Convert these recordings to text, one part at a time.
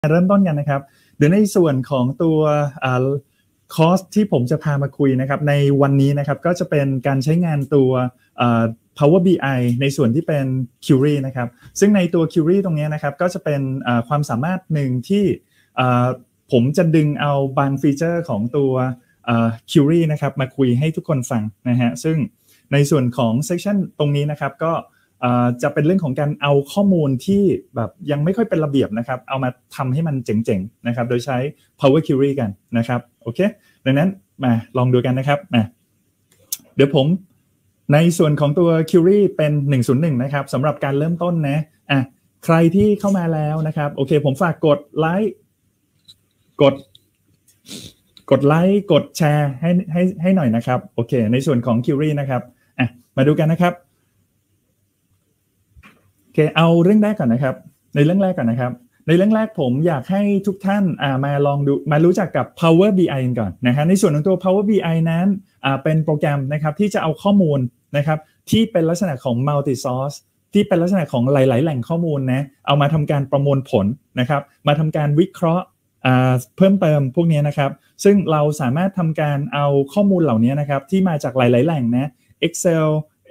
เริ่มต้นกันนะครับเดี๋ยวในส่วนของตัวคอร์สที่ผมจะพามาคุยนะครับในวันนี้นะครับก็จะเป็นการใช้งานตัวPower BI ในส่วนที่เป็น Query นะครับซึ่งในตัว Query ตรงนี้นะครับก็จะเป็นความสามารถหนึ่งที่ผมจะดึงเอาบางฟีเจอร์ของตัว Query นะครับมาคุยให้ทุกคนฟังนะฮะซึ่งในส่วนของ section ตรงนี้นะครับก็จะเป็นเรื่องของการเอาข้อมูลที่แบบยังไม่ค่อยเป็นระเบียบนะครับเอามาทำให้มันเจ๋งๆนะครับโดยใช้ Power Query กันนะครับโอเคดังนั้นมาลองดูกันนะครับเดี๋ยวผมในส่วนของตัว Query เป็น101นะครับสำหรับการเริ่มต้นนะใครที่เข้ามาแล้วนะครับโอเคผมฝากกดไลค์กดไลค์กดแชร์ให้หน่อยนะครับโอเคในส่วนของ Query นะครับมาดูกันนะครับโอเคเอาเรื่องแรกก่อนนะครับในเรื่องแรกผมอยากให้ทุกท่านมาลองดูมารู้จักกับ Power BI ก่อนนะฮะในส่วนของตัว Power BI นั้นเป็นโปรแกรมนะครับที่จะเอาข้อมูลนะครับที่เป็นลักษณะของ multi source ที่เป็นลักษณะของหลายๆแหล่งข้อมูลนะเอามาทำการประมวลผลนะครับมาทำการวิเคราะห์เพิ่มเติมพวกนี้นะครับซึ่งเราสามารถทำการเอาข้อมูลเหล่านี้นะครับที่มาจากหลายๆแหล่งนะ Excel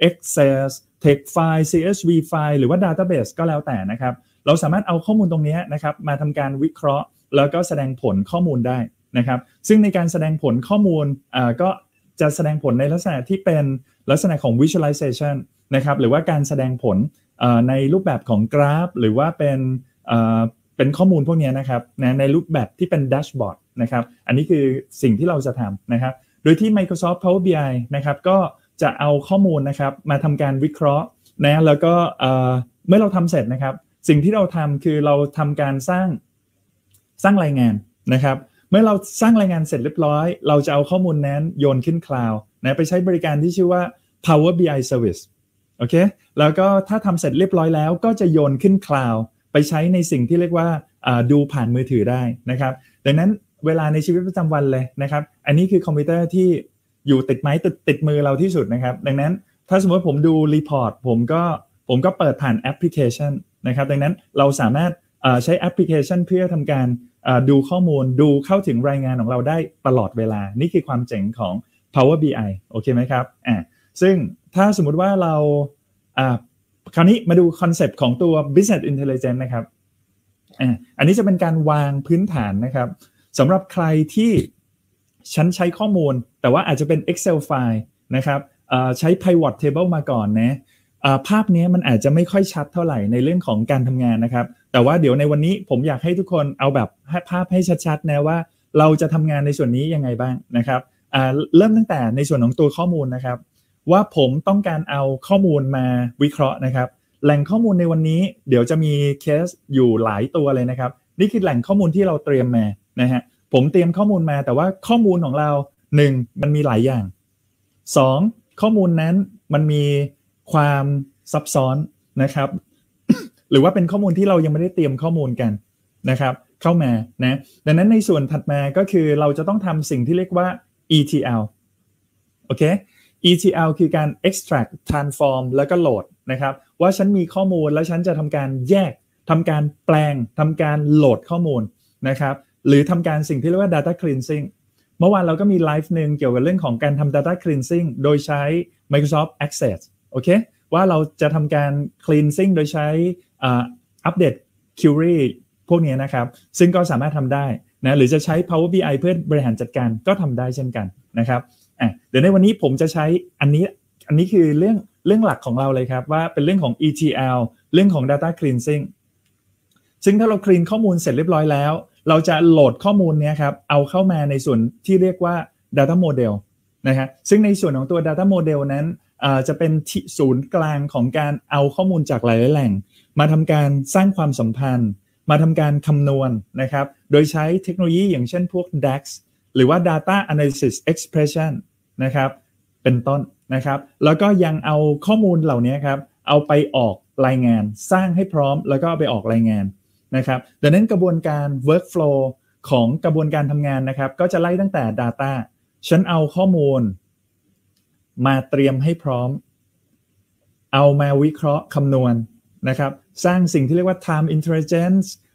text file CSV file หรือว่า database ก็แล้วแต่นะครับเราสามารถเอาข้อมูลตรงนี้นะครับมาทำการวิเคราะห์แล้วก็แสดงผลข้อมูลได้นะครับซึ่งในการแสดงผลข้อมูลก็จะแสดงผลในลักษณะที่เป็นลักษณะของ visualization นะครับหรือว่าการแสดงผลในรูปแบบของกราฟหรือว่าเป็นข้อมูลพวกนี้นะครับในรูปแบบที่เป็นแดชบอร์ดนะครับอันนี้คือสิ่งที่เราจะทำนะครับโดยที่ Microsoft Power BI นะครับก็จะเอาข้อมูลนะครับมาทำการวิเคราะห์นะแล้วก็เมื่อเราทำเสร็จนะครับสิ่งที่เราทำคือเราทำการสร้างรายงานนะครับเมื่อเราสร้างรายงานเสร็จเรียบร้อยเราจะเอาข้อมูลนั้นโยนขึ้นคลาวด์นะไปใช้บริการที่ชื่อว่า Power BI Service โอเคแล้วก็ถ้าทำเสร็จเรียบร้อยแล้วก็จะโยนขึ้นคลาวด์ไปใช้ในสิ่งที่เรียกว่าดูผ่านมือถือได้นะครับดังนั้นเวลาในชีวิตประจำวันเลยนะครับอันนี้คือคอมพิวเตอร์ที่อยู่ติดไม้ติดมือเราที่สุดนะครับดังนั้นถ้าสมมติผมดูรีพอร์ตผมก็เปิดผ่านแอปพลิเคชันนะครับดังนั้นเราสามารถใช้แอปพลิเคชันเพื่อทำการดูข้อมูลดูเข้าถึงรายงานของเราได้ตลอดเวลานี่คือความเจ๋งของ Power BI โอเคไหมครับซึ่งถ้าสมมุติว่าเราคราวนี้มาดูคอนเซปต์ของตัว Business Intelligence นะครับอันนี้จะเป็นการวางพื้นฐานนะครับสำหรับใครที่ฉันใช้ข้อมูลแต่ว่าอาจจะเป็น Excel file นะครับใช้ Pivot Table มาก่อนนะภาพนี้มันอาจจะไม่ค่อยชัดเท่าไหร่ในเรื่องของการทำงานนะครับแต่ว่าเดี๋ยวในวันนี้ผมอยากให้ทุกคนเอาแบบภาพให้ชัดๆนะว่าเราจะทำงานในส่วนนี้ยังไงบ้างนะครับเริ่มตั้งแต่ในส่วนของตัวข้อมูลนะครับว่าผมต้องการเอาข้อมูลมาวิเคราะห์นะครับแหล่งข้อมูลในวันนี้เดี๋ยวจะมีเคสอยู่หลายตัวเลยนะครับนี่คือแหล่งข้อมูลที่เราเตรียมมานะฮะผมเตรียมข้อมูลมาแต่ว่าข้อมูลของเรา1มันมีหลายอย่าง2ข้อมูลนั้นมันมีความซับซ้อนนะครับ หรือว่าเป็นข้อมูลที่เรายังไม่ได้เตรียมข้อมูลกันนะครับเข้ามานะดังนั้นในส่วนถัดมาก็คือเราจะต้องทำสิ่งที่เรียกว่า ETL โอเค ETL คือการ extract transform แล้วก็ load นะครับว่าฉันมีข้อมูลแล้วฉันจะทำการแยกทำการแปลงทำการโหลดข้อมูลนะครับหรือทำการสิ่งที่เรียกว่า data cleansing เมื่อวานเราก็มีไลฟ์หนึ่งเกี่ยวกับเรื่องของการทำ data cleansing โดยใช้ Microsoft Access โอเคว่าเราจะทำการ cleansing โดยใช้อัปเดต query พวกนี้นะครับซึ่งก็สามารถทำได้นะหรือจะใช้ Power BI เพื่อบริหารจัดการก็ทำได้เช่นกันนะครับเดี๋ยวในวันนี้ผมจะใช้อันนี้คือเรื่องหลักของเราเลยครับว่าเป็นเรื่องของ ETL เรื่องของ data cleansing ซึ่งถ้าเรา clean ข้อมูลเสร็จเรียบร้อยแล้วเราจะโหลดข้อมูลนี้ครับเอาเข้ามาในส่วนที่เรียกว่า data model นะครับซึ่งในส่วนของตัว data model นั้นจะเป็นศูนย์กลางของการเอาข้อมูลจากหลายๆแหล่งมาทำการสร้างความสัมพันธ์มาทำการคำนวณนะครับโดยใช้เทคโนโลยีอย่างเช่นพวก DAX หรือว่า Data Analysis Expression นะครับเป็นต้นนะครับแล้วก็ยังเอาข้อมูลเหล่านี้ครับเอาไปออกรายงานสร้างให้พร้อมแล้วก็เอาไปออกรายงานนะครับดังนั้นกระบวนการ workflow ของกระบวนการทำงานนะครับก็จะไล่ตั้งแต่ Data ฉันเอาข้อมูลมาเตรียมให้พร้อมเอามาวิเคราะห์คำนวณนะครับสร้างสิ่งที่เรียกว่า time intelligence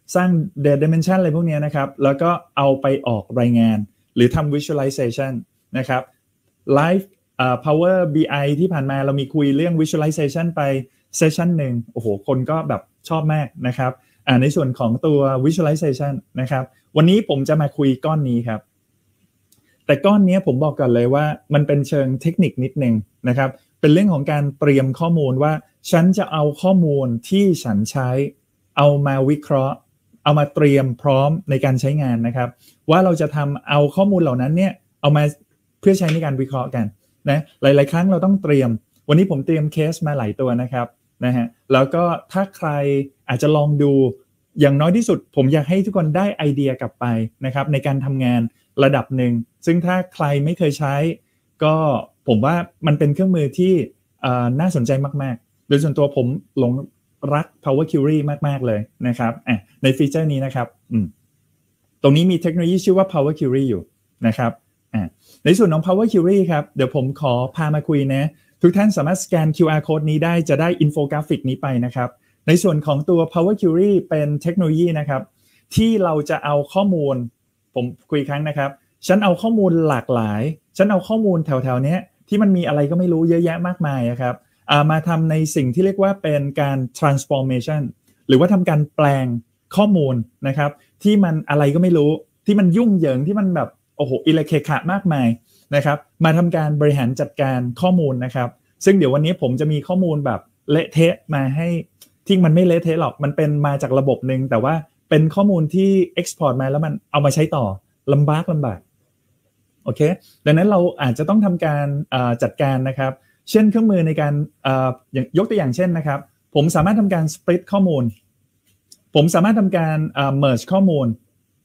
สร้าง data dimension อะไรพวกนี้นะครับแล้วก็เอาไปออกรายงานหรือทำ visualization นะครับ Live Power BI ที่ผ่านมาเรามีคุยเรื่อง visualization ไปเซสชั่นหนึ่งโอ้โหคนก็แบบชอบมากนะครับในส่วนของตัว visualization นะครับวันนี้ผมจะมาคุยก้อนนี้ครับแต่ก้อนนี้ผมบอกก่อนเลยว่ามันเป็นเชิงเทคนิคนิดนึงนะครับเป็นเรื่องของการเตรียมข้อมูลว่าฉันจะเอาข้อมูลที่ฉันใช้เอามาวิเคราะห์เอามาเตรียมพร้อมในการใช้งานนะครับว่าเราจะทำเอาข้อมูลเหล่านั้นเนี่ยเอามาเพื่อใช้ในการวิเคราะห์กันนะหลายๆครั้งเราต้องเตรียมวันนี้ผมเตรียมเคสมาหลายตัวนะครับนะฮะแล้วก็ถ้าใครอาจจะลองดูอย่างน้อยที่สุดผมอยากให้ทุกคนได้ไอเดียกลับไปนะครับในการทำงานระดับหนึ่งซึ่งถ้าใครไม่เคยใช้ก็ผมว่ามันเป็นเครื่องมือที่น่าสนใจมากๆโดยส่วนตัวผมหลงรัก Power Query มากๆเลยนะครับในฟีเจอร์นี้นะครับตรงนี้มีเทคโนโลยีชื่อว่า Power Query อยู่นะครับในส่วนของ Power Query ครับเดี๋ยวผมขอพามาคุยนะทุกท่านสามารถสแกน QR code นี้ได้จะได้อินโฟกราฟิกนี้ไปนะครับในส่วนของตัว Power Query เป็นเทคโนโลยีนะครับที่เราจะเอาข้อมูลผมคุยครั้งนะครับฉันเอาข้อมูลหลากหลายฉันเอาข้อมูลแถวๆนี้ที่มันมีอะไรก็ไม่รู้เยอะแยะมากมายครับมาทำในสิ่งที่เรียกว่าเป็นการ transformation หรือว่าทำการแปลงข้อมูลนะครับที่มันอะไรก็ไม่รู้ที่มันยุ่งเหยิงที่มันแบบโอ้โหอิเล็กเคขะมากมายนะครับมาทำการบริหารจัดการข้อมูลนะครับซึ่งเดี๋ยววันนี้ผมจะมีข้อมูลแบบเละเทะมาให้ที่มันไม่เละเทะหรอกมันเป็นมาจากระบบนึงแต่ว่าเป็นข้อมูลที่ export มาแล้วมันเอามาใช้ต่อลำบากโอเคดังนั้นเราอาจจะต้องทำการจัดการนะครับเช่นเครื่องมือในการยกตัวอย่างเช่นนะครับผมสามารถทำการ split ข้อมูลผมสามารถทำการmerge ข้อมูล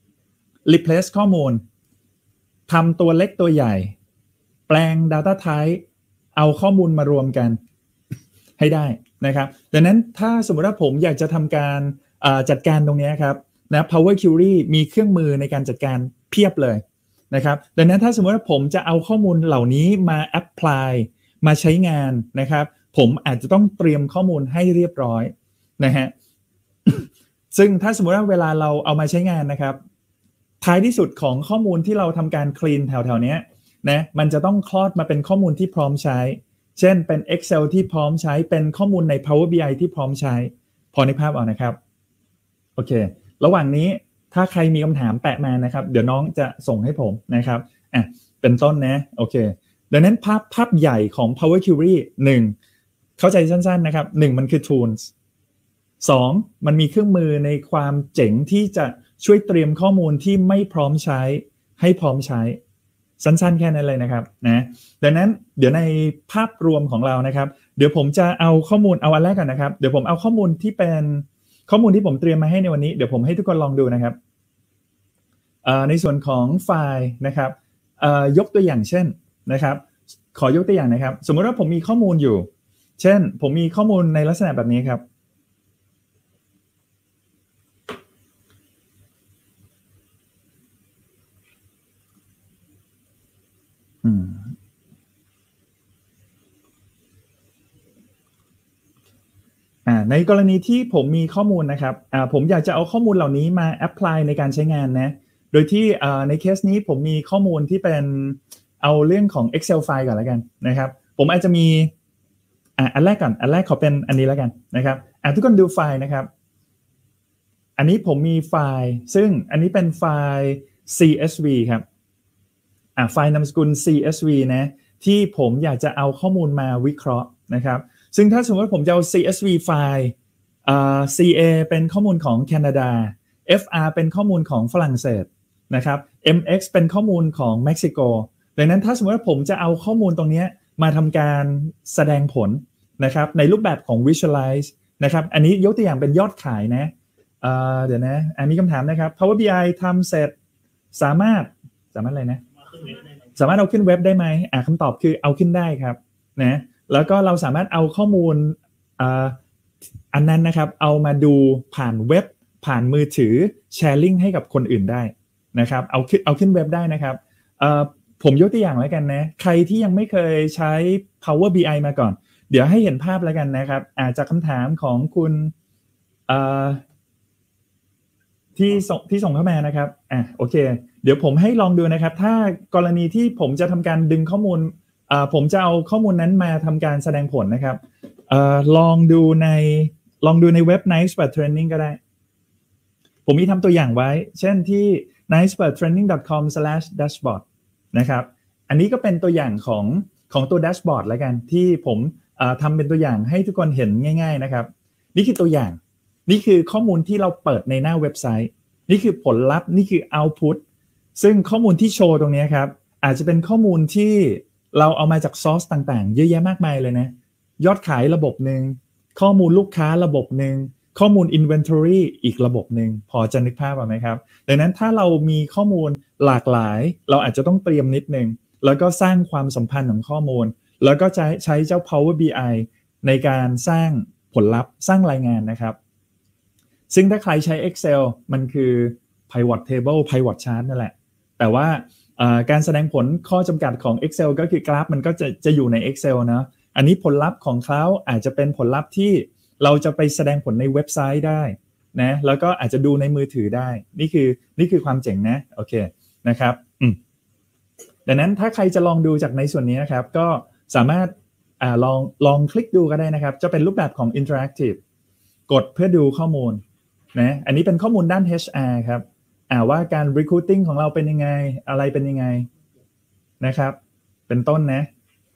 replace ข้อมูลทำตัวเล็กตัวใหญ่แปลง data type เอาข้อมูลมารวมกันให้ได้นะครับดังนั้นถ้าสมมติว่าผมอยากจะทำการจัดการตรงนี้ครับนะ Power Query มีเครื่องมือในการจัดการเพียบเลยนะครับดังนั้นถ้าสมมติว่าผมจะเอาข้อมูลเหล่านี้มา apply มาใช้งานนะครับผมอาจจะต้องเตรียมข้อมูลให้เรียบร้อยนะฮะ ซึ่งถ้าสมมติว่าเวลาเราเอามาใช้งานนะครับท้ายที่สุดของข้อมูลที่เราทำการ clean แถวๆนี้นะมันจะต้องคลอดมาเป็นข้อมูลที่พร้อมใช้เช่นเป็น Excel ที่พร้อมใช้เป็นข้อมูลใน Power BI ที่พร้อมใช้พอในภาพออกนะครับโอเคระหว่างนี้ถ้าใครมีคำถามแปะมานะครับเดี๋ยวน้องจะส่งให้ผมนะครับเป็นต้นนะโอเคดังนั้นภาพใหญ่ของ Power Query 1เข้าใจสั้นๆนะครับ1มันคือ tools 2มันมีเครื่องมือในความเจ๋งที่จะช่วยเตรียมข้อมูลที่ไม่พร้อมใช้ให้พร้อมใช้สั้นๆแค่นั้นเลยนะครับนะดังนั้นเดี๋ยวในภาพรวมของเรานะครับเดี๋ยวผมจะเอาข้อมูลเอาอันแรกก่อนนะครับเดี๋ยวผมเอาข้อมูลที่เป็นข้อมูลที่ผมเตรียมมาให้ในวันนี้เดี๋ยวผมให้ทุกคนลองดูนะครับในส่วนของไฟล์นะครับยกตัวอย่างเช่นนะครับขอยกตัวอย่างนะครับสมมติว่าผมมีข้อมูลอยู่เช่นผมมีข้อมูลในลักษณะแบบนี้ครับในกรณีที่ผมมีข้อมูลนะครับผมอยากจะเอาข้อมูลเหล่านี้มาแอพพลายในการใช้งานนะโดยที่ในเคสนี้ผมมีข้อมูลที่เป็นเอาเรื่องของ Excel ไฟล์ก่อนแล้วกันนะครับผมอาจจะมีอันแรกขอเป็นอันนี้แล้วกันนะครับทุกคนดูไฟล์นะครับอันนี้ผมมีไฟล์ซึ่งอันนี้เป็นไฟล์ CSV ครับไฟล์นามสกุล CSV นะที่ผมอยากจะเอาข้อมูลมาวิเคราะห์นะครับซึ่งถ้าสมมติว่าผมจะเอา CSV ไฟล์ CA เป็นข้อมูลของแคนาดา FR เป็นข้อมูลของฝรั่งเศสนะครับ MX เป็นข้อมูลของเม็กซิโกดังนั้นถ้าสมมติว่าผมจะเอาข้อมูลตรงนี้มาทำการแสดงผลนะครับในรูปแบบของ Visualize นะครับอันนี้ยกตัวอย่างเป็นยอดขายนะเดี๋ยวนะมีคำถามนะครับ Power BI ทำเสร็จสามารถอะไรนะสามารถเอาขึ้นเว็บได้ไหมคำตอบคือเอาขึ้นได้ครับนะแล้วก็เราสามารถเอาข้อมูลอันนั้นนะครับเอามาดูผ่านเว็บผ่านมือถือแชร์ลิงก์ให้กับคนอื่นได้นะครับเอาขึ้นเว็บได้นะครับผมยกตัวอย่างแล้วกันนะใครที่ยังไม่เคยใช้ Power BI มาก่อนเดี๋ยวให้เห็นภาพแล้วกันนะครับจากคำถามของคุณที่ส่งเข้ามานะครับโอเคเดี๋ยวผมให้ลองดูนะครับถ้ากรณีที่ผมจะทำการดึงข้อมูลผมจะเอาข้อมูลนั้นมาทำการแสดงผลนะครับลองดูในเว็บ Nicepad Training ก็ได้ผมมีทำตัวอย่างไว้เช่นที่ nicepadtraining.com/dashboard นะครับอันนี้ก็เป็นตัวอย่างของตัว dashboard แล้วกันที่ผมทำเป็นตัวอย่างให้ทุกคนเห็นง่ายๆนะครับนี่คือตัวอย่างนี่คือข้อมูลที่เราเปิดในหน้าเว็บไซต์นี่คือผลลัพธ์นี่คือ output ซึ่งข้อมูลที่โชว์ตรงนี้ครับอาจจะเป็นข้อมูลที่เราเอามาจากซอร์สต่างๆเยอะแยะมากมายเลยนะยอดขายระบบหนึ่งข้อมูลลูกค้าระบบหนึ่งข้อมูล inventory อีกระบบหนึ่งพอจะนึกภาพออกไหมครับดังนั้นถ้าเรามีข้อมูลหลากหลายเราอาจจะต้องเตรียมนิดนึงแล้วก็สร้างความสัมพันธ์ของข้อมูลแล้วก็ใช้เจ้า Power BI ในการสร้างผลลัพธ์สร้างรายงานนะครับซึ่งถ้าใครใช้ Excel มันคือ Pivot Table Pivot Chart นั่นแหละแต่ว่าการแสดงผลข้อจำกัดของ Excel ก็คือกราฟมันก็จะอยู่ใน Excel นะอันนี้ผลลัพธ์ของเขาอาจจะเป็นผลลัพธ์ที่เราจะไปแสดงผลในเว็บไซต์ได้นะแล้วก็อาจจะดูในมือถือได้นี่คือความเจ๋งนะโอเคนะครับดังนั้นถ้าใครจะลองดูจากในส่วนนี้นะครับก็สามารถลองคลิกดูก็ได้นะครับจะเป็นรูปแบบของ Interactive กดเพื่อดูข้อมูลนะอันนี้เป็นข้อมูลด้าน HR ครับว่าการ recruiting ของเราเป็นยังไงอะไรเป็นยังไงนะครับเป็นต้นนะ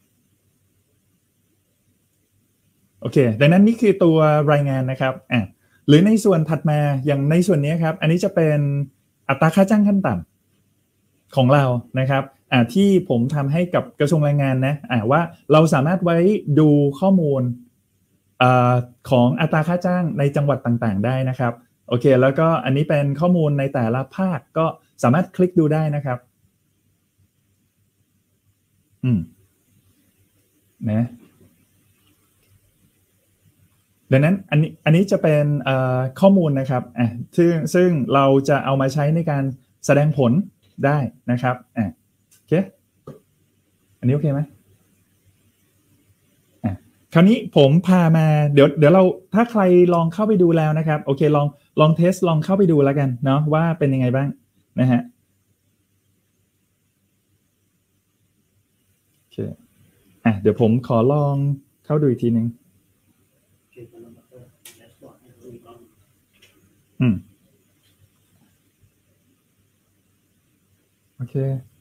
โอเคดังนั้นนี่คือตัวรายงานนะครับหรือในส่วนถัดมาอย่างในส่วนนี้ครับอันนี้จะเป็นอัตราค่าจ้างขั้นต่ำของเรานะครับที่ผมทำให้กับกระทรวงแรงงานนะว่าเราสามารถไว้ดูข้อมูลของอัตราค่าจ้างในจังหวัดต่างๆได้นะครับโอเคแล้วก็อันนี้เป็นข้อมูลในแต่ละภาคก็สามารถคลิกดูได้นะครับนะดังนั้นอันนี้จะเป็นข้อมูลนะครับซึ่งเราจะเอามาใช้ในการแสดงผลได้นะครับโอเคอันนี้โอเคไหมคราวนี้ผมพามาเดี๋ยวเราถ้าใครลองเข้าไปดูแล้วนะครับโอเคลองเทสลองเข้าไปดูแล้วกันเนาะว่าเป็นยังไงบ้างนะฮะโอเคเดี๋ยวผมขอลองเข้าดูอีกทีนึงโอเค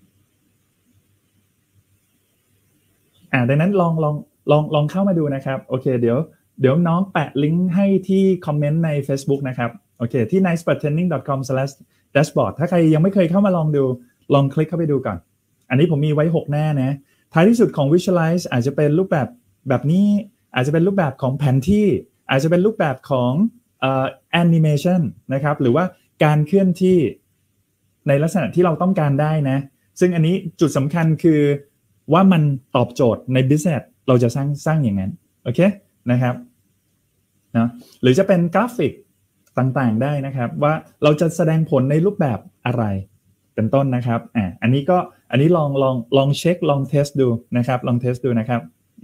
ดังนั้นลองเข้ามาดูนะครับโอเคเดี๋ยวน้องแปะลิงก์ให้ที่คอมเมนต์ใน Facebook นะครับโอเคที่ nicepadtraining.com/dashboard ถ้าใครยังไม่เคยเข้ามาลองดูลองคลิกเข้าไปดูก่อนอันนี้ผมมีไว้6หน้านะท้ายที่สุดของ Visualize อาจจะเป็นรูปแบบนี้อาจจะเป็นรูปแบบของแผนที่อาจจะเป็นรูปแบบของanimation นะครับหรือว่าการเคลื่อนที่ในลักษณะที่เราต้องการได้นะซึ่งอันนี้จุดสำคัญคือว่ามันตอบโจทย์ใน business เราจะสร้างอย่างนั้นโอเคนะครับนะหรือจะเป็นกราฟิกต่างๆได้นะครับว่าเราจะแสดงผลในรูปแบบอะไรเป็นต้นนะครับอันนี้ลองเช็คลองเทสดูนะครับลองเทสดูนะครับ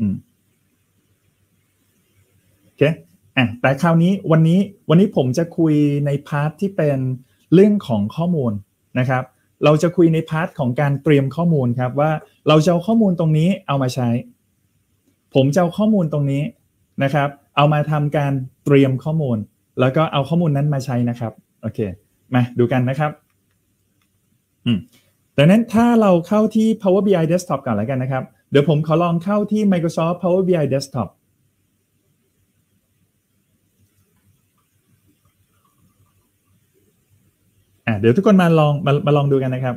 โอเคแต่คราวนี้วันนี้ผมจะคุยในพาร์ทที่เป็นเรื่องของข้อมูลนะครับเราจะคุยในพาร์ทของการเตรียมข้อมูลครับว่าเราจะเอาข้อมูลตรงนี้เอามาใช้ผมจะเอาข้อมูลตรงนี้นะครับเอามาทำการเตรียมข้อมูลแล้วก็เอาข้อมูลนั้นมาใช้นะครับโอเคมาดูกันนะครับดังนั้นถ้าเราเข้าที่ Power BI Desktop ก่อนแล้วกันนะครับเดี๋ยวผมขอลองเข้าที่ Microsoft Power BI Desktopเดี๋ยวทุกคนมาลองดูกันนะครับ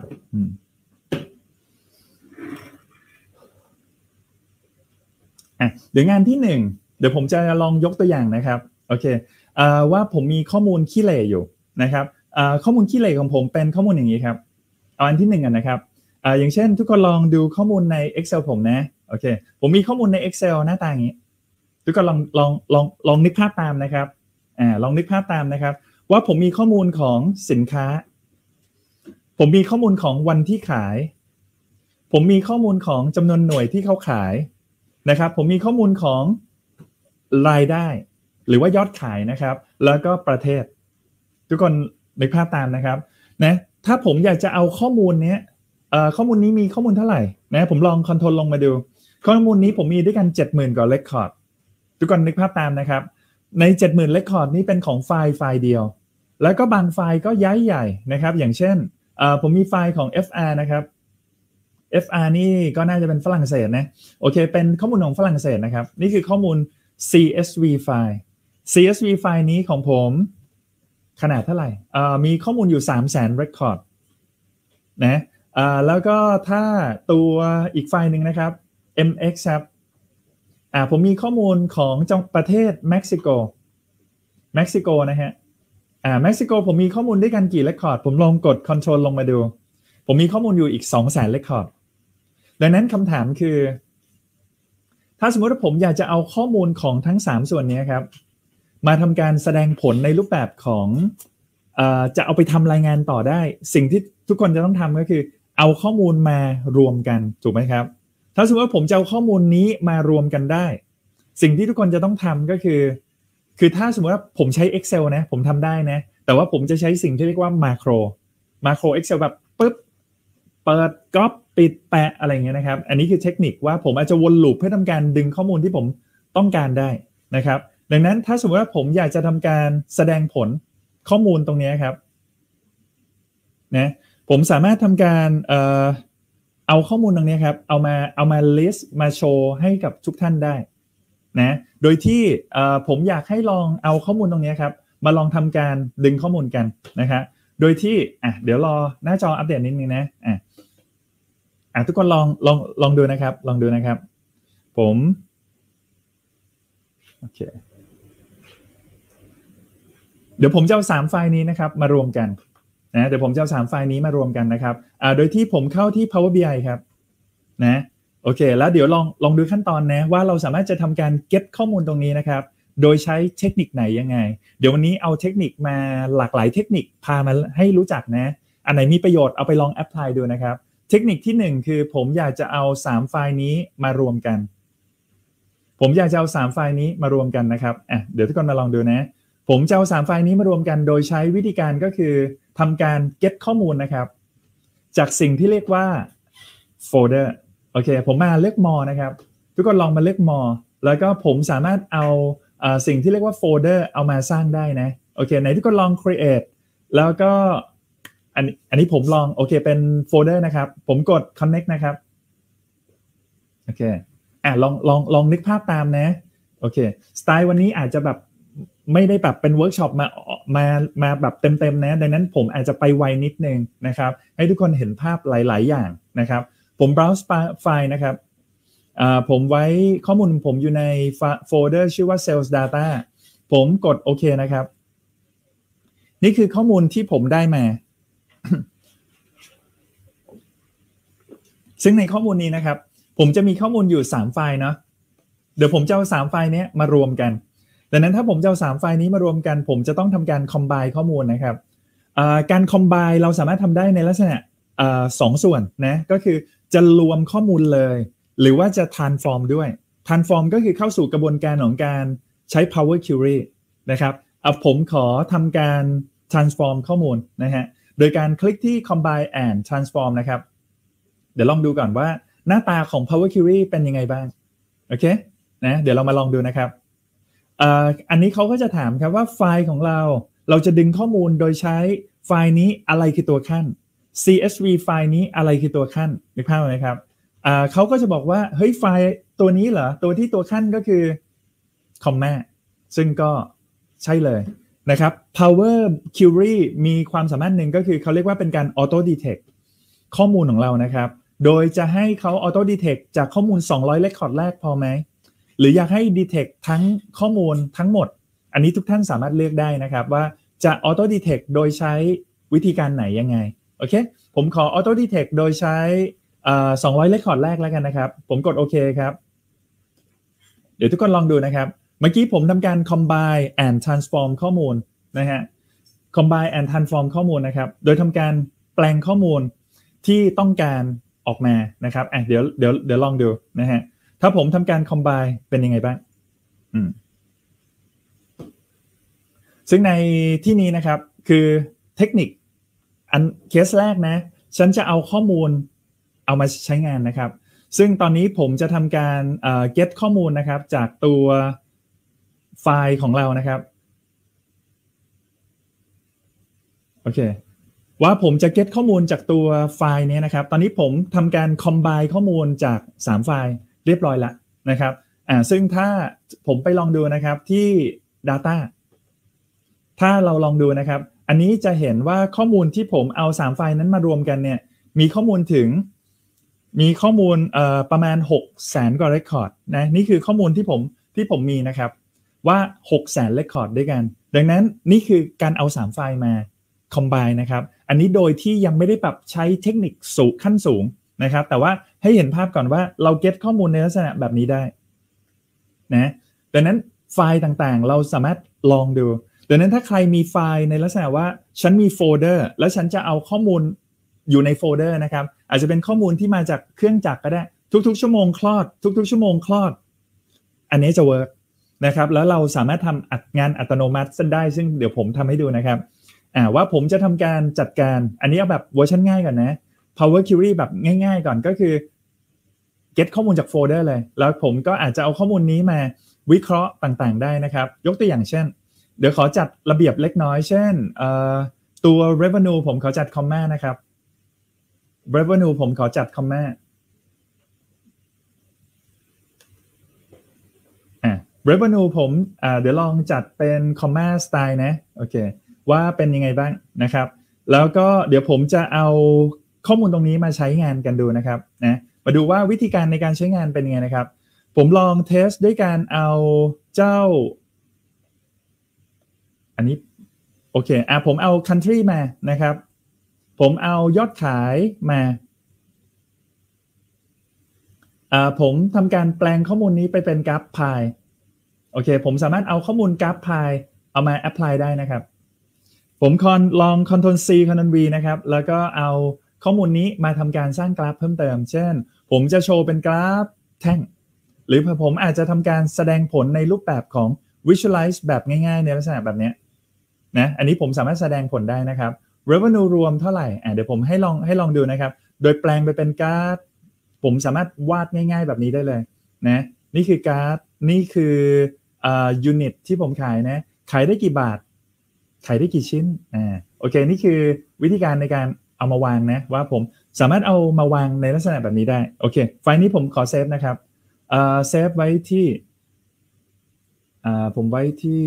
เดี๋ยวงานที่1เดี๋ยวผมจะลองยกตัวอย่างนะครับโอเคว่าผมมีข้อมูลขี้เหร่อยู่นะครับข้อมูลขี้เหร่ของผมเป็นข้อมูลอย่างนี้ครับเอาอันที่1กันนะครับอย่างเช่นทุกคนลองดูข้อมูลใน Excel ผมนะโอเคผมมีข้อมูลใน Excel หน้าตาอย่างนี้ทุกคนลองนึกภาพตามนะครับลองนึกภาพตามนะครับว่าผมมีข้อมูลของสินค้าผมมีข้อมูลของวันที่ขายผมมีข้อมูลของจำนวนหน่วยที่เขาขายนะครับผมมีข้อมูลของรายได้หรือว่ายอดขายนะครับแล้วก็ประเทศทุกคนนึกภาพตามนะครับนะถ้าผมอยากจะเอาข้อมูลนี้ข้อมูลนี้มีข้อมูลเท่าไหร่นะผมลองคอนโทรลลงมาดูข้อมูลนี้ผมมีด้วยกัน 70,000 กว่าเรคคอร์ดทุกคนนึกภาพตามนะครับใน 70,000 เรคคอร์ดนี้เป็นของไฟล์เดียวแล้วก็บางไฟล์ก็ย้ายใหญ่นะครับอย่างเช่นผมมีไฟล์ของ FR นะครับ FR นี่ก็น่าจะเป็นฝรั่งเศสนะโอเคเป็นข้อมูลของฝรั่งเศสนะครับนี่คือข้อมูล CSV ไฟล์ CSV ไฟล์นี้ของผมขนาดเท่าไหร่มีข้อมูลอยู่ 300,000 record นะแล้วก็ถ้าตัวอีกไฟล์หนึ่งนะครับ MX ครับผมมีข้อมูลของจังประเทศเม็กซิโกนะฮะเม็กซิโกผมมีข้อมูลด้วยกันกี่ record ผมลองกด Control ลงมาดูผมมีข้อมูลอยู่อีก 200,000 record ดังนั้นคำถามคือถ้าสมมติว่าผมอยากจะเอาข้อมูลของทั้ง3ส่วนนี้ครับมาทำการแสดงผลในรูปแบบของจะเอาไปทำรายงานต่อได้สิ่งที่ทุกคนจะต้องทำก็คือเอาข้อมูลมารวมกันถูกไหมครับถ้าสมมติว่าผมจะเอาข้อมูลนี้มารวมกันได้สิ่งที่ทุกคนจะต้องทำก็คือถ้าสมมติว่าผมใช้ Excel นะผมทำได้นะแต่ว่าผมจะใช้สิ่งที่เรียกว่ามาโคร Excel แบบปึ๊บเปิดก๊อปปิดแปะอะไรเงี้ยนะครับอันนี้คือเทคนิคว่าผมอาจจะวนลูปเพื่อทำการดึงข้อมูลที่ผมต้องการได้นะครับดังนั้นถ้าสมมติว่าผมอยากจะทำการแสดงผลข้อมูลตรงนี้ครับนะผมสามารถทำการเอาข้อมูลตรงนี้ครับเอามา list มาโชว์ให้กับทุกท่านได้นะโดยที่ผมอยากให้ลองเอาข้อมูลตรงนี้ครับมาลองทำการดึงข้อมูลกันนะครับโดยที่เดี๋ยวรอหน้าจออัปเดตนิดนึงนะทุกคนลองดูนะครับลองดูนะครับผมโอเคเดี๋ยวผมจะเอา3ไฟล์นี้นะครับมารวมกันนะเดี๋ยวผมจะเอา3ไฟล์นี้มารวมกันนะครับโดยที่ผมเข้าที่ Power BI ครับนะโอเคแล้วเดี๋ยวลองดูขั้นตอนนะว่าเราสามารถจะทำการ get ข้อมูลตรงนี้นะครับโดยใช้เทคนิคไหนยังไงเดี๋ยววันนี้เอาเทคนิคมาหลากหลายเทคนิคพามาให้รู้จักนะอันไหนมีประโยชน์เอาไปลองแอพพลายดูนะครับเทคนิคที่1คือผมอยากจะเอา3ไฟล์นี้มารวมกันผมอยากจะเอา3ไฟล์นี้มารวมกันนะครับเดี๋ยวทุกคนมาลองดูนะผมจะเอา3ไฟล์นี้มารวมกันโดยใช้วิธีการก็คือทำการ get ข้อมูลนะครับจากสิ่งที่เรียกว่าโฟลเดอร์โอเคผมมาเลือก more นะครับทุกคนลองมาเลือก more แล้วก็ผมสามารถเอาสิ่งที่เรียกว่าโฟลเดอร์เอามาสร้างได้นะโอเคไหนทุกคนลอง create แล้วก็อันนี้ผมลองโอเคเป็นโฟลเดอร์นะครับผมกด connect นะครับโอเคลองนึกภาพตามนะโอเคสไตล์วันนี้อาจจะแบบไม่ได้แบบเป็นเวิร์กช็อปมาแบบเต็มๆนะดังนั้นผมอาจจะไปไวนิดนึงนะครับให้ทุกคนเห็นภาพหลายๆอย่างนะครับผม browse ไฟล์นะครับผมไว้ข้อมูลผมอยู่ในโฟลเดอร์ชื่อว่า sales data ผมกดโอเคนะครับนี่คือข้อมูลที่ผมได้มา ซึ่งในข้อมูลนี้นะครับผมจะมีข้อมูลอยู่3ไฟล์เนาะเดี๋ยวผมจะเอา3ไฟล์นี้มารวมกันดังนั้นถ้าผมจะเอา3ไฟล์นี้มารวมกันผมจะต้องทำการ combine ข้อมูลนะครับการ combine เราสามารถทำได้ในลักษณะ2 ส่วนนะก็คือจะรวมข้อมูลเลยหรือว่าจะ transform ด้วย transform ก็คือเข้าสู่กระบวนการของการใช้ Power Query นะครับผมขอทำการ transform ข้อมูลนะฮะโดยการคลิกที่ combine and transform นะครับเดี๋ยวลองดูก่อนว่าหน้าตาของ Power Query เป็นยังไงบ้างโอเคนะเดี๋ยวเรามาลองดูนะครับอันนี้เขาก็จะถามครับว่าไฟล์ของเราจะดึงข้อมูลโดยใช้ไฟล์นี้อะไรคือตัวขั้น CSV ไฟล์นี้อะไรคือตัวขั้นนึกภาพไหมครับเขาก็จะบอกว่าเฮ้ยไฟล์ตัวนี้เหรอตัวที่ตัวขั้นก็คือ comma ซึ่งก็ใช่เลยนะครับ Power Query มีความสามารถหนึ่งก็คือเขาเรียกว่าเป็นการ auto detect ข้อมูลของเรานะครับโดยจะให้เขา auto detect จากข้อมูล200 record แรกพอไหมหรืออยากให้ detect ทั้งข้อมูลทั้งหมดอันนี้ทุกท่านสามารถเลือกได้นะครับว่าจะ auto detect โดยใช้วิธีการไหนยังไงโอเคผมขอ auto detect โดยใช้200 record แรกแล้วกันนะครับผมกดโอเคครับเดี๋ยวทุกคนลองดูนะครับเมื่อกี้ผมทำการ combine and transform ข้อมูลนะฮะ combine and transform ข้อมูลนะครับโดยทำการแปลงข้อมูลที่ต้องการออกมานะครับเดี๋ยวลองดูนะฮะถ้าผมทำการ combine เป็นยังไงบ้างซึ่งในที่นี้นะครับคือเทคนิคอันเคสแรกนะฉันจะเอาข้อมูลเอามาใช้งานนะครับซึ่งตอนนี้ผมจะทำการget ข้อมูลนะครับจากตัวไฟล์ของเรานะครับโอเคว่าผมจะ get ข้อมูลจากตัวไฟล์นี้นะครับตอนนี้ผมทำการ combine ข้อมูลจาก3ไฟล์เรียบร้อยแล้วนะครับซึ่งถ้าผมไปลองดูนะครับที่ data ถ้าเราลองดูนะครับอันนี้จะเห็นว่าข้อมูลที่ผมเอา3ไฟล์นั้นมารวมกันเนี่ยมีข้อมูลประมาณ 600,000 กว่า record นะนี่คือข้อมูลที่ผมมีนะครับว่า 600,000 record ด้วยกันดังนั้นนี่คือการเอา3ไฟล์มา combine นะครับอันนี้โดยที่ยังไม่ได้ปรับใช้เทคนิคขั้นสูงนะครับแต่ว่าให้เห็นภาพก่อนว่าเรา get ข้อมูลในลักษณะแบบนี้ได้นะดังนั้นไฟล์ต่างๆเราสามารถลองดูดังนั้นถ้าใครมีไฟล์ในลักษณะว่าฉันมีโฟลเดอร์แล้วฉันจะเอาข้อมูลอยู่ในโฟลเดอร์นะครับอาจจะเป็นข้อมูลที่มาจากเครื่องจักรก็ได้ทุกๆชั่วโมงคลอดทุกๆชั่วโมงคลอดอันนี้จะเวิร์กนะครับแล้วเราสามารถทำงานอัตโนมัติได้ซึ่งเดี๋ยวผมทำให้ดูนะครับว่าผมจะทำการจัดการอันนี้เอาแบบเวอร์ชันง่ายก่อนนะ Power Query แบบง่ายๆก่อนก็คือ get ข้อมูลจากโฟลเดอร์เลยแล้วผมก็อาจจะเอาข้อมูลนี้มาวิเคราะห์ต่างๆได้นะครับยกตัวอย่างเช่นเดี๋ยวขอจัดระเบียบเล็กน้อยเช่นตัว revenue ผมขอจัด comma นะครับ revenue ผมขอจัด comma revenue ผมเดี๋ยวลองจัดเป็น comma style นะโอเคว่าเป็นยังไงบ้างนะครับแล้วก็เดี๋ยวผมจะเอาข้อมูลตรงนี้มาใช้งานกันดูนะครับนะมาดูว่าวิธีการในการใช้งานเป็นยังไงนะครับผมลองเทสด้วยการเอาเจ้าอันนี้โอเคผมเอา country มานะครับผมเอายอดขายมาผมทำการแปลงข้อมูลนี้ไปเป็นกราฟพายโอเคผมสามารถเอาข้อมูลกราฟพายเอามา apply ได้นะครับผมลอง Ctrl C Ctrl V นะครับแล้วก็เอาข้อมูลนี้มาทำการสร้างกราฟเพิ่มเติมเช่นผมจะโชว์เป็นกราฟแท่งหรือผมอาจจะทำการแสดงผลในรูปแบบของ visualize แบบง่ายๆในลักษณะแบบนี้นะอันนี้ผมสามารถแสดงผลได้นะครับ revenue รวมเท่าไหร่เดี๋ยวผมให้ลองดูนะครับโดยแปลงไปเป็นกราฟผมสามารถวาดง่ายๆแบบนี้ได้เลยนะนี่คือกราฟนี่คือunit ที่ผมขายนะขายได้กี่บาทขายได้กี่ชิ้นโอเคนี่คือวิธีการในการเอามาวางนะว่าผมสามารถเอามาวางในลักษณะแบบนี้ได้โอเคไฟล์นี้ผมขอเซฟนะครับเซฟไว้ที่ผมไว้ที่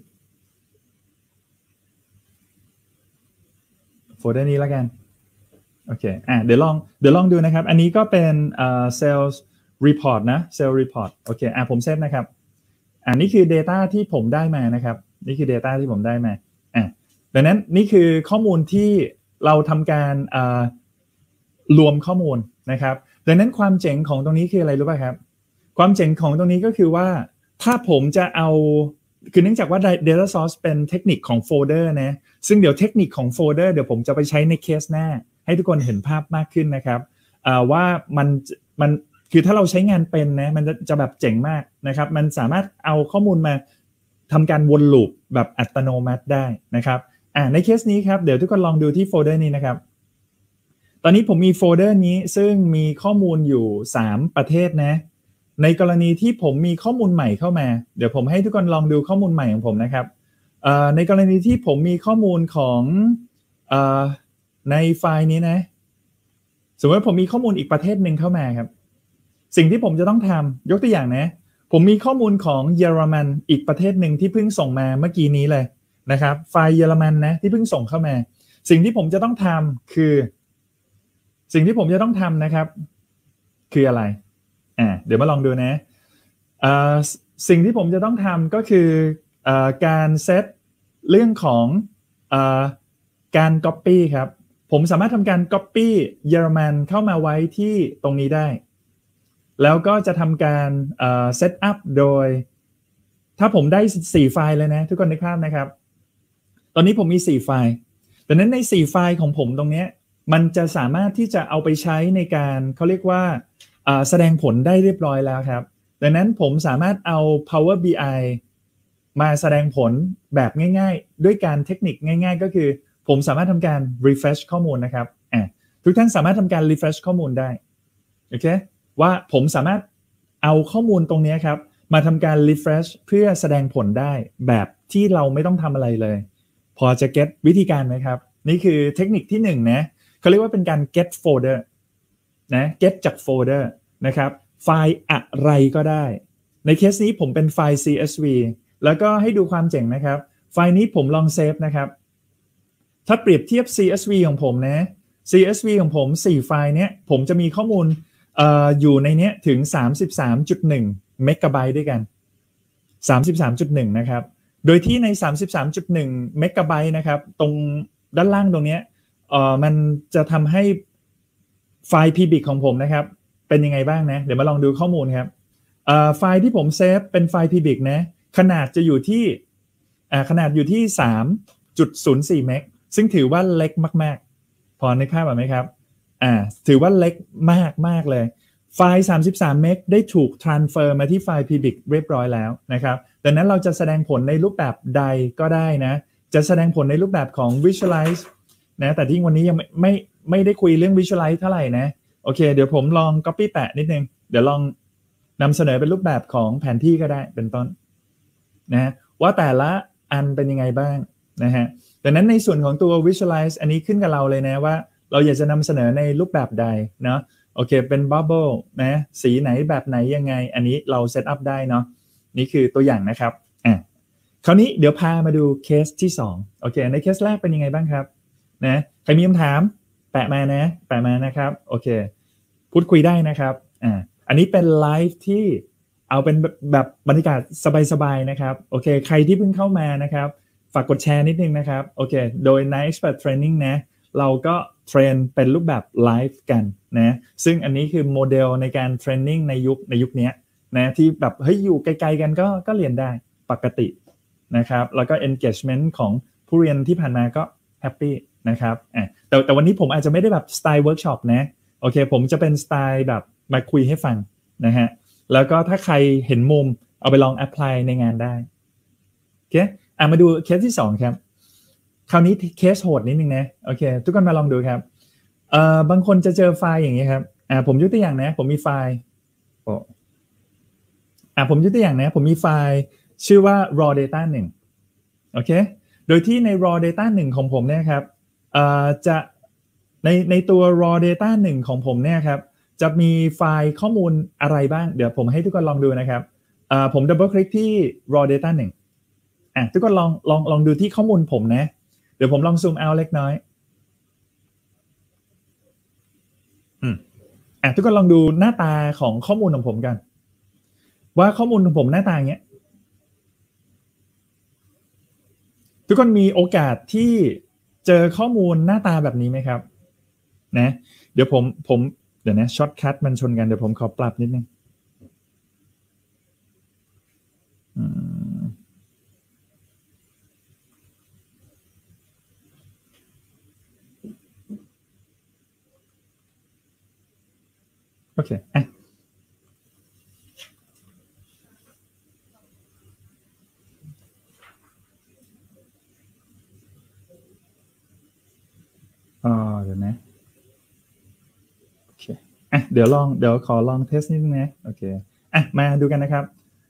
โฟลเดอร์นี้แล้วกันโอเคเดี๋ยวลองดูนะครับอันนี้ก็เป็นsales report นะ sales report โอเคผมเซฟนะครับนี่คือ data ที่ผมได้มานะครับนี่คือ data ที่ผมได้มาดังนั้นนี่คือข้อมูลที่เราทำการรวมข้อมูลนะครับดังนั้นความเจ๋งของตรงนี้คืออะไรรู้ป่ะครับความเจ๋งของตรงนี้ก็คือว่าถ้าผมจะเอาคือเนื่องจากว่า data source เป็นเทคนิคของโฟลเดอร์นะซึ่งเดี๋ยวเทคนิคของโฟลเดอร์เดี๋ยวผมจะไปใช้ในเคสหน้าให้ทุกคนเห็นภาพมากขึ้นนะครับว่ามันคือถ้าเราใช้งานเป็นนะมันจะแบบเจ๋งมากนะครับมันสามารถเอาข้อมูลมาทำการวนลูปแบบอัตโนมัติได้นะครับในเคสนี้ครับเดี๋ยวทุกคนลองดูที่โฟลเดอร์นี้นะครับตอนนี้ผมมีโฟลเดอร์นี้ซึ่งมีข้อมูลอยู่3ประเทศนะในกรณีที่ผมมีข้อมูลใหม่เข้ามาเดี๋ยวผมให้ทุกคนลองดูข้อมูลใหม่ของผมนะครับในกรณีที่ผมมีข้อมูลของในไฟล์นี้นะสมมติว่าผมมีข้อมูลอีกประเทศหนึ่งเข้ามาครับสิ่งที่ผมจะต้องทำยกตัวอย่างนะผมมีข้อมูลของเยอรมันอีกประเทศหนึ่งที่เพิ่งส่งมาเมื่อกี้นี้เลยนะครับไฟล์เยอรมันนะที่เพิ่งส่งเข้ามาสิ่งที่ผมจะต้องทำคือสิ่งที่ผมจะต้องทำนะครับคืออะไรเดี๋ยวมาลองดูนะสิ่งที่ผมจะต้องทำก็คือการเซตเรื่องของการ copy ครับผมสามารถทำการ copy เยอรมันเข้ามาไว้ที่ตรงนี้ได้แล้วก็จะทำการset up โดยถ้าผมได้4ไฟล์เลยนะทุกคนนึกภาพนะครับตอนนี้ผมมี4ไฟล์ดังนั้นใน4ไฟล์ของผมตรงนี้มันจะสามารถที่จะเอาไปใช้ในการเขาเรียกว่าแสดงผลได้เรียบร้อยแล้วครับดังนั้นผมสามารถเอา Power BI มาแสดงผลแบบง่ายๆด้วยการเทคนิคง่ายๆก็คือผผมสามารถทำการ refresh ข้อมูลนะครับทุกท่านสามารถทำการ refresh ข้อมูลได้โอเคว่าผมสามารถเอาข้อมูลตรงนี้ครับมาทำการ refresh เพื่อแสดงผลได้แบบที่เราไม่ต้องทำอะไรเลยพอจะ get วิธีการไหมครับนี่คือเทคนิคที่1นะเขาเรียกว่าเป็นการ get folder นะ get จาก folder นะครับไฟล์อะไรก็ได้ในเคสนี้ผมเป็นไฟล์ CSV แล้วก็ให้ดูความเจ๋งนะครับไฟล์นี้ผมลองเซฟนะครับถ้าเปรียบเทียบ CSV ของผมนะ CSV ของผม4ไฟล์เนี้ยผมจะมีข้อมูลอยู่ในเนี้ยถึง 33.1 เมกะไบต์ด้วยกัน 33.1 นะครับโดยที่ใน 33.1 เมกะไบต์นะครับตรงด้านล่างตรงเนี้ยมันจะทำให้ไฟล์ PBIC ของผมนะครับเป็นยังไงบ้างนะเดี๋ยวมาลองดูข้อมูลครับไฟล์ที่ผมเซฟเป็นไฟล์ PBIC นะขนาดจะอยู่ที่3.04 เมกซึ่งถือว่าเล็กมากๆพอนึกภาพไหมครับถือว่าเล็กมากเลยไฟล์33 เมกได้ถูก transfer มาที่ไฟล์ PBIC เรียบร้อยแล้วนะครับดังนั้นเราจะแสดงผลในรูปแบบใดก็ได้นะจะแสดงผลในรูปแบบของ visualize นะแต่ที่วันนี้ยังไม่ได้คุยเรื่อง visualize เท่าไหร่นะโอเคเดี๋ยวผมลอง copy แปะนิดนึงเดี๋ยวลองนำเสนอเป็นรูปแบบของแผนที่ก็ได้เป็นต้นนะว่าแต่ละอันเป็นยังไงบ้างนะฮะดังนั้นในส่วนของตัว visualize อันนี้ขึ้นกับเราเลยนะว่าเราอยากจะนำเสนอในรูปแบบใดเนาะโอเคเป็น bubble นะสีไหนแบบไหนยังไงอันนี้เราเซตอัพได้เนาะนี่คือตัวอย่างนะครับคราวนี้เดี๋ยวพามาดูเคสที่2โอเคในเคสแรกเป็นยังไงบ้างครับนะใครมีคำถามแปะมานะครับโอเคพูดคุยได้นะครับอันนี้เป็นไลฟ์ที่เอาเป็นแบบบรรยากาศสบายๆนะครับโอเคใครที่เพิ่งเข้ามานะครับฝากกดแชร์นิดนึงนะครับโอเคโดย Night Expert Training นะเราก็เทรนเป็นรูปแบบไลฟ์กันนะซึ่งอันนี้คือโมเดลในการเทรนนิ่งในยุคนี้นะที่แบบเฮ้ยอยู่ไกลๆกันก็เรียนได้ปกตินะครับแล้วก็ engagement ของผู้เรียนที่ผ่านมาก็แฮปปี้นะครับแต่วันนี้ผมอาจจะไม่ได้แบบสไตล์เวิร์กช็อปนะโอเคผมจะเป็นสไตล์แบบมาคุยให้ฟังนะฮะแล้วก็ถ้าใครเห็นมุมเอาไปลองแอพพลายในงานได้โอเคมาดูเคสที่2ครับคราวนี้เคสโหดนิดนึงนะโอเคทุกคนมาลองดูครับบางคนจะเจอไฟล์อย่างนี้ครับผมยกตัวอย่างนะผมมีไฟล์ผมยกตัวอย่างนะผมมีไฟล์ชื่อว่า raw data 1โอเคโดยที่ใน raw data 1ของผมเนี่ยครับจะในตัว raw data 1ของผมเนี่ยครับจะมีไฟล์ข้อมูลอะไรบ้างเดี๋ยวผมให้ทุกคนลองดูนะครับผมดับเบิลคลิกที่ raw data 1ทุกคนลองดูที่ข้อมูลผมนะเดี๋ยวผมลองซูมเอาเล็กน้อยทุกคนลองดูหน้าตาของข้อมูลของผมกันว่าข้อมูลของผมหน้าตาอย่างเงี้ยทุกคนมีโอกาสที่เจอข้อมูลหน้าตาแบบนี้ไหมครับนะเดี๋ยวผมเดี๋ยวนะช็อตคัทมันชนกันเดี๋ยวผมขอปรับนิดนึงโอเคเดี๋ยวนะโอเคเดี๋ยวขอลองเทสนิดนึงนะโอเคมาดูกันนะครับ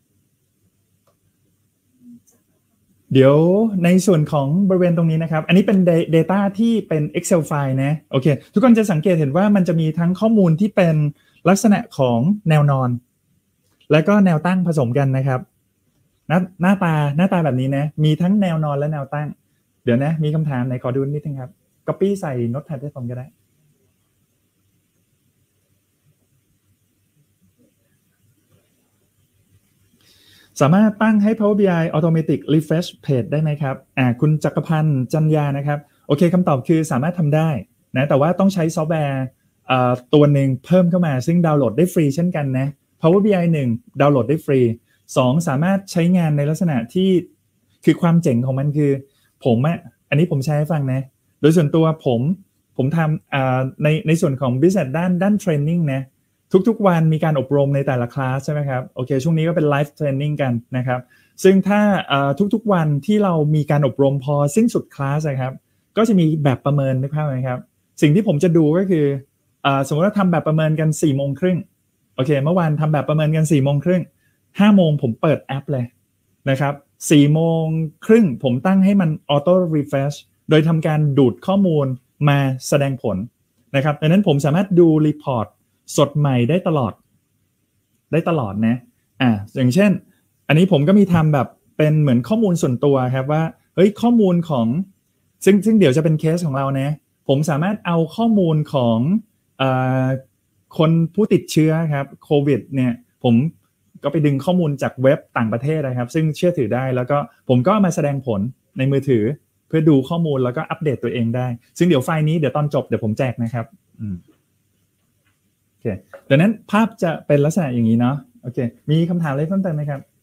เดี๋ยวในส่วนของบริเวณตรงนี้นะครับอันนี้เป็น data ที่เป็น Excel file นะโอเคทุกคนจะสังเกตเห็นว่ามันจะมีทั้งข้อมูลที่เป็นลักษณะของแนวนอนและก็แนวตั้งผสมกันนะครับหน้าตาแบบนี้นะมีทั้งแนวนอนและแนวตั้งเดี๋ยวนะมีคำถามไหนขอดูนิดนึงครับ copy ใส่โน้ตแพดให้ผมก็ได้สามารถตั้งให้ Power BI Automatic Refresh Page ได้ไหมครับคุณจักรพันธ์จันยานะครับโอเคคำตอบคือสามารถทำได้นะแต่ว่าต้องใช้ซอฟต์แวร์ตัวหนึ่งเพิ่มเข้ามาซึ่งดาวน์โหลดได้ฟรีเช่นกันนะ Power BI 1ดาวน์โหลดได้ฟรี2สามารถใช้งานในลักษณะที่คือความเจ๋งของมันคือผมอันนี้ผมใช้ให้ฟังนะโดยส่วนตัวผมทำในส่วนของ business ด้าน training นะทุกๆวันมีการอบรมในแต่ละคลาสใช่ไหมครับโอเคช่วงนี้ก็เป็นไลฟ์เทรนนิ่งกันนะครับซึ่งถ้าทุกๆวันที่เรามีการอบรมพอสิ้นสุดคลาสนะครับก็จะมีแบบประเมินนึกภาพไหมครับสิ่งที่ผมจะดูก็คือสมมติว่าทำแบบประเมินกัน4 โมงครึ่งโอเคเมื่อวานทำแบบประเมินกัน4 โมงครึ่ง5 โมงผมเปิดแอปเลยนะครับ4 โมงครึ่งผมตั้งให้มันออโต้รีเฟรชโดยทำการดูดข้อมูลมาแสดงผลนะครับดังนั้นผมสามารถดูรีพอร์ตสดใหม่ได้ตลอดนะอย่างเช่นอันนี้ผมก็มีทำแบบเป็นเหมือนข้อมูลส่วนตัวครับว่าเฮ้ยข้อมูลของซึ่งเดี๋ยวจะเป็นเคสของเรานะผมสามารถเอาข้อมูลของคนผู้ติดเชื้อครับโควิดเนี่ยผมก็ไปดึงข้อมูลจากเว็บต่างประเทศนะครับซึ่งเชื่อถือได้แล้วก็ผมก็มาแสดงผลในมือถือเพื่อดูข้อมูลแล้วก็อัปเดตตัวเองได้ซึ่งเดี๋ยวไฟล์นี้เดี๋ยวตอนจบเดี๋ยวผมแจกนะครับโอเคดังนั้นภาพจะเป็นลักษณะอย่างนี้เนาะโอเคมีคำถามอะไรเพิ่มเติมไหมครับ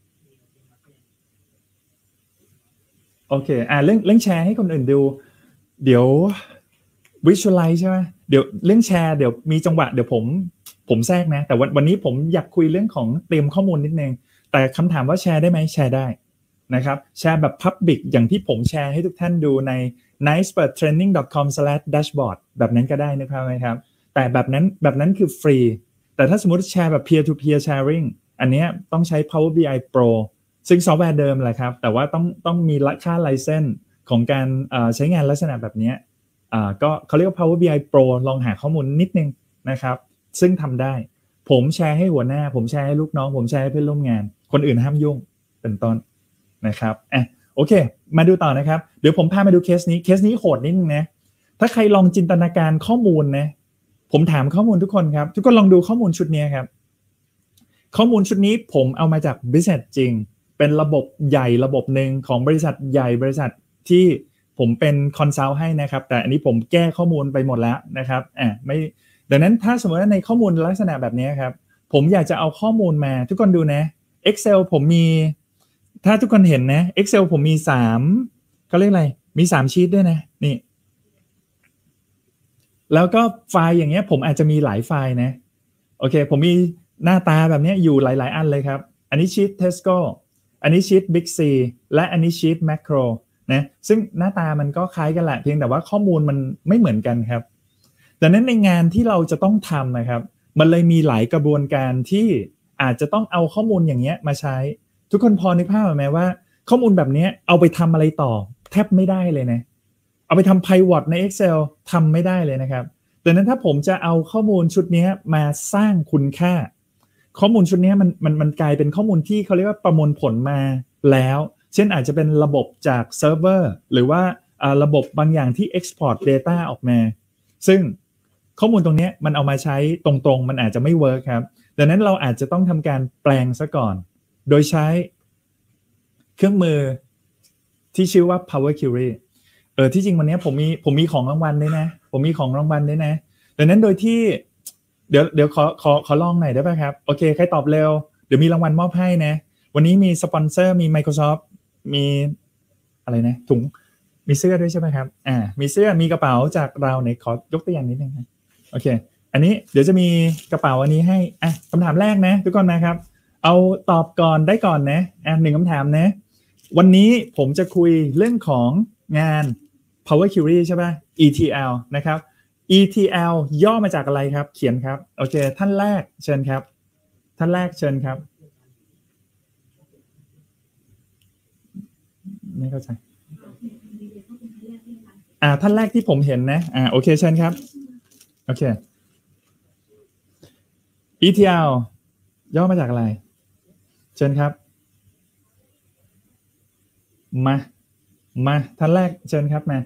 โอเคเรื่องแชร์ให้คนอื่นดูเดี๋ยว visualize ใช่ไหมเดี๋ยวเรื่องแชร์เดี๋ยวมีจังหวะเดี๋ยวผมแทรกนะแต่วันนี้ผมอยากคุยเรื่องของเตรียมข้อมูลนิดนึงแต่คำถามว่าแชร์ได้ไหมแชร์ได้นะครับแชร์แบบ Public อย่างที่ผมแชร์ให้ทุกท่านดูใน nicebirdtraining.com/dashboard แบบนั้นก็ได้นะครับแต่แบบนั้นคือฟรีแต่ถ้าสมมติแชร์แบบ peer to peer sharing อันนี้ต้องใช้ Power BI Pro ซึ่งซอฟต์แวร์เดิมแหละครับแต่ว่าต้องมีค่าไลเซนส์ของการใช้งานลักษณะแบบนี้ก็เขาเรียกว่า Power BI Pro ลองหาข้อมูลนิดนึงนะครับซึ่งทำได้ผมแชร์ให้หัวหน้าผมแชร์ให้ลูกน้องผมแชร์ให้เพื่อนร่วมงานคนอื่นห้ามยุ่งเป็นต้นนะครับโอเคมาดูต่อนะครับเดี๋ยวผมพามาดูเคสนี้โหดนิดนึงนะถ้าใครลองจินตนาการข้อมูลนะผมถามข้อมูลทุกคนครับทุกคนลองดูข้อมูลชุดนี้ครับข้อมูลชุดนี้ผมเอามาจาก Business จริงเป็นระบบใหญ่ระบบหนึ่งของบริษัทใหญ่บริษัทที่ผมเป็นคอนซัลท์ให้นะครับแต่อันนี้ผมแก้ข้อมูลไปหมดแล้วนะครับไม่ดังนั้นถ้าสมมติว่าในข้อมูลลักษณะแบบนี้ครับผมอยากจะเอาข้อมูลมาทุกคนดูนะ Excel ผมมีถ้าทุกคนเห็นนะ Excel ผมมี3เขาเรียกอะไรมี3ชีทด้วยนะนี่แล้วก็ไฟล์อย่างเงี้ยผมอาจจะมีหลายไฟล์นะโอเคผมมีหน้าตาแบบนี้อยู่หลายๆอันเลยครับอันนี้ชีท Tesco อันนี้ชีท Big C และอันนี้ชีท Macro นะซึ่งหน้าตามันก็คล้ายกันแหละเพียงแต่ว่าข้อมูลมันไม่เหมือนกันครับดังนั้นในงานที่เราจะต้องทำนะครับมันเลยมีหลายกระบวนการที่อาจจะต้องเอาข้อมูลอย่างเงี้ยมาใช้ทุกคนพอนึกภาพไหมว่าข้อมูลแบบนี้เอาไปทำอะไรต่อแทบไม่ได้เลยนะเอาไปทำ pivot ใน Excel ทำไม่ได้เลยนะครับดังนั้นถ้าผมจะเอาข้อมูลชุดนี้มาสร้างคุณค่าข้อมูลชุดนี้มันกลายเป็นข้อมูลที่เขาเรียกว่าประมวลผลมาแล้วเช่นอาจจะเป็นระบบจากเซิร์ฟเวอร์หรือว่าระบบบางอย่างที่ export data ออกมาซึ่งข้อมูลตรงนี้มันเอามาใช้ตรงๆมันอาจจะไม่เวิร์คครับดังนั้นเราอาจจะต้องทำการแปลงซะก่อนโดยใช้เครื่องมือที่ชื่อว่า Power Query ที่จริงวันนี้ผมมีของรางวัลด้วยนะผมมีของรางวัลด้วยนะดังนั้นโดยที่เดี๋ยวขอลองหน่อยได้ป่ะครับโอเคใครตอบเร็วเดี๋ยวมีรางวัลมอบให้นะวันนี้มีสปอนเซอร์มี Microsoft มีอะไรนะถุงมีเสื้อด้วยใช่ไหมครับมีเสื้อมีกระเป๋าจากเราในขอยกตัวอย่างนิดนึงนะโอเคอันนี้เดี๋ยวจะมีกระเป๋าอันนี้ให้คำถามแรกนะทุกคนนะครับเอาตอบก่อนได้ก่อนนะ1คำถามนะวันนี้ผมจะคุยเรื่องของงาน Power Query ใช่ป่ะ ETL นะครับ ETL ย่อมาจากอะไรครับเขียนครับโอเคท่านแรกเชิญครับท่านแรกเชิญครับไม่เข้าใจท่านแรกที่ผมเห็นนะโอเคเชิญครับโอเค ETL ย่อมาจากอะไรเชิญครับมาท่านแรกเชิญครับมา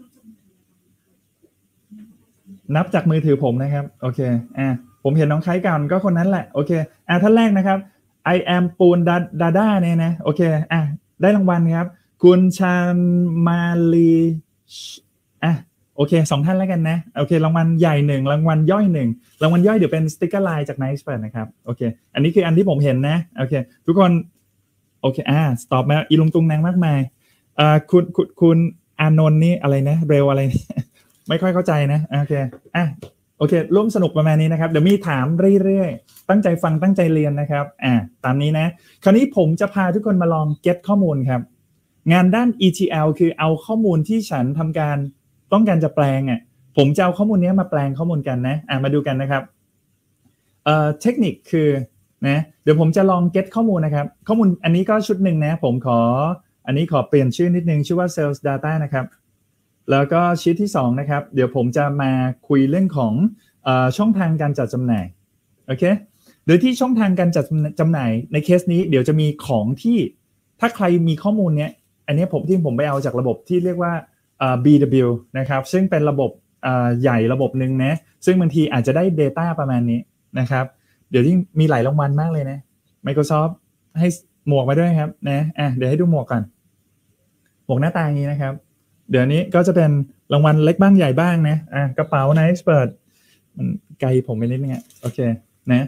นับจากมือถือผมนะครับโอเคผมเห็นน้องไคก่อนก็คนนั้นแหละโอเคท่านแรกนะครับ I am ปูนดาด้าเนี่ยนะโอเคได้รางวัลครับคุณชามาลีโอเค2ท่านแล้วกันนะโอเครางวัลใหญ่1รางวัลย่อย1รางวัลย่อยเดี๋ยวเป็นสติ๊กเกอร์ไลน์จาก Nicepert นะครับโอเคอันนี้คืออันที่ผมเห็นนะโอเคทุกคนโอเคตอบมาอีลุงตุงนางมากมายคุณอานนท์นี่อะไรนะเร็วอะไร ไม่ค่อยเข้าใจนะโอเคโอเคร่วมสนุกประมาณนี้นะครับเดี๋ยวมีถามเรื่อยๆตั้งใจฟังตั้งใจเรียนนะครับตามนี้นะคราวนี้ผมจะพาทุกคนมาลองเก็ตข้อมูลครับงานด้าน ETL คือเอาข้อมูลที่ฉันทำการต้องการจะแปลงผมจะเอาข้อมูลนี้มาแปลงข้อมูลกันนะมาดูกันนะครับเทคนิคคือนะเดี๋ยวผมจะลอง get ข้อมูลนะครับข้อมูลอันนี้ก็ชุดหนึ่งนะผมอันนี้ขอเปลี่ยนชื่อนิดนึงชื่อว่า sales data นะครับแล้วก็ชีทที่2นะครับเดี๋ยวผมจะมาคุยเรื่องของช่องทางการจัดจำหน่ายโอเคโดยที่ช่องทางการจัดจำหน่ายในเคสนี้เดี๋ยวจะมีของที่ถ้าใครมีข้อมูลเนี้ยอันนี้ผมไปเอาจากระบบที่เรียกว่าBW นะครับซึ่งเป็นระบบใหญ่ระบบหนึ่งนะซึ่งบางทีอาจจะได้ data ประมาณนี้นะครับเดี๋ยวที่มีหลายรางวัลมากเลยนะ Microsoft ให้หมวกมาด้วยครับนะเดี๋ยวให้ดูหมวกก่อนหมวกหน้าตาอย่างนี้นะครับเดี๋ยวนี้ก็จะเป็นรางวัลเล็กบ้างใหญ่บ้างนะกระเป๋า Nice เปิดมันไกลผมไปนิดนึงโอเคนะ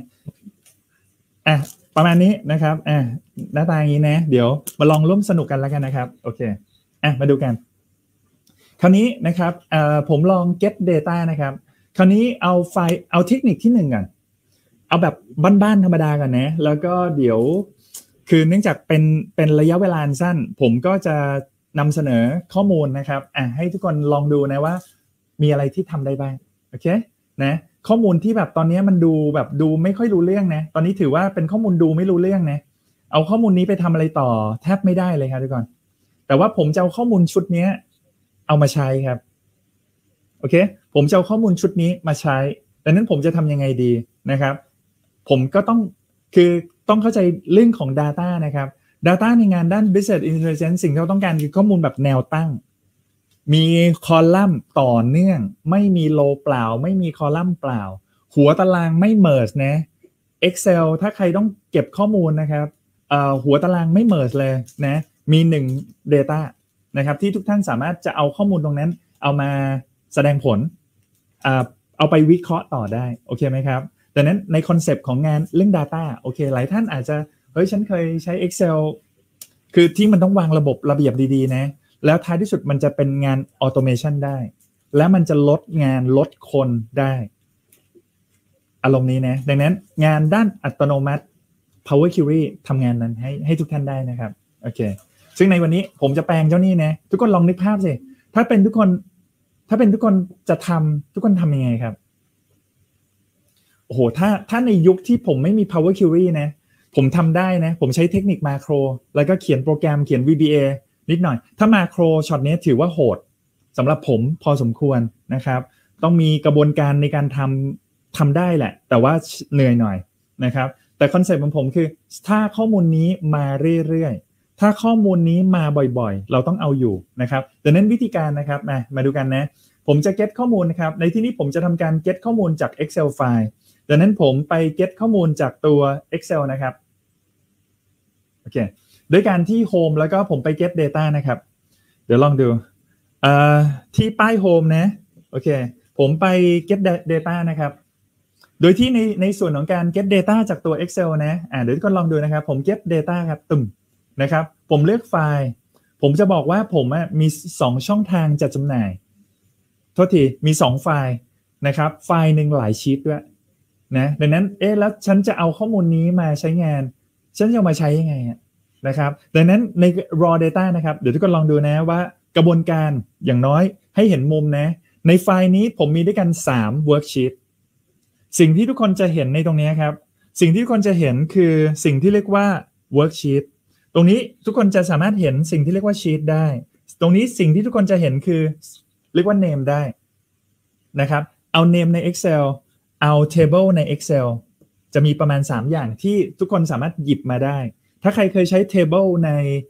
ประมาณนี้นะครับหน้าตาอย่างนี้นะเดี๋ยวมาลองร่วมสนุกกันแล้วกันนะครับโอเคมาดูกันคราวนี้นะครับผมลอง get data นะครับคราวนี้เอาเทคนิคที่1ก่อนเอาแบบบ้านๆธรรมดาก่อนนะแล้วก็เดี๋ยวคือเนื่องจากเป็นระยะเวลาสั้นผมก็จะนำเสนอข้อมูลนะครับให้ทุกคนลองดูนะว่ามีอะไรที่ทำได้บ้างโอเคนะข้อมูลที่แบบตอนนี้มันดูไม่ค่อยรู้เรื่องนะตอนนี้ถือว่าเป็นข้อมูลดูไม่รู้เรื่องนะเอาข้อมูลนี้ไปทำอะไรต่อแทบไม่ได้เลยครับทุกคนแต่ว่าผมจะเอาข้อมูลชุดนี้เอามาใช้ครับโอเคผมจะเอาข้อมูลชุดนี้มาใช้ดังนั้นผมจะทำยังไงดีนะครับผมก็ต้องเข้าใจเรื่องของ data นะครับ data ในงานด้าน business intelligence สิ่งที่เราต้องการคือข้อมูลแบบแนวตั้งมีคอลัมน์ต่อเนื่องไม่มีโลเปล่าไม่มีคอลัมน์เปล่าหัวตารางไม่ merge นะ Excel ถ้าใครต้องเก็บข้อมูลนะครับหัวตารางไม่ merge เลยนะมี1 data นะครับที่ทุกท่านสามารถจะเอาข้อมูลตรงนั้นเอามาแสดงผลเอาไปวิเคราะห์ต่อได้โอเคไหมครับดังนั้นในคอนเซปต์ของงานเรื่อง data โอเคหลายท่านอาจจะฉันเคยใช้ Excel คือที่มันต้องวางระบบระเบียบดีๆนะแล้วท้ายที่สุดมันจะเป็นงานออโตเมชันได้แล้วมันจะลดงานลดคนได้อารมณ์นี้นะดังนั้นงานด้านอัตโนมัติ Power Query ทำงานนั้นให้ทุกท่านได้นะครับโอเคซึ่งในวันนี้ผมจะแปลงเจ้านี่นะทุกคนลองนึกภาพสิถ้าเป็นทุกคนจะทำทุกคนทำยังไงครับโอ้โหถ้าในยุคที่ผมไม่มี Power Query นะผมทำได้นะผมใช้เทคนิคมาโครแล้วก็เขียนโปรแกรมเขียน VBA นิดหน่อยถ้ามาโครช็อตนี้ถือว่าโหดสำหรับผมพอสมควรนะครับต้องมีกระบวนการในการทำได้แหละแต่ว่าเหนื่อยหน่อยนะครับแต่คอนเซ็ปต์ของผมคือถ้าข้อมูลนี้มาเรื่อยๆถ้าข้อมูลนี้มาบ่อยๆเราต้องเอาอยู่นะครับดังนั้นวิธีการนะครับมาดูกันนะผมจะ get ข้อมูลนะครับในที่นี้ผมจะทำการ get ข้อมูลจาก Excel ไฟล์ดังนั้นผมไป get ข้อมูลจากตัว Excel นะครับโอเคด้วยการที่ Home แล้วก็ผมไป get data นะครับเดี๋ยวลองดูที่ป้าย Home นะโอเคผมไป get data นะครับโดยที่ในส่วนของการ get data จากตัว Excel นะเดี๋ยวทุกคนลองดูนะครับผม get data ครับตุ่มนะครับผมเลือกไฟล์ผมจะบอกว่าผมมี2ช่องทางจัดจำหน่ายโทษทีมี2ไฟล์นะครับไฟล์หนึ่งหลายชีทด้วยนะดังนั้นแล้วฉันจะเอาข้อมูลนี้มาใช้งานฉันจะเอามาใช้ยังไงนะครับดังนั้นใน raw data นะครับเดี๋ยวทุกคนลองดูนะว่ากระบวนการอย่างน้อยให้เห็นมุมนะในไฟล์นี้ผมมีด้วยกัน3 worksheet สิ่งที่ทุกคนจะเห็นในตรงนี้ครับสิ่งที่ทุกคนจะเห็นคือสิ่งที่เรียกว่า worksheet ตรงนี้ทุกคนจะสามารถเห็นสิ่งที่เรียกว่า sheet ได้ตรงนี้สิ่งที่ทุกคนจะเห็นคือเรียกว่า name ได้นะครับเอา name ใน Excel เอา table ใน Excel จะมีประมาณ3อย่างที่ทุกคนสามารถหยิบมาได้ถ้าใครเคยใช้ table ใน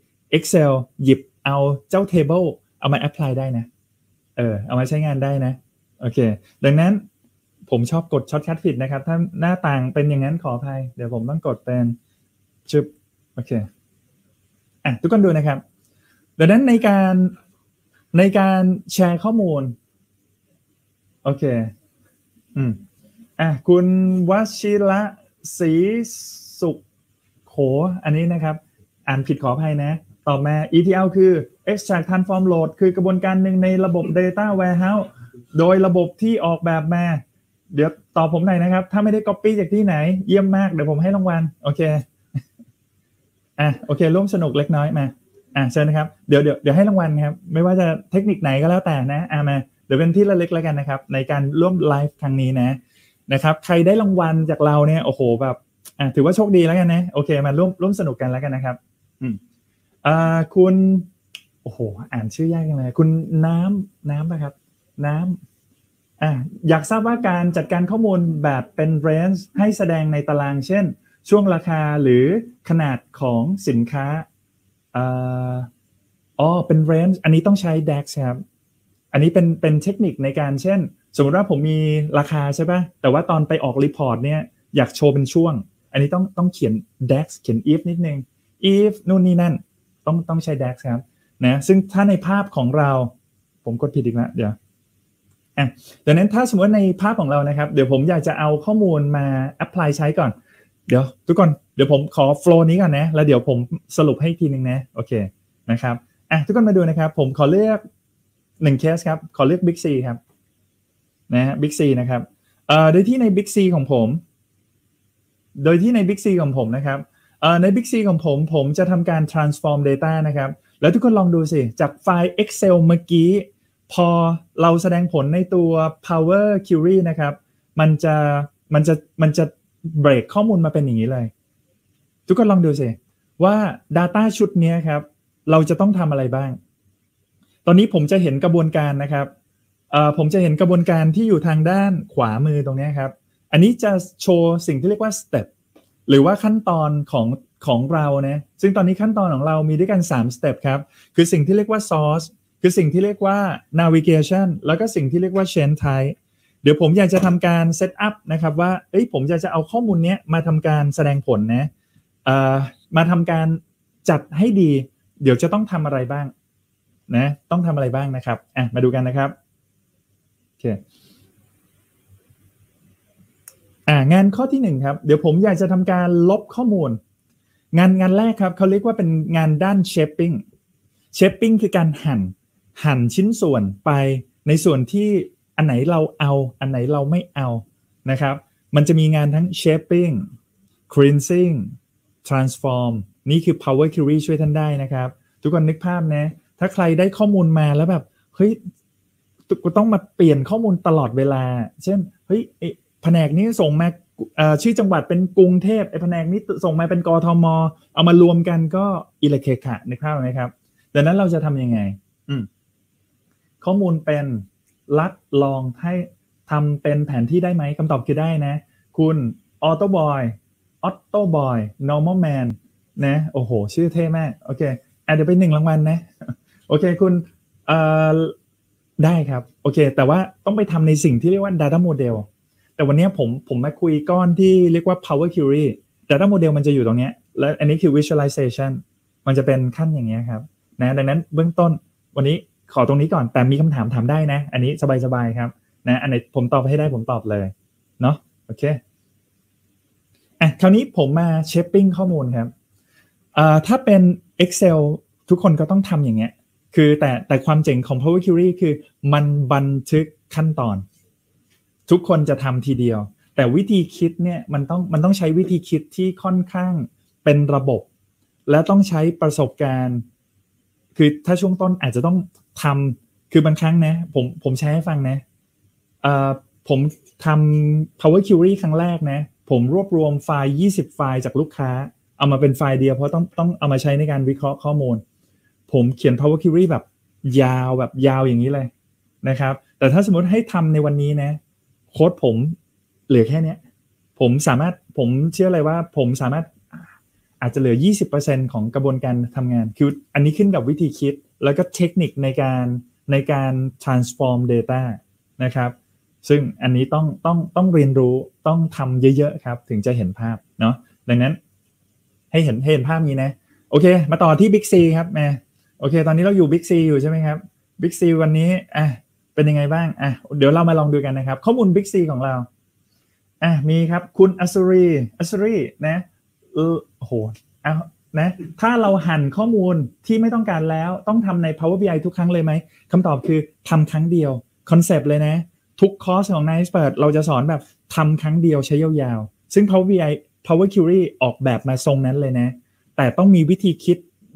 Excel หยิบเอาเจ้า table เอามา apply ได้นะเอามาใช้งานได้นะโอเคดังนั้นผมชอบกดช็อตคัทผิดนะครับถ้าหน้าต่างเป็นอย่างนั้นขออภัยเดี๋ยวผมต้องกดเป็นชึบโอเคทุกคนดูนะครับดังนั้นในการแชร์ข้อมูลโอเคคุณวชิระศรีสุขโขอันนี้นะครับอ่านผิดขออภัยนะต่อมา ETL คือ Extract Transform Load คือกระบวนการหนึ่งในระบบ Data Warehouse โดยระบบที่ออกแบบมาเดี๋ยวตอบผมหน่อยนะครับถ้าไม่ได้ copy จากที่ไหนเยี่ยมมากเดี๋ยวผมให้รางวัลโอเคโอเคร่วมสนุกเล็กน้อยมาเชิญนะครับเดี๋ยวให้รางวัลครับไม่ว่าจะเทคนิคไหนก็แล้วแต่นะมาเดี๋ยวเป็นที่ระลึกแล้วกันนะครับในการร่วมไลฟ์ครั้งนี้นะครับใครได้รางวัลจากเราเนี่ยโอ้โหแบบถือว่าโชคดีแล้วกันนะโอเคมาร่วมสนุกกันแล้วกันนะครับคุณโอ้โหอ่านชื่อยากจังเลยคุณน้ำป่ะครับน้ำอยากทราบว่าการจัดการข้อมูลแบบเป็นเรนจ์ให้แสดงในตารางเช่นช่วงราคาหรือขนาดของสินค้าเป็นเรนจ์อันนี้ต้องใช้ DAX ครับอันนี้เป็นเทคนิคในการเช่นสมมติว่าผมมีราคาใช่ป่ะแต่ว่าตอนไปออกรีพอร์ตเนี่ยอยากโชว์เป็นช่วงอันนี้ต้องเขียน DAX เขียน if นิดนึง if นู่นนี่นั่นต้องใช้ DAX ครับนะซึ่งถ้าในภาพของเราผมกดผิดอีกแล้วเดี๋ยวดังนั้นถ้าสมมติในภาพของเรานะครับเดี๋ยวผมอยากจะเอาข้อมูลมา apply ใช้ก่อนเดี๋ยวทุกคนเดี๋ยวผมขอ flow นี้ก่อนนะแล้วเดี๋ยวผมสรุปให้อีกทีนึงนะโอเคนะครับทุกคนมาดูนะครับผมขอเลือก1เคสครับขอเลือก Big C ครับนะ Big C นะครับโดยที่ใน Big C ของผมนะครับใน Big C ของผมจะทำการ transform data นะครับแล้วทุกคนลองดูสิจากไฟล์ Excel เมื่อกี้พอเราแสดงผลในตัว Power Query นะครับมันจะเบรกข้อมูลมาเป็นอย่างนี้เลยทุกคนลองดูสิว่า Data ชุดนี้ครับเราจะต้องทำอะไรบ้างตอนนี้ผมจะเห็นกระบวนการนะครับผมจะเห็นกระบวนการที่อยู่ทางด้านขวามือตรงนี้ครับอันนี้จะโชว์สิ่งที่เรียกว่า step หรือว่าขั้นตอนของเรานะซึ่งตอนนี้ขั้นตอนของเรามีด้วยกัน3 step ครับคือสิ่งที่เรียกว่า source คือสิ่งที่เรียกว่า navigation แล้วก็สิ่งที่เรียกว่า change type เดี๋ยวผมอยากจะทำการ set up นะครับว่าผมจะเอาข้อมูลนี้มาทำการแสดงผลนะมาทำการจัดให้ดีเดี๋ยวจะต้องทำอะไรบ้างนะต้องทำอะไรบ้างนะครับมาดูกันนะครับโอเคงานข้อที่1ครับเดี๋ยวผมอยากจะทำการลบข้อมูลงานแรกครับเขาเรียกว่าเป็นงานด้าน shaping คือการหั่นชิ้นส่วนไปในส่วนที่อันไหนเราเอาอันไหนเราไม่เอานะครับมันจะมีงานทั้ง shaping cleansing transform นี่คือ Power Query ช่วยท่านได้นะครับทุกคนนึกภาพนะถ้าใครได้ข้อมูลมาแล้วแบบเฮ้ยกูต้องมาเปลี่ยนข้อมูลตลอดเวลาเช่นเฮ้ยแผนกนี้ส่งมาชื่อจังหวัดเป็นกรุงเทพแผนกนี้ส่งมาเป็นกทมเอามารวมกันก็อิเล็กเคขะนึกภาพไหมครับดังนั้นเราจะทำยังไงข้อมูลเป็นลัดลองให้ทำเป็นแผนที่ได้ไหมคำตอบคือได้นะคุณออโต้บอย normal man นะโอ้โหชื่อเท่มากโอเคเดี๋ยวไป1รางวัลนะโอเคคุณได้ครับโอเคแต่ว่าต้องไปทำในสิ่งที่เรียกว่า data model แต่วันนี้ผมมาคุยก้อนที่เรียกว่า power query data model มันจะอยู่ตรงนี้แล้วอันนี้คือ visualization มันจะเป็นขั้นอย่างเงี้ยครับนะดังนั้นเบื้องต้นวันนี้ขอตรงนี้ก่อนแต่มีคำถามถามได้นะอันนี้สบายๆครับนะอันไหนผมตอบให้ได้ผมตอบเลยเนาะโอเคคราวนี้ผมมา shaping ข้อมูลครับถ้าเป็น Excel ทุกคนก็ต้องทำอย่างเงี้ยคือแต่ความเจ๋งของ Power Query คือมันบันทึกขั้นตอนทุกคนจะทำทีเดียวแต่วิธีคิดเนี่ยมันต้องใช้วิธีคิดที่ค่อนข้างเป็นระบบและต้องใช้ประสบการณ์คือถ้าช่วงต้นอาจจะต้องทำคือบางครั้งนะผมใช้ให้ฟังนะผมทำ Power Query ครั้งแรกนะผมรวบรวมไฟล์20ไฟล์จากลูกค้าเอามาเป็นไฟล์เดียวเพราะต้องเอามาใช้ในการวิเคราะห์ข้อมูลผมเขียน Power Query แบบยาวอย่างนี้เลยนะครับแต่ถ้าสมมติให้ทำในวันนี้นะโค้ดผมเหลือแค่นี้ผมเชื่อเลยว่าผมสามารถอาจจะเหลือ 20% ของกระบวนการทำงานคืออันนี้ขึ้นกับวิธีคิดแล้วก็เทคนิคในการ transform data นะครับซึ่งอันนี้ต้องเรียนรู้ต้องทำเยอะๆครับถึงจะเห็นภาพเนาะดังนั้นให้เห็นภาพนี้นะโอเคมาต่อที่ Big C ครับโอเคตอนนี้เราอยู่ Big C อยู่ใช่ไหมครับ Big C วันนี้เป็นยังไงบ้างเดี๋ยวเรามาลองดูกันนะครับข้อมูล Big C ของเรามีครับคุณอัศรีนะโอ้โหนะถ้าเราหั่นข้อมูลที่ไม่ต้องการแล้วต้องทำใน Power BI ทุกครั้งเลยไหมคำตอบคือทำครั้งเดียวคอนเซปต์เลยนะทุกคอร์สของ Knightspert เราจะสอนแบบทำครั้งเดียวใช้ยาวๆซึ่ง Power BI Power Query ออกแบบมาทรงนั้นเลยนะแต่ต้องมีวิธีคิด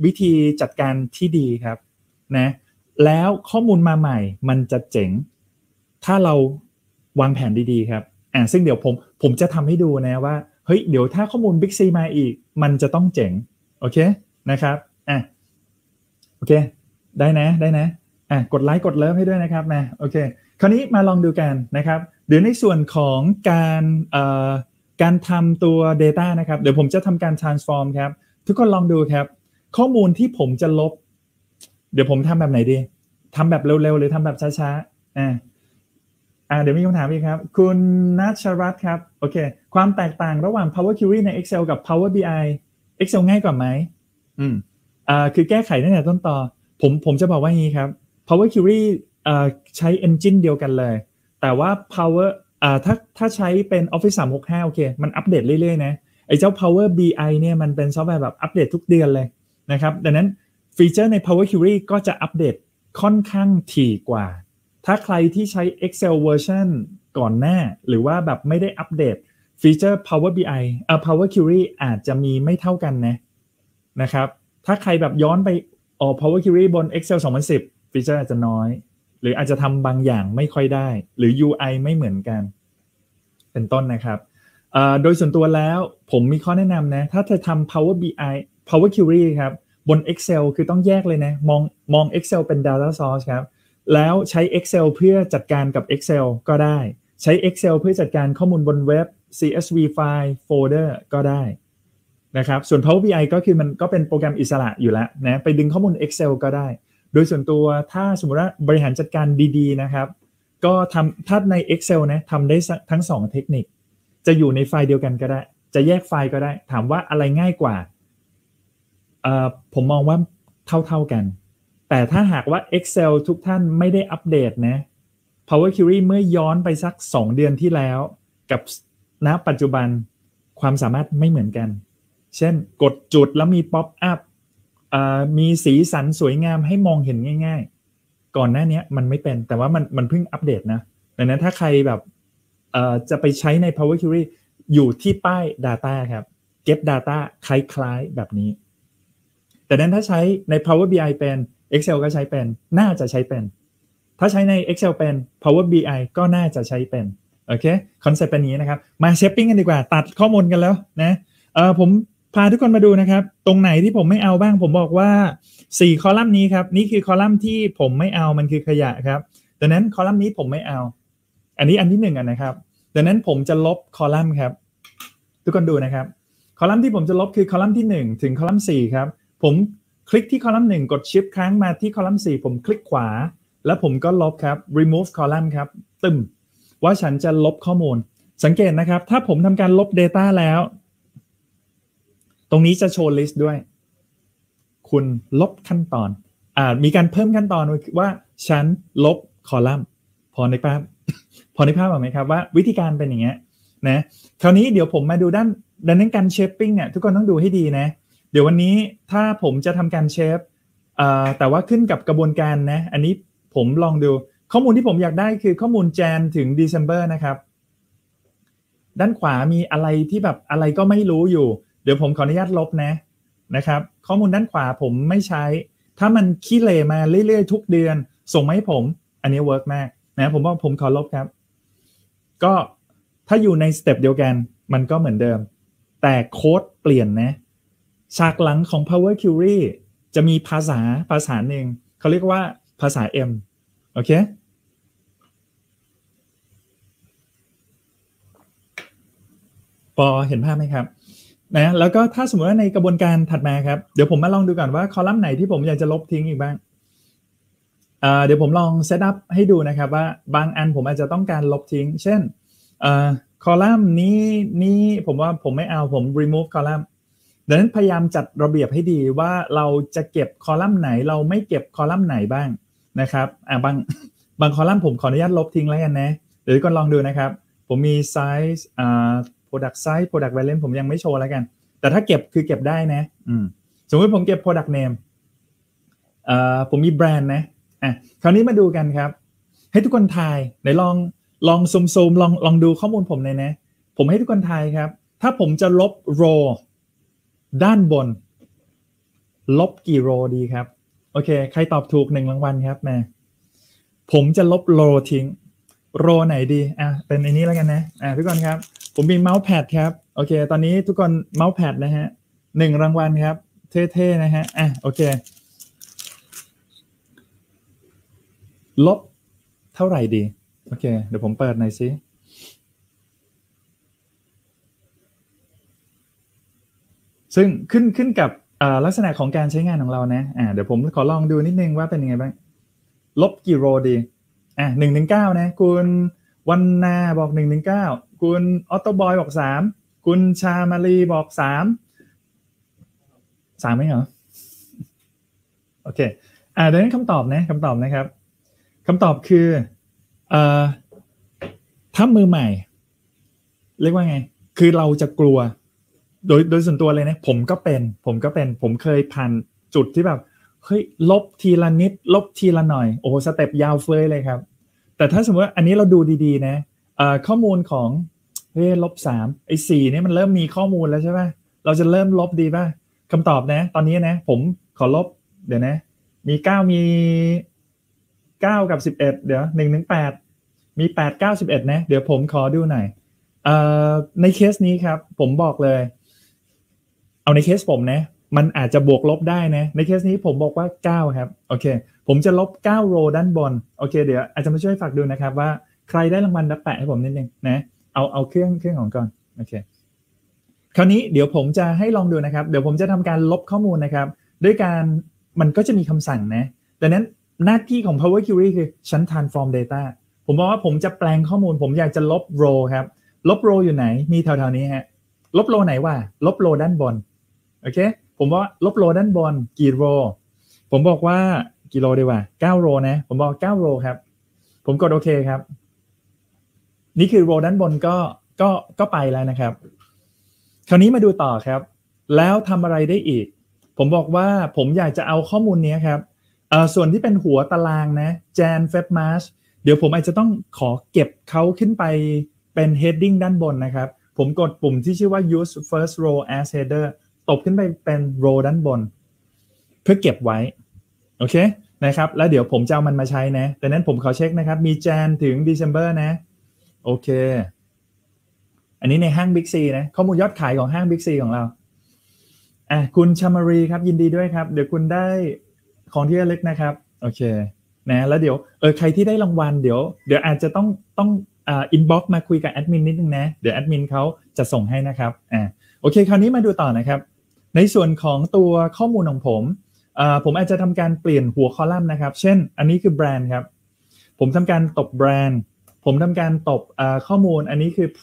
วิธีจัดการที่ดีครับนะแล้วข้อมูลมาใหม่มันจะเจ๋งถ้าเราวางแผนดีๆครับซึ่งเดี๋ยวผมจะทำให้ดูนะว่าเฮ้ยเดี๋ยวถ้าข้อมูล Big C มาอีกมันจะต้องเจ๋งโอเคนะครับโอเคได้นะกดไลค์กดเลิฟให้ด้วยนะครับนะโอเคคราวนี้มาลองดูกันนะครับเดี๋ยวในส่วนของการทำตัว data นะครับเดี๋ยวผมจะทำการ transform ครับทุกคนลองดูครับข้อมูลที่ผมจะลบเดี๋ยวผมทำแบบไหนดีทำแบบเร็วๆหรือทำแบบช้าๆเดี๋ยวมีคำถามอีกครับคุณนัชรัตน์ครับโอเคความแตกต่างระหว่าง Power Query ใน Excel กับ Power BI Excel ง่ายกว่าไหมคือแก้ไขตั้งแต่ต้นต่อผมจะบอกว่าอย่างนี้ครับ Power Query ใช้ engine เดียวกันเลยแต่ว่า Power ถ้าใช้เป็น Office 365โอเคมันอัปเดตเรื่อยๆนะไอ้เจ้า Power BI เนี่ยมันเป็นซอฟต์แวร์แบบอัปเดตทุกเดือนเลยนะครับดังนั้นฟีเจอร์ใน Power Query ก็จะอัปเดตค่อนข้างถี่กว่าถ้าใครที่ใช้ Excel version ก่อนหน้าหรือว่าแบบไม่ได้อัปเดตฟีเจอร์ Power BI Power Query อาจจะมีไม่เท่ากันนะครับถ้าใครแบบย้อนไปPower Query บน Excel 2010ฟีเจอร์อาจจะน้อยหรืออาจจะทำบางอย่างไม่ค่อยได้หรือ UI ไม่เหมือนกันเป็นต้นนะครับโดยส่วนตัวแล้วผมมีข้อแนะนำนะถ้าจะทำ Power BI Power Query ครับบน Excel คือต้องแยกเลยนะมอง Excel เป็น Data Source ครับแล้วใช้ Excel เพื่อจัดการกับ Excel ก็ได้ใช้ Excel เพื่อจัดการข้อมูลบนเว็บ CSV ไฟล์โฟลเดอร์ก็ได้นะครับส่วน Power BI ก็คือมันก็เป็นโปรแกรมอิสระอยู่แล้วนะไปดึงข้อมูล Excel ก็ได้โดยส่วนตัวถ้าสมมติว่าบริหารจัดการดีๆนะครับก็ถ้าใน Excel นะทำได้ทั้ง2เทคนิคจะอยู่ในไฟล์เดียวกันก็ได้จะแยกไฟล์ก็ได้ถามว่าอะไรง่ายกว่าผมมองว่าเท่ากันแต่ถ้าหากว่า Excel ทุกท่านไม่ได้อัปเดตนะ Power Query เมื่อย้อนไปสัก2เดือนที่แล้วกับณปัจจุบันความสามารถไม่เหมือนกันเช่นกดจุดแล้วมีป๊อปอัพมีสีสันสวยงามให้มองเห็นง่ายๆก่อนหน้านี้มันไม่เป็นแต่ว่ามันเพิ่งอัปเดตนะดังนั้นถ้าใครแบบจะไปใช้ใน Power Query อยู่ที่ป้าย Data ครับ Get Data คล้ายๆแบบนี้แต่นั้นถ้าใช้ใน Power BI เป็น Excel ก็ใช้เป็นน่าจะใช้เป็นถ้าใช้ใน Excel เป็น Power BI ก็น่าจะใช้เป็นโอเคคอนเซ็ปต์เป็นอย่างนี้นะครับมาเชฟปิ้งกันดีกว่าตัดข้อมูลกันแล้วนะผมพาทุกคนมาดูนะครับตรงไหนที่ผมไม่เอาบ้างผมบอกว่า4คอลัมน์นี้ครับนี่คือคอลัมน์ที่ผมไม่เอามันคือขยะครับดังนั้นคอลัมน์นี้ผมไม่เอาอันนี้อันที่1นะครับดังนั้นผมจะลบคอลัมน์ครับทุกคนดูนะครับคอลัมน์ที่ผมจะลบคือคอลัมน์ที่1ถึงคอลัมน์4ครับผมคลิกที่คอลัมน์1กด Shift ค้างมาที่คอลัมน์4ผมคลิกขวาแล้วผมก็ลบครับ remove column ครับตึมว่าฉันจะลบข้อมูลสังเกตนะครับถ้าผมทำการลบ Data แล้วตรงนี้จะโชว์ list ด้วยคุณลบขั้นตอนมีการเพิ่มขั้นตอนว่าฉันลบคอลัมน์พอในภาพออกไหมครับว่าวิธีการเป็นอย่างเงี้ยนะคราวนี้เดี๋ยวผมมาดูด้านนั้นการเชฟปิ้งเนี่ยทุกคนต้องดูให้ดีนะเดี๋ยววันนี้ถ้าผมจะทำการเชฟแต่ว่าขึ้นกับกระบวนการนะอันนี้ผมลองดูข้อมูลที่ผมอยากได้คือข้อมูล Jan ถึง December นะครับด้านขวามีอะไรที่แบบอะไรก็ไม่รู้อยู่เดี๋ยวผมขออนุญาตลบนะครับข้อมูลด้านขวาผมไม่ใช้ถ้ามันขี้เหร่มาเรื่อยๆทุกเดือนส่งมาให้ผมอันนี้เวิร์กมากนะผมว่าผมขอลบครับก็ถ้าอยู่ในสเต็ปเดียวกันมันก็เหมือนเดิมแต่โค้ดเปลี่ยนนะฉากหลังของ Power Query จะมีภาษาหนึ่งเขาเรียกว่าภาษา M โอเคพอเห็นภาพไหมครับนะแล้วก็ถ้าสมมติว่าในกระบวนการถัดมาครับเดี๋ยวผมมาลองดูก่อนว่าคอลัมน์ไหนที่ผมอยากจะลบทิ้งอีกบ้างเดี๋ยวผมลองเซตอัพให้ดูนะครับว่าบางอันผมอาจจะต้องการลบทิ้งเช่นคอลัมน์นี้ผมว่าผมไม่เอาผม remove คอลัมน์ดังนั้นพยายามจัดระเบียบให้ดีว่าเราจะเก็บคอลัมน์ไหนเราไม่เก็บคอลัมน์ไหนบ้างนะครับบางคอลัมน์ผมขออนุญาตลบทิ้งแล้วกันนะเดี๋ยวก็ลองดูนะครับผมมี size product size product value ผมยังไม่โชว์แล้วกันแต่ถ้าเก็บคือเก็บได้นะสมมติผมเก็บ product name ผมมีแบรนด์นะคราวนี้มาดูกันครับให้ทุกคนทายไหนลองซูมลองดูข้อมูลผมเลยนะผมให้ทุกคนทายครับถ้าผมจะลบ row ด้านบนลบกี่โรดีครับโอเคใครตอบถูก1รางวัลครับแม่ผมจะลบโรทิ้งโรไหนดีเป็นอันนี้แล้วกันนะทุกคนครับผมมีเมาส์แพดครับโอเคตอนนี้ทุกคนเมาส์แพดนะฮะ1รางวัลครับเท่ๆนะฮะโอเคลบเท่าไหร่ดีโอเคเดี๋ยวผมเปิดหน่อยสิซึ่งขึ้นกับลักษณะของการใช้งานของเรานะเดี๋ยวผมขอลองดูนิดนึงว่าเป็นยังไงบ้างลบกี่โรดี1-9นะคุณวันนาบอก1-9คุณออโตบอยบอก3คุณชามารีบอก3ไหมเหรอโอเคดังนั้นคำตอบนะครับคำตอบคือถ้ามือใหม่เรียกว่าไงคือเราจะกลัวโดยส่วนตัวเลยนะผมเคยผ่านจุดที่แบบเฮ้ยลบทีละนิดลบทีละหน่อยโอ้โหสเต็ปยาวเฟ้ยเลยครับแต่ถ้าสมมติว่าอันนี้เราดูดีๆนะข้อมูลของ-3ไอ้4เนี่ยมันเริ่มมีข้อมูลแล้วใช่ป่ะเราจะเริ่มลบดีป่ะคำตอบนะตอนนี้นะผมขอลบเดี๋ยวนะมี9มี9กับ11เดี๋ยว1-8มี8 9 11นะเดี๋ยวผมขอดูหน่อยในเคสนี้ครับผมบอกเลยเอาในเคสผมนะมันอาจจะบวกลบได้นะในเคสนี้ผมบอกว่า9ครับโอเคผมจะลบ9โรด้านบนโอเคเดี๋ยวอาจจะมาช่วยฝากดูนะครับว่าใครได้รางวัลแปะให้ผมนิดนึงนะเอาเครื่องของก่อนโอเคคราวนี้เดี๋ยวผมจะให้ลองดูนะครับเดี๋ยวผมจะทำการลบข้อมูลนะครับด้วยการมันก็จะมีคำสั่งนะดังนั้นหน้าที่ของ Power Query คือชั้น transform data ผมบอกว่าผมจะแปลงข้อมูลผมอยากจะลบ row ครับลบ row อยู่ไหนมีแถวๆนี้ฮะลบ row ไหนวะลบ row ด้านบนโอเคผมว่าลบ row ด้านบนกี่ row ผมบอกว่ากี่ row ดีวะ9 row นะผมบอก9 row ครับผมกดโอเคครับนี่คือ row ด้านบนก็ไปแล้วนะครับคราวนี้มาดูต่อครับแล้วทำอะไรได้อีกผมบอกว่าผมอยากจะเอาข้อมูลนี้ครับส่วนที่เป็นหัวตารางนะ Jan Feb March เดี๋ยวผมอาจจะต้องขอเก็บเขาขึ้นไปเป็น heading ด้านบนนะครับผมกดปุ่มที่ชื่อว่า use first row as header ตบขึ้นไปเป็น row ด้านบนเพื่อเก็บไว้โอเคนะครับแล้วเดี๋ยวผมจะเอามันมาใช้นะดังนั้นผมขอเช็คนะครับมี Jan ถึง December นะโอเคอันนี้ในห้าง Big C นะข้อมูลยอดขายของห้าง Big C ของเราคุณชามารีครับยินดีด้วยครับเดี๋ยวคุณได้ของที่ระลึกนะครับโอเคนะแล้วเดี๋ยวใครที่ได้รางวัลเดี๋ยวอาจจะต้องอินบ็อกซ์มาคุยกับแอดมินนิดนึงนะเดี๋ยวแอดมินเขาจะส่งให้นะครับโอเคคราวนี้มาดูต่อนะครับในส่วนของตัวข้อมูลของผมอาจจะทำการเปลี่ยนหัวคอลัมน์นะครับเช่นอันนี้คือแบรนด์ครับผมทำการตบแบรนด์ผมทำการตบข้อมูลอันนี้คือ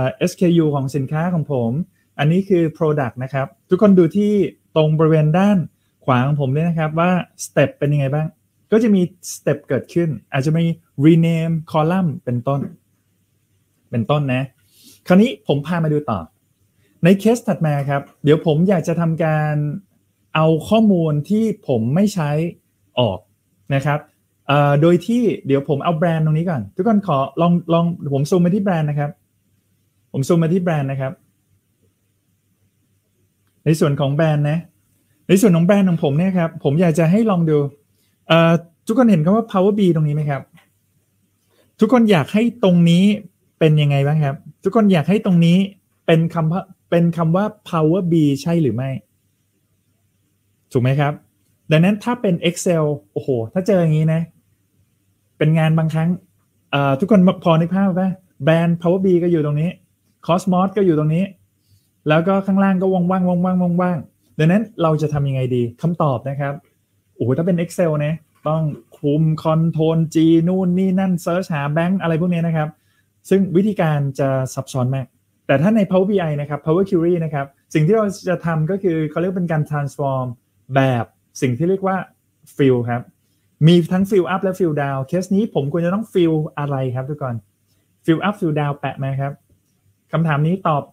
SKU ของสินค้าของผมอันนี้คือ product นะครับทุกคนดูที่ตรงบริเวณด้านขวาของผมด้วยนะครับว่า step เป็นยังไงบ้างก็จะมี step เกิดขึ้นอาจจะมี rename column เป็นต้นนะคราวนี้ผมพามาดูต่อในเคสถัดมาครับเดี๋ยวผมอยากจะทำการเอาข้อมูลที่ผมไม่ใช้ออกนะครับโดยที่เดี๋ยวผมเอาแบรนด์ตรงนี้ก่อนทุกคนขอลองผมซูมมาที่แบรนด์นะครับผมซูมมาที่แบรนด์นะครับในส่วนของแบรนด์นะในส่วนของแบรนด์ของผมเนี่ยครับผมอยากจะให้ลองดูทุกคนเห็นคำว่า Power B ตรงนี้ไหมครับทุกคนอยากให้ตรงนี้เป็นยังไงบ้างครับทุกคนอยากให้ตรงนี้เป็นคำว่า Power B ใช่หรือไม่ถูกไหมครับดังนั้นถ้าเป็น Excel โอ้โหถ้าเจออย่างนี้นะเป็นงานบางครั้งทุกคนพอนึกภาพป่ะแบรนด์ Power B ก็อยู่ตรงนี้ Cosmos ก็อยู่ตรงนี้แล้วก็ข้างล่างก็ว่างๆดังนั้นเราจะทำยังไงดีคำตอบนะครับโอ้โหถ้าเป็น Excel นะต้องคุม Ctrl G นู่นนี่นั่นเซิร์ชหาแบงค์อะไรพวกนี้นะครับซึ่งวิธีการจะซับซ้อนมากแต่ถ้าใน Power BI นะครับ Power Query นะครับสิ่งที่เราจะทำก็คือเขาเรียกเป็นการ transform แบบสิ่งที่เรียกว่า fill ครับมีทั้ง fill up และ fill down เคสนี้ผมควรจะต้อง fill อะไรครับทุกคน fill up fill down แปะมาครับคำถามนี้ตอบ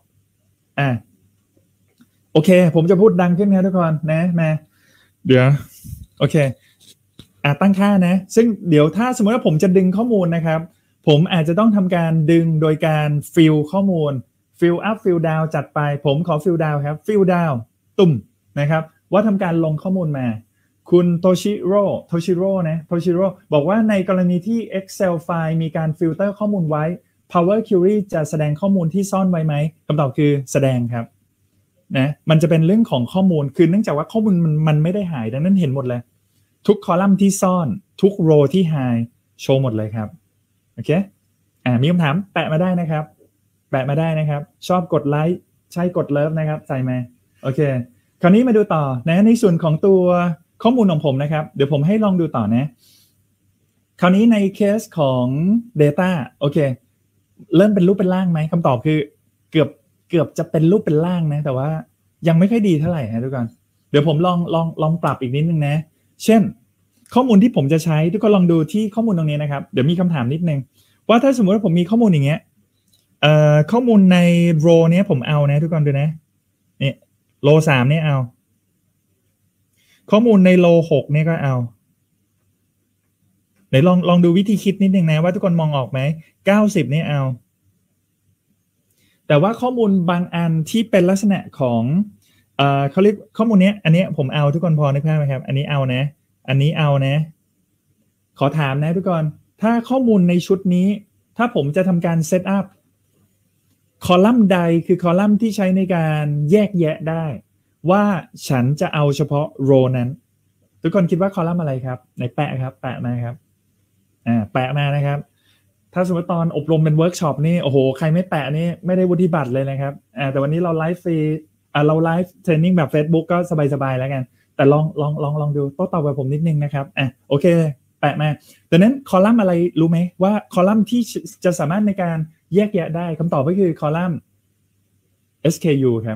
โอเคผมจะพูดดังขึ้นนะทุกคนนะมาเดี๋ยวโอเคตั้งค่านะซึ่งเดี๋ยวถ้าสมมติว่าผมจะดึงข้อมูลนะครับผมอาจจะต้องทำการดึงโดยการ fill ข้อมูล fill up fill down จัดไปผมขอ fill down ครับ fill down ตุ่มนะครับว่าทำการลงข้อมูลมาคุณโทชิโร่นะโทชิโร่บอกว่าในกรณีที่ Excel ไฟล์มีการฟิลเตอร์ข้อมูลไว้ Power Query จะแสดงข้อมูลที่ซ่อนไว้ไหมคำตอบคือแสดงครับนะมันจะเป็นเรื่องของข้อมูลคือเนื่องจากว่าข้อมูลมันไม่ได้หายดังนั้นเห็นหมดเลยทุกคอลัมน์ที่ซ่อนทุกโรที่ไฮโชว์หมดเลยครับโอเคมีคำถามแปะมาได้นะครับชอบกดไลค์ใช่กดเลิฟนะครับใส่มาโอเคคราวนี้มาดูต่อนะในส่วนของตัวข้อมูลของผมนะครับเดี๋ยวผมให้ลองดูต่อนะคราวนี้ในเคสของ Data โอเคเริ่มเป็นรูปเป็นร่างไหมคำตอบคือเกือบจะเป็นรูปเป็นร่างนะแต่ว่ายังไม่ค่อยดีเท่าไหร่นะทุกคนเดี๋ยวผมลองปรับอีกนิดนึงนะเช่นข้อมูลที่ผมจะใช้ทุกคนลองดูที่ข้อมูลตรงนี้นะครับเดี๋ยวมีคำถามนิดนึงว่าถ้าสมมติว่าผมมีข้อมูลอย่างเงี้ยข้อมูลในโรเนี้ยผมเอานะทุกคนดูนะนี่โร3เนี่ยเอาข้อมูลในโล6เนี่ยก็เอาไหนลองดูวิธีคิดนิดนึงนะว่าทุกคนมองออกไหม90เนี่ยเอาแต่ว่าข้อมูลบางอันที่เป็นลักษณะของเขาเรียกข้อมูลเนี้ยอันนี้ผมเอาทุกคนพอนึกภาพไหมครับอันนี้เอานะอันนี้เอานะขอถามนะทุกคนถ้าข้อมูลในชุดนี้ถ้าผมจะทำการเซตอัพคอลัมน์ใดคือคอลัมน์ที่ใช้ในการแยกแยะได้ว่าฉันจะเอาเฉพาะโรนั้นทุกคนคิดว่าคอลัมน์อะไรครับไหนแปะครับแปะมาครับแปะมานะครับถ้าสมมติตอนอบรมเป็นเวิร์กช็อปนี่โอ้โหใครไม่แปะนี่ไม่ได้วุฒิบัตรเลยนะครับแต่วันนี้เราไลฟ์ฟรีเราไลฟ์เทรนนิ่งแบบ Facebook ก็สบายๆแล้วกันแต่ลองดูโต้ตอบกับผมนิดนึงนะครับโอเคแปะมาดังนั้นคอลัมน์อะไรรู้ไหมว่าคอลัมน์ที่จะสามารถในการแยกแยะได้คำตอบก็คือคอลัมน์ SKU ครับ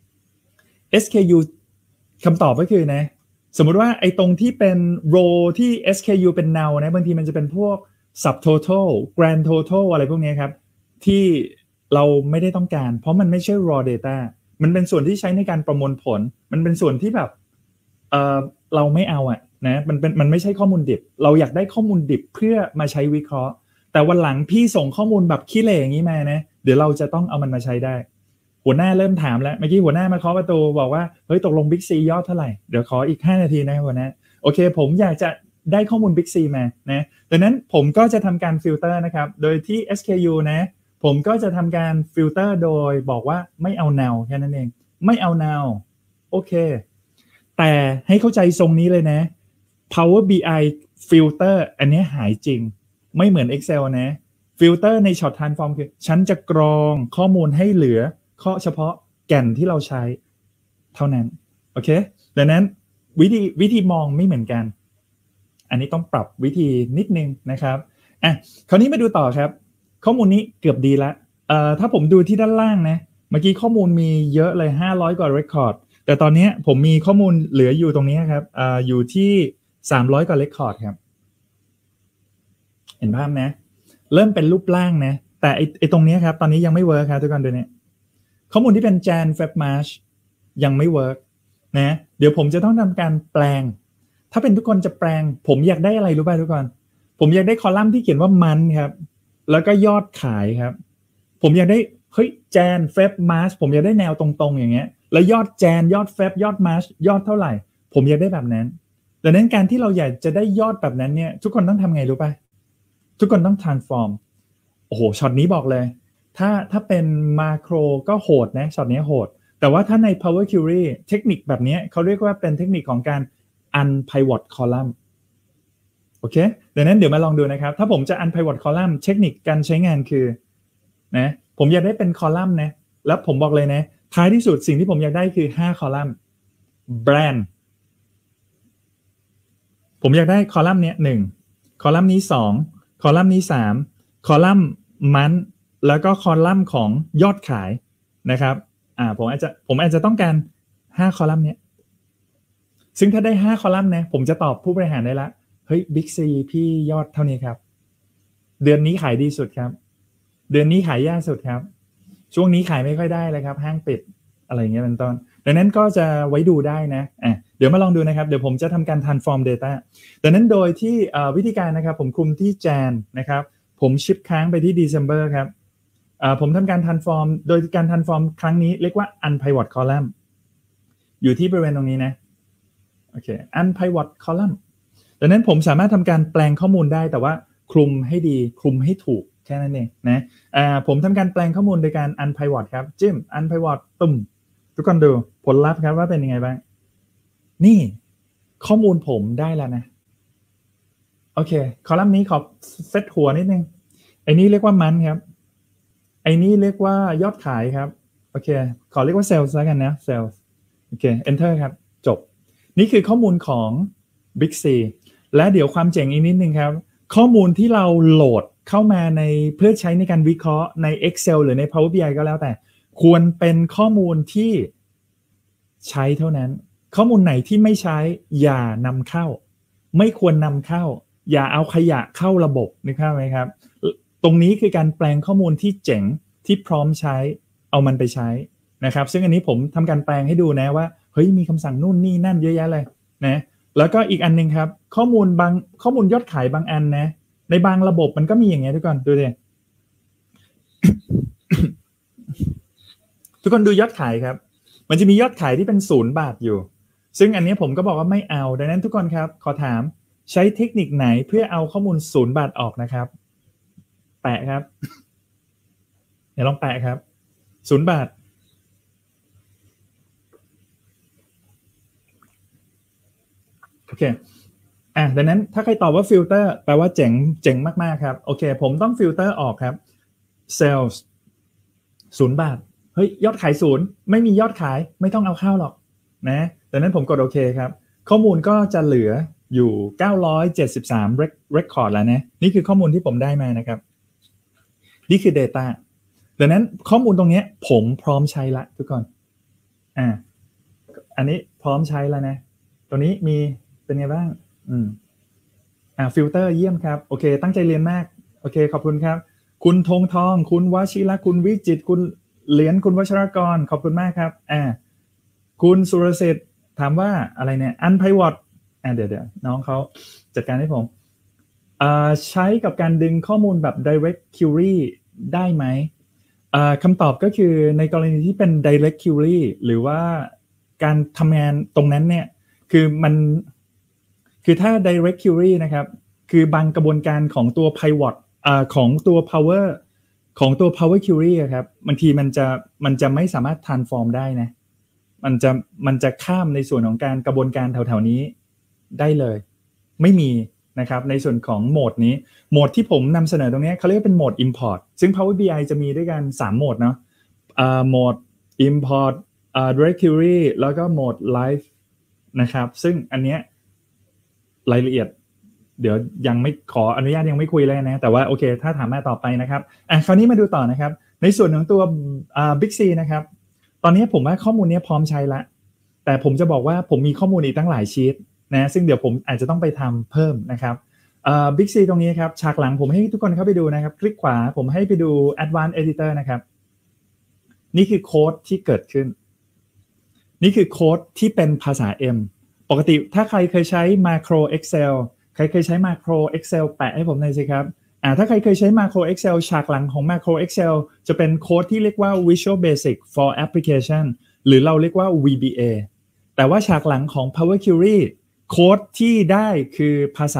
SKU คำตอบก็คือนะสมมุติว่าไอ้ตรงที่เป็น row ที่ SKU เป็น null นะบางทีมันจะเป็นพวก subtotal grand total อะไรพวกนี้ครับที่เราไม่ได้ต้องการเพราะมันไม่ใช่ raw data มันเป็นส่วนที่ใช้ในการประมวลผลมันเป็นส่วนที่แบบเราไม่เอานะมันไม่ใช่ข้อมูลดิบเราอยากได้ข้อมูลดิบเพื่อมาใช้วิเคราะห์แต่วันหลังพี่ส่งข้อมูลแบบขี้เหร่อย่างนี้มานะเดี๋ยวเราจะต้องเอามันมาใช้ได้หัวหน้าเริ่มถามแล้วเมื่อกี้หัวหน้ามาเคาะประตูบอกว่าเฮ้ยตกลง Big C ยอดเท่าไหร่เดี๋ยวขออีก5นาทีนะหัวหน้าโอเคผมอยากจะได้ข้อมูล Big C มานะดังนั้นผมก็จะทำการฟิลเตอร์นะครับโดยที่ SKU นะผมก็จะทำการฟิลเตอร์โดยบอกว่าไม่เอา null แค่นั้นเองไม่เอา null โอเคแต่ให้เข้าใจทรงนี้เลยนะ Power BI filter อันนี้หายจริงไม่เหมือน Excel นะฟิลเตอร์ใน Short Transform คือฉันจะกรองข้อมูลให้เหลือเฉพาะแก่นที่เราใช้เท่านั้นโอเคดังนั้นวิธีมองไม่เหมือนกันอันนี้ต้องปรับวิธีนิดนึงนะครับคราวนี้มาดูต่อครับข้อมูลนี้เกือบดีแล้วถ้าผมดูที่ด้านล่างนะเมื่อกี้ข้อมูลมีเยอะเลย500กว่า record แต่ตอนนี้ผมมีข้อมูลเหลืออยู่ตรงนี้ครับอยู่ที่300กว่า record ครับเห็นภาพนะเริ่มเป็นรูปร่างนะแต่ไอตรงนี้ครับตอนนี้ยังไม่เวิร์คครับทุกคนดูเนี่ยข้อมูลที่เป็น Jan Feb March ยังไม่เวิร์กนะเดี๋ยวผมจะต้องทำการแปลงถ้าเป็นทุกคนจะแปลงผมอยากได้อะไรรู้ป่ะทุกคนผมอยากได้คอลัมน์ที่เขียนว่ามันครับแล้วก็ยอดขายครับผมอยากได้เฮ้ย Jan Feb March ผมอยากได้แนวตรงๆอย่างเงี้ยแล้วยอด Jan ยอด Feb ยอด March ยอดเท่าไหร่ผมอยากได้แบบนั้นดังนั้นการที่เราอยากจะได้ยอดแบบนั้นเนี่ยทุกคนต้องทำไงรู้ป่ะทุกคนต้อง transform โอ้โหช็อตนี้บอกเลยถ้าเป็นมาโครก็โหดนะช็อตนี้โหดแต่ว่าถ้าใน Power Query เทคนิคแบบนี้เขาเรียกว่าเป็นเทคนิคของการ unpivot column โอเคดังนั้นเดี๋ยวมาลองดูนะครับถ้าผมจะ unpivot column เทคนิคการใช้งานคือนะผมอยากได้เป็นคอลัมน์นะแล้วผมบอกเลยนะท้ายที่สุดสิ่งที่ผมอยากได้คือ5คอลัมน์ brand ผมอยากได้คอลัมน์นี้1คอลัมน์นี้2คอลัมน์นี้3คอลัมน์มันแล้วก็คอลัมน์ของยอดขายนะครับผมอาจจะต้องการ5คอลัมน์เนี้ยซึ่งถ้าได้5คอลัมน์นะผมจะตอบผู้บริหารได้ละเฮ้ย Big C พี่ยอดเท่านี้ครับเดือนนี้ขายดีสุดครับเดือนนี้ขายยากสุดครับช่วงนี้ขายไม่ค่อยได้เลยครับห้างปิดอะไรอย่างเงี้ยเป็นต้นดังนั้นก็จะไว้ดูได้นะเดี๋ยวมาลองดูนะครับเดี๋ยวผมจะทำการ transform data ดังนั้นโดยที่วิธีการนะครับผมคุมที่ Jan นะครับผมชิปค้างไปที่ December ครับผมทำการ transform โดยการ transform ครั้งนี้เรียกว่า unpivot column อยู่ที่บริเวณตรงนี้นะอเค unpivot column ดังนั้นผมสามารถทำการแปลงข้อมูลได้แต่ว่าคลุมให้ดีคลุมให้ถูกแค่นั้นเองนะผมทำการแปลงข้อมูลโดยการ unpivot ครับจิ้ม unpivot ตุ่มทุกคนดูผลลัพธ์ครับว่าเป็นยังไงบ้างนี่ข้อมูลผมได้แล้วนะโอเคคอลัมน์นี้ขอเซตหัวนิดนึงไอ้นี้เรียกว่ามันครับไอ้นี้เรียกว่ายอดขายครับโอเคขอเรียกว่าเซลส์แล้วกันนะเซลส์โอเค enter ครับจบนี่คือข้อมูลของ Big C และเดี๋ยวความเจ๋งอีกนิดนึงครับข้อมูลที่เราโหลดเข้ามาในเพื่อใช้ในการวิเคราะห์ใน Excel หรือใน Power BI ก็แล้วแต่ควรเป็นข้อมูลที่ใช้เท่านั้นข้อมูลไหนที่ไม่ใช้อย่านำเข้าไม่ควรนำเข้าอย่าเอาขยะเข้าระบบนึกภาพไหมครับตรงนี้คือการแปลงข้อมูลที่เจ๋งที่พร้อมใช้เอามันไปใช้นะครับซึ่งอันนี้ผมทำการแปลงให้ดูนะว่าเฮ้ยมีคำสั่งนู่นนี่นั่นเยอะแยะเลยนะแล้วก็อีกอันนึงครับข้อมูลยอดขายบางอันนะในบางระบบมันก็มีอย่างเงี้ยทุกคนดูดิ ทุกคนดูยอดขายครับมันจะมียอดขายที่เป็น0 บาทอยู่ซึ่งอันนี้ผมก็บอกว่าไม่เอาดังนั้นทุกคนครับขอถามใช้เทคนิคไหนเพื่อเอาข้อมูล0 บาทออกนะครับแปะครับเดี๋ยวลองแปะครับ0 บาทโอเคดังนั้นถ้าใครตอบว่าฟิลเตอร์แปลว่าเจ๋งมากๆครับโอเคผมต้องฟิลเตอร์ออกครับ sales 0 บาทเฮ้ยยอดขาย0ไม่มียอดขายไม่ต้องเอาเข้าหรอกนะดังนั้นผมกดโอเคครับข้อมูลก็จะเหลืออยู่973 record แล้วนะนี่คือข้อมูลที่ผมได้มานะครับนี่คือ data ดังนั้นข้อมูลตรงนี้ผมพร้อมใช้ละทุกคนอันนี้พร้อมใช้แล้วนะตัวนี้มีเป็นไงบ้างฟิลเตอร์เยี่ยมครับโอเคตั้งใจเรียนมากโอเคขอบคุณครับคุณธงทองคุณวชิระคุณวิจิตรคุณเหรียญคุณวัชรกรขอบคุณมากครับคุณสุรเศรษฐ์ถามว่าอะไรเนี่ย unpivot เดี๋ยวน้องเขาจัดการให้ผมใช้กับการดึงข้อมูลแบบ direct query ได้ไหมคำตอบก็คือในกรณีที่เป็น direct query หรือว่าการทำงานตรงนั้นเนี่ยคือถ้า direct query นะครับคือบางกระบวนการของตัว pivot ของตัว power query ครับบางทีมันจะไม่สามารถ transform ได้นะมันจะข้ามในส่วนของการกระบวนการแถวๆนี้ได้เลยไม่มีนะครับในส่วนของโหมดนี้โหมดที่ผมนำเสนอตรงนี้เขาเรียกเป็นโหมด import ซึ่ง Power BI จะมีด้วยกัน3โหมดเนาะโหมด import direct query แล้วก็โหมด live นะครับซึ่งอันเนี้ยรายละเอียดเดี๋ยวยังไม่ขออนุญาตยังไม่คุยเลยนะแต่ว่าโอเคถ้าถามมาต่อไปนะครับคราวนี้มาดูต่อนะครับในส่วนของตัวBig C นะครับตอนนี้ผมว่าข้อมูลนี้พร้อมใช้ละแต่ผมจะบอกว่าผมมีข้อมูลอีกตั้งหลายชีทนะซึ่งเดี๋ยวผมอาจจะต้องไปทำเพิ่มนะครับBig C ตรงนี้ครับฉากหลังผมให้ทุกคนเข้าไปดูนะครับคลิกขวาผมให้ไปดู Advanced Editor นะครับนี่คือโค้ดที่เกิดขึ้นนี่คือโค้ดที่เป็นภาษา M ปกติถ้าใครเคยใช้ Macro Excel ใครเคยใช้ Macro Excel แปะให้ผมหน่อยสิครับถ้าใครเคยใช้ Macro Excel ฉากหลังของ Macro Excel จะเป็นโค้ดที่เรียกว่า Visual Basic for Application หรือเราเรียกว่า VBA แต่ว่าฉากหลังของ Power Query โค้ดที่ได้คือภาษา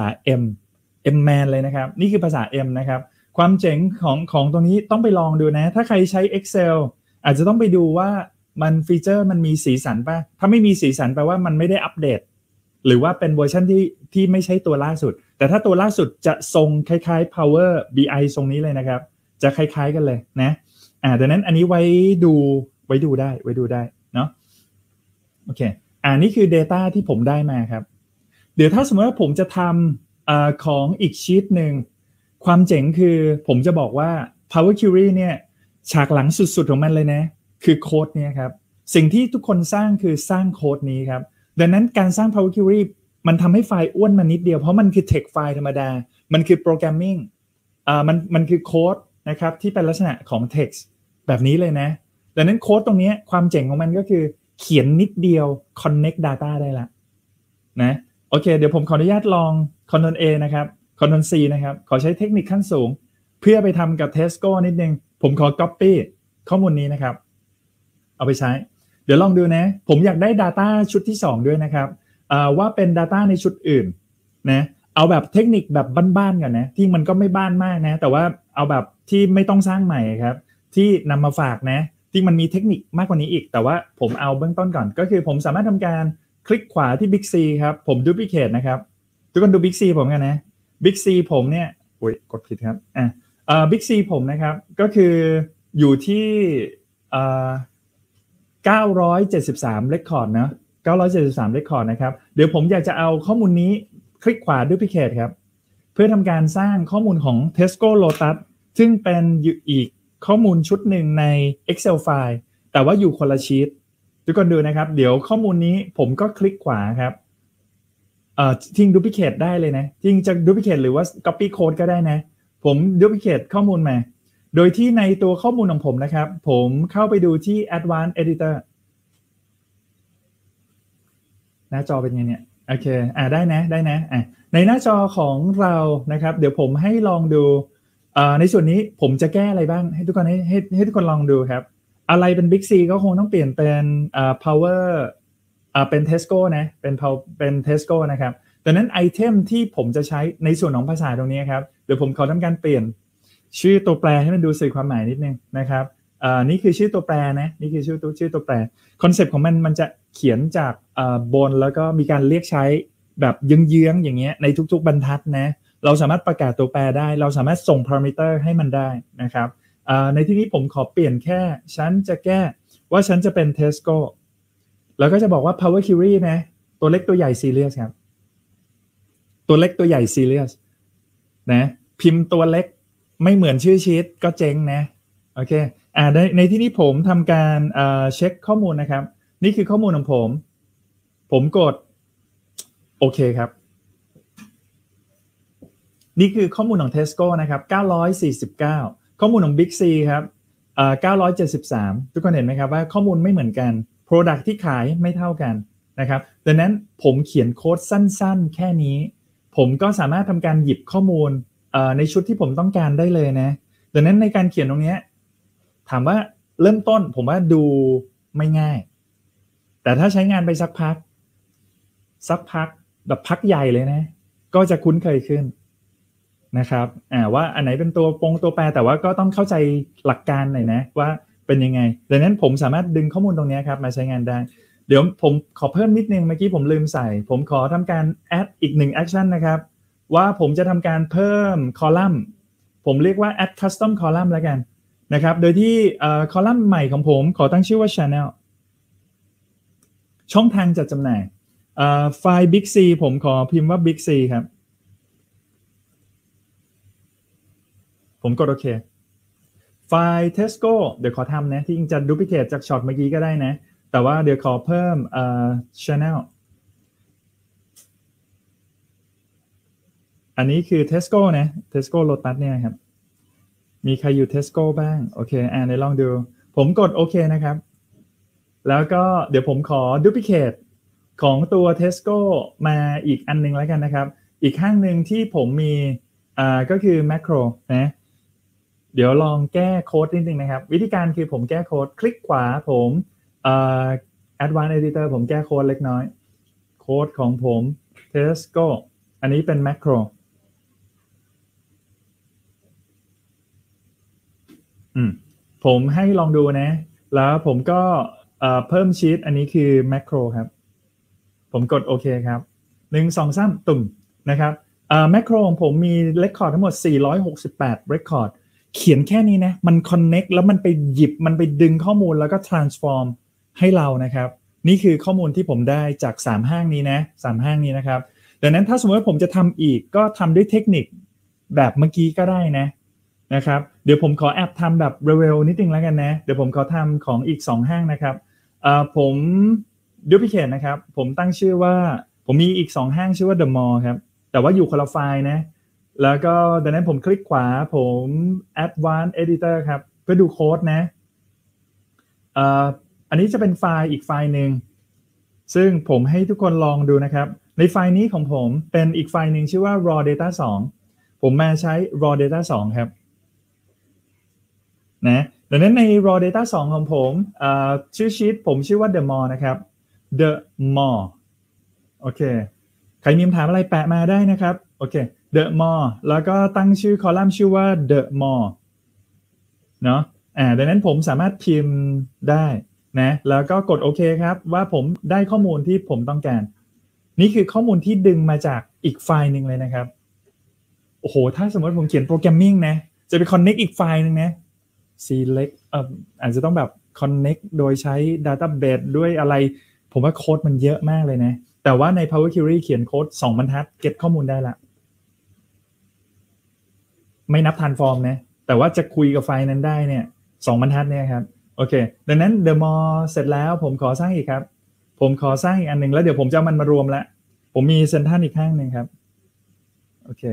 M-man เลยนะครับนี่คือภาษา M นะครับความเจ๋งของตรงนี้ต้องไปลองดูนะถ้าใครใช้ Excel อาจจะต้องไปดูว่ามันฟีเจอร์มันมีสีสันป่ะถ้าไม่มีสีสันแปลว่ามันไม่ได้อัปเดตหรือว่าเป็นเวอร์ชันที่ไม่ใช่ตัวล่าสุดแต่ถ้าตัวล่าสุดจะทรงคล้ายๆ Power BI ทรงนี้เลยนะครับจะคล้ายๆกันเลยนะดังนั้นอันนี้ไว้ดูได้เนาะโอเคนี่คือ Data ที่ผมได้มาครับเดี๋ยวถ้าสมมติว่าผมจะทำของอีกชีทหนึ่งความเจ๋งคือผมจะบอกว่า Power Query เนี่ยฉากหลังสุดๆของมันเลยนะคือโค้ดนี้ครับสิ่งที่ทุกคนสร้างคือสร้างโค้ดนี้ครับดังนั้นการสร้าง Power Query มันทำให้ไฟล์อ้วนมานิดเดียวเพราะมันคือ text ไฟล์ธรรมดามันคือ programming มันคือโค้ดนะครับที่เป็นลักษณะของ text แบบนี้เลยนะดังนั้นโค้ดตรงนี้ความเจ๋งของมันก็คือเขียนนิดเดียว connect data ได้ละนะโอเคเดี๋ยวผมขออนุญาตลอง Ctrl A นะครับ Ctrl C นะครับขอใช้เทคนิคขั้นสูงเพื่อไปทำกับ Tesco นิดนึงผมขอ copy ข้อมูลนี้นะครับเอาไปใช้เดี๋ยวลองดูนะผมอยากได้ Data ชุดที่2ด้วยนะครับว่าเป็น Data ในชุดอื่นนะเอาแบบเทคนิคแบบบ้านๆกันนะที่มันก็ไม่บ้านมากนะแต่ว่าเอาแบบที่ไม่ต้องสร้างใหม่ครับที่นำมาฝากนะที่มันมีเทคนิคมากกว่านี้อีกแต่ว่าผมเอาเบื้องต้นก่อนก็คือผมสามารถทำการคลิกขวาที่ Big C ครับผมดู Duplicate นะครับทุกคนดู Big C ผมกันนะ Big C ผมเนี่ยกดผิดครับBig C ผมนะครับก็คืออยู่ที่973 record นะ973 record นะครับเดี๋ยวผมอยากจะเอาข้อมูลนี้คลิกขวา Duplicate ครับเพื่อทำการสร้างข้อมูลของ Tesco Lotus ซึ่งเป็นอีกข้อมูลชุดหนึ่งใน Excel file แต่ว่าอยู่คนละชีตทุกคนดูนะครับเดี๋ยวข้อมูลนี้ผมก็คลิกขวาครับทิ้ง Duplicate ได้เลยนะทิ้งจะ Duplicate หรือว่า Copy Code ก็ได้นะผม Duplicate ข้อมูลมาโดยที่ในตัวข้อมูลของผมนะครับผมเข้าไปดูที่ Advanced Editor หน้าจอเป็นไงเนี่ยโอเคได้นะในหน้าจอของเรานะครับเดี๋ยวผมให้ลองดูในส่วนนี้ผมจะแก้อะไรบ้างให้ทุกคนให้ทุกคนลองดูครับอะไรเป็น Big C ก็คงต้องเปลี่ยนเป็นPower เป็น Tesco นะเป็น Tesco นะครับดังนั้นไอเทมที่ผมจะใช้ในส่วนของภาษาตรงนี้ครับเดี๋ยวผมขอทำการเปลี่ยนชื่อตัวแปรให้มันดูสื่อความหมายนิดนึงนะครับนี่คือชื่อตัวแปรนะนี่คือชื่อตัวแปรคอนเซปต์ของมันจะเขียนจากบนแล้วก็มีการเรียกใช้แบบเยื้องๆอย่างเงี้ยในทุกๆบรรทัดนะเราสามารถประกาศตัวแปรได้เราสามารถส่งพารามิเตอร์ให้มันได้นะครับในที่นี้ผมขอเปลี่ยนแค่ฉันจะแก้ว่าฉันจะเป็น Tesco แล้วก็จะบอกว่า Power Query นะตัวเล็กตัวใหญ่ Serious ครับตัวเล็กตัวใหญ่ Serious นะพิมพ์ตัวเล็กไม่เหมือนชื่อชีตก็เจ๊งนะโอเคในที่นี้ผมทำการเช็คข้อมูลนะครับนี่คือข้อมูลของผมกดโอเคครับนี่คือข้อมูลของ Tesco นะครับ949ข้อมูลของ Big C ครับ973ทุกคนเห็นไหมครับว่าข้อมูลไม่เหมือนกัน Product ที่ขายไม่เท่ากันนะครับดังนั้นผมเขียนโค้ดสั้นๆแค่นี้ผมก็สามารถทำการหยิบข้อมูลในชุดที่ผมต้องการได้เลยนะดังนั้นในการเขียนตรงนี้ถามว่าเริ่มต้นผมว่าดูไม่ง่ายแต่ถ้าใช้งานไปสักพักแบบพักใหญ่เลยนะก็จะคุ้นเคยขึ้นนะครับว่าอันไหนเป็นตัวแปรแต่ว่าก็ต้องเข้าใจหลักการหน่อยนะว่าเป็นยังไงดังนั้นผมสามารถดึงข้อมูลตรงนี้ครับมาใช้งานได้เดี๋ยวผมขอเพิ่มนิดนึงเมื่อกี้ผมลืมใส่ผมขอทำการ add อีก1 action นะครับว่าผมจะทำการเพิ่มคอลัมน์ผมเรียกว่า add custom column แล้วกันนะครับโดยที่คอลัมน์ใหม่ของผมขอตั้งชื่อว่า channel ช่องทางจัดจำหน่ายไฟล์ Big C ผมขอพิมพ์ว่า Big C ครับผมกดโอเคไฟล์ Tesco เดี๋ยวขอทำนะที่จริงจะ duplicate จากช็อตเมื่อกี้ก็ได้นะแต่ว่าเดี๋ยวขอเพิ่มchannel อันนี้คือ Tesco นะ Tesco Lotus เนี่ยครับมีใครอยู่ Tesco บ้างโอเคเดี๋ยวลองดูผมกดโอเคนะครับแล้วก็เดี๋ยวผมขอ duplicate ของตัว Tesco มาอีกอันนึงแล้วกันนะครับอีกข้างหนึ่งที่ผมมีก็คือ macro นะเดี๋ยวลองแก้โค้ดนิดนึงนะครับวิธีการคือผมแก้โค้ดคลิกขวาผมAdvanced Editor ผมแก้โค้ดเล็กน้อยโค้ดของผม Tesco อันนี้เป็น macroผมให้ลองดูนะแล้วผมก็เพิ่มชีตอันนี้คือ macro ครับผมกดโอเคครับ1 2 3ตุ่มนะครับmacro ของผมมี record ทั้งหมด468 record เขียนแค่นี้นะมัน connect แล้วมันไปหยิบมันไปดึงข้อมูลแล้วก็ transform ให้เรานะครับนี่คือข้อมูลที่ผมได้จาก3ห้างนี้นะ3ห้างนี้นะครับดังนั้นถ้าสมมติว่าผมจะทำอีกก็ทำด้วยเทคนิคแบบเมื่อกี้ก็ได้นะครับเดี๋ยวผมขอแอบทำแบบเร็วๆนิดนึงแล้วกันนะเดี๋ยวผมขอทำของอีก2ห้างนะครับผม duplicate นะครับผมตั้งชื่อว่าผมมีอีก2ห้างชื่อว่า The Mall ครับแต่ว่าอยู่คนละไฟล์นะแล้วก็ดังนั้นผมคลิกขวาผม Advanced Editor ครับเพื่อดูโค้ดนะอันนี้จะเป็นไฟล์อีกไฟล์หนึ่งซึ่งผมให้ทุกคนลองดูนะครับในไฟล์นี้ของผมเป็นอีกไฟล์หนึ่งชื่อว่า raw data 2ผมมาใช้ raw data 2ครับนะดังนั้นใน raw data 2ของผมชื่อชีตผมชื่อว่า the mall นะครับ the mall โอโอเคใครมีคำถามอะไรแปะมาได้นะครับโอเค The More แล้วก็ตั้งชื่อคอลัมน์ชื่อว่า The More เนาะดังนั้นผมสามารถพิมพ์ได้นะแล้วก็กดโอเคครับว่าผมได้ข้อมูลที่ผมต้องการนี่คือข้อมูลที่ดึงมาจากอีกไฟล์หนึ่งเลยนะครับโอ้โหถ้าสมมติผมเขียนโปรแกรมมิ่งนะจะไป connect อีกไฟล์หนึ่งนะ select อาจจะต้องแบบ connect โดยใช้ database ด้วยอะไรผมว่าโค้ดมันเยอะมากเลยนะแต่ว่าใน Power Query เขียนโค้ด2 บรรทัดเก็ตข้อมูลได้ละไม่นับ transform นะแต่ว่าจะคุยกับไฟล์นั้นได้เนี่ย2 บรรทัดเนี่ยครับโอเคดังนั้น The More เสร็จแล้วผมขอสร้างอีกครับผมขอสร้างอีกอันหนึ่งแล้วเดี๋ยวผมจะมันมารวมแล้วผมมีเซนทันอีกข้างหนึ่งครับโอเค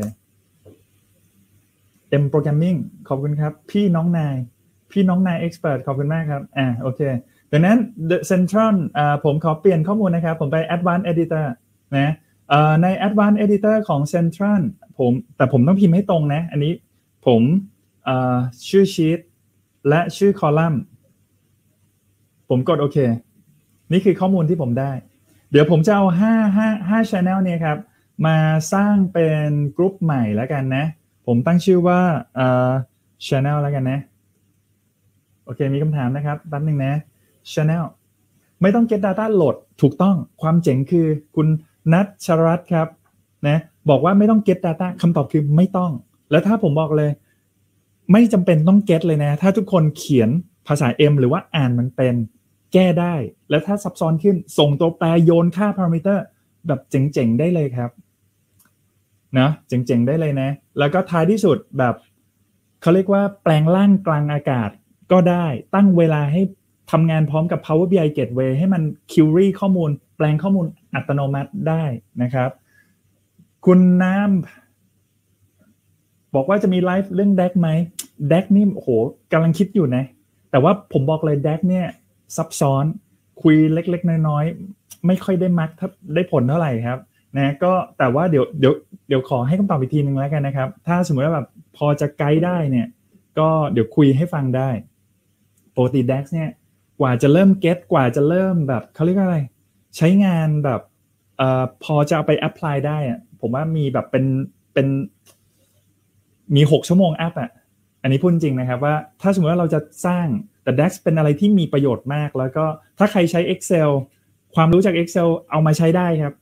M Programming ขอบคุณครับพี่น้องนาย Expert ขอบคุณมากครับโอเคดังนั้น The Central ผมขอเปลี่ยนข้อมูลนะครับผมไป Advanced Editor นะใน Advanced Editor ของ Central แต่ผมต้องพิมพ์ให้ตรงนะอันนี้ผมชื่อ Sheet และชื่อ Column ผมกดโอเคนี่คือข้อมูลที่ผมได้เดี๋ยวผมจะเอา5 Channel เนี่ยครับมาสร้างเป็นกลุ่มใหม่แล้วกันนะผมตั้งชื่อว่าchannel แล้วกันนะโอเคมีคำถามนะครับแป๊บนึงนะ channel ไม่ต้อง get data โหลดถูกต้องความเจ๋งคือคุณนัทชรัตน์ครับนะบอกว่าไม่ต้อง get data คำตอบคือไม่ต้องแล้วถ้าผมบอกเลยไม่จำเป็นต้อง get เลยนะถ้าทุกคนเขียนภาษา M หรือว่าอ่านมันเป็นแก้ได้แล้วถ้าซับซ้อนขึ้นส่งตัวแปรโยนค่า parameter แบบเจ๋งๆได้เลยครับนะเจ๋งๆได้เลยนะแล้วก็ท้ายที่สุดแบบเขาเรียกว่าแปลงร่างกลางอากาศก็ได้ตั้งเวลาให้ทำงานพร้อมกับ Power BI Gateway ให้มัน query ข้อมูลแปลงข้อมูลอัตโนมัติได้นะครับคุณน้ำบอกว่าจะมีไลฟ์เรื่อง DAX ไหม DAX นี่โอ้โหกำลังคิดอยู่นะแต่ว่าผมบอกเลย DAX เนี่ยซับซ้อนคุยเล็กๆน้อยๆไม่ค่อยได้มักได้ผลเท่าไหร่ครับนะก็แต่ว่าเดี๋ยวขอให้คำตอบอีกทีนึงแล้วกันนะครับถ้าสมมติว่าแบบพอจะไกด์ได้เนี่ยก็เดี๋ยวคุยให้ฟังได้ปกติ DAX เนี่ยกว่าจะเริ่มเก็ตกว่าจะเริ่มแบบเขาเรียกว่าอะไรใช้งานแบบพอจะเอาไป apply ได้อะผมว่ามีแบบเป็นมี6 ชั่วโมงอัพอ่ะอันนี้พูดจริงนะครับว่าถ้าสมมติว่าเราจะสร้างแต่ DAX เป็นอะไรที่มีประโยชน์มากแล้วก็ถ้าใครใช้ Excel ความรู้จาก Excel เอามาใช้ได้ครับ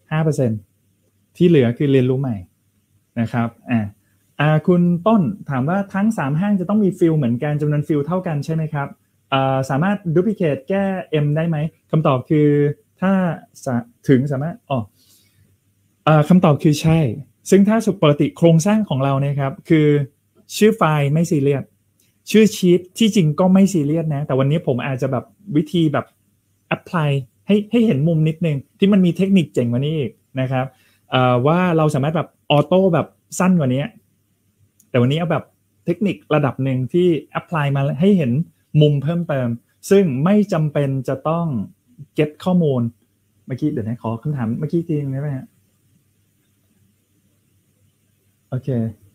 5% ที่เหลือคือเรียนรู้ใหม่นะครับคุณต้นถามว่าทั้ง3ห้างจะต้องมีฟิลเหมือนกันจำนวนฟิลเท่ากันใช่ไหมครับสามารถ duplicate แก้ M ได้ไหมคำตอบคือถ้าถึงสามารถคำตอบคือใช่ซึ่งถ้าปกติโครงสร้างของเราเนี่ยครับคือชื่อไฟล์ไม่ซีเรียสชื่อชีทที่จริงก็ไม่ซีเรียสนะแต่วันนี้ผมอาจจะแบบวิธีแบบ apply ให้เห็นมุมนิดนึงที่มันมีเทคนิคเจ๋งกว่านี้อีกนะครับว่าเราสามารถแบบออโต้แบบสั้นกว่านี้แต่วันนี้เอาแบบเทคนิคระดับหนึ่งที่ apply มาให้เห็นมุมเพิ่มเติมซึ่งไม่จำเป็นจะต้อง get ข้อมูลเมื่อกี้เดี๋ยวนะขอคำถามเมื่อกี้ทีนึงได้ไหมฮะโอเค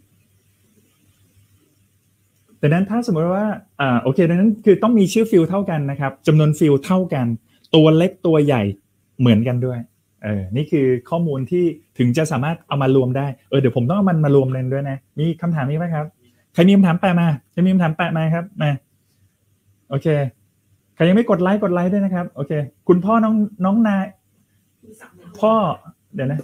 ดังนั้นถ้าสมมติว่าโอเคดังนั้นคือต้องมีชื่อฟิลเท่ากันนะครับจำนวนฟิลเท่ากันตัวเล็กตัวใหญ่เหมือนกันด้วยนี่คือข้อมูลที่ถึงจะสามารถเอามารวมได้เดี๋ยวผมต้องเอามันมารวมเลยด้วยนะมีคำถามนี้ไหมครับใครมีคำถามแปะมาใครมีคำถามแปะมาครับมาโอเคใครยังไม่กดไลค์ด้วยนะครับโอเคคุณพ่อน้องนายพ่อเดี๋ยวนะ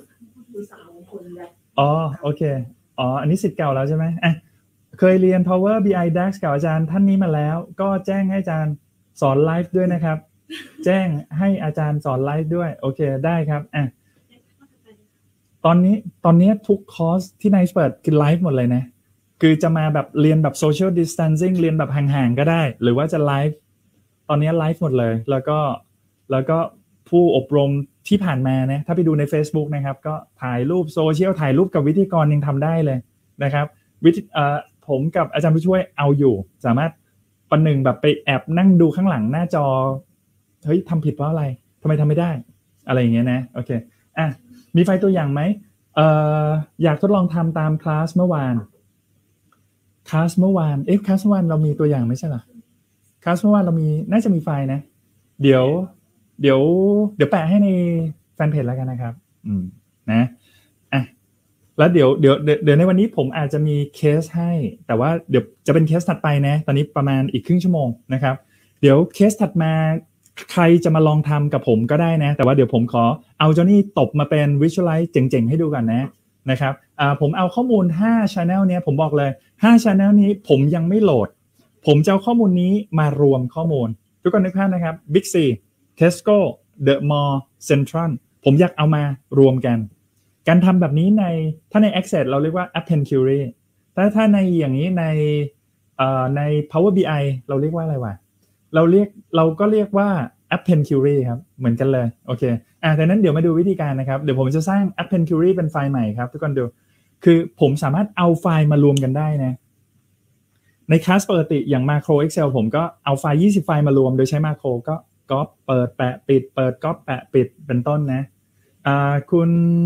โอเคอันนี้สิทธิ์เก่าแล้วใช่ไหมเคยเรียน Power BI DAX กับอาจารย์ท่านนี้มาแล้วก็แจ้งให้อาจารย์สอนไลฟ์ด้วยนะครับแจ้งให้อาจารย์สอนไลฟ์ด้วยโอเคได้ครับตอนนี้ทุกคอร์สที่นายเปิดคือไลฟ์หมดเลยนะคือจะมาแบบเรียนแบบ social distancing เรียนแบบห่างๆก็ได้หรือว่าจะไลฟ์ตอนนี้ไลฟ์หมดเลยแล้วก็ผู้อบรมที่ผ่านมานะถ้าไปดูใน Facebook นะครับก็ถ่ายรูปโซเชียลถ่ายรูปกับวิทยากรยังทำได้เลยนะครับผมกับอาจารย์ผู้ช่วยเอาอยู่สามารถประหนึ่งแบบไปแอบนั่งดูข้างหลังหน้าจอเฮ้ยทำผิดเพราะอะไรทำไมทำไม่ได้อะไรอย่างเงี้ยนะโอเคมีไฟล์ตัวอย่างไหมอยากทดลองทำตามคลาสเมื่อวานคลาสเมื่อวานเรามีตัวอย่างไม่ใช่เหรอคลาสเมื่อวานเรามีน่าจะมีไฟล์นะเดี๋ยวแปะให้ในแฟนเพจแล้วกันนะครับนะอ่ะแล้วเดี๋ยวในวันนี้ผมอาจจะมีเคสให้แต่ว่าเดี๋ยวจะเป็นเคสถัดไปนะตอนนี้ประมาณอีกครึ่งชั่วโมงนะครับเดี๋ยวเคสถัดมาใครจะมาลองทำกับผมก็ได้นะแต่ว่าเดี๋ยวผมขอเอาเจ้านี่ตบมาเป็น Visualize เจ๋งๆให้ดูกันนะครับผมเอาข้อมูล5 Channel เนี้ยผมบอกเลย5 Channel นี้ผมยังไม่โหลดผมจะเอาข้อมูลนี้มารวมข้อมูลทุกคนนึกภาพนะครับ Big C Tesco The Mall Central ผมอยากเอามารวมกันการทำแบบนี้ถ้าใน Access เราเรียกว่า Append Query ถ้าในอย่างนี้ใน Power BI เราเรียกว่าอะไรวะเราก็เรียกว่า Append Query ครับเหมือนกันเลยโอเคแต่นั้นเดี๋ยวมาดูวิธีการนะครับเดี๋ยวผมจะสร้าง Append Query เป็นไฟล์ใหม่ครับทุกคนดูคือผมสามารถเอาไฟล์มารวมกันได้นะในคลาสปกติอย่าง Macro Excel ผมก็เอาไฟล์20ไฟล์มารวมโดยใช้ Macro ก็ก๊อปเปิดแปะปิดเปิดก๊อปแปะปิดเป็นต้นนะคุณ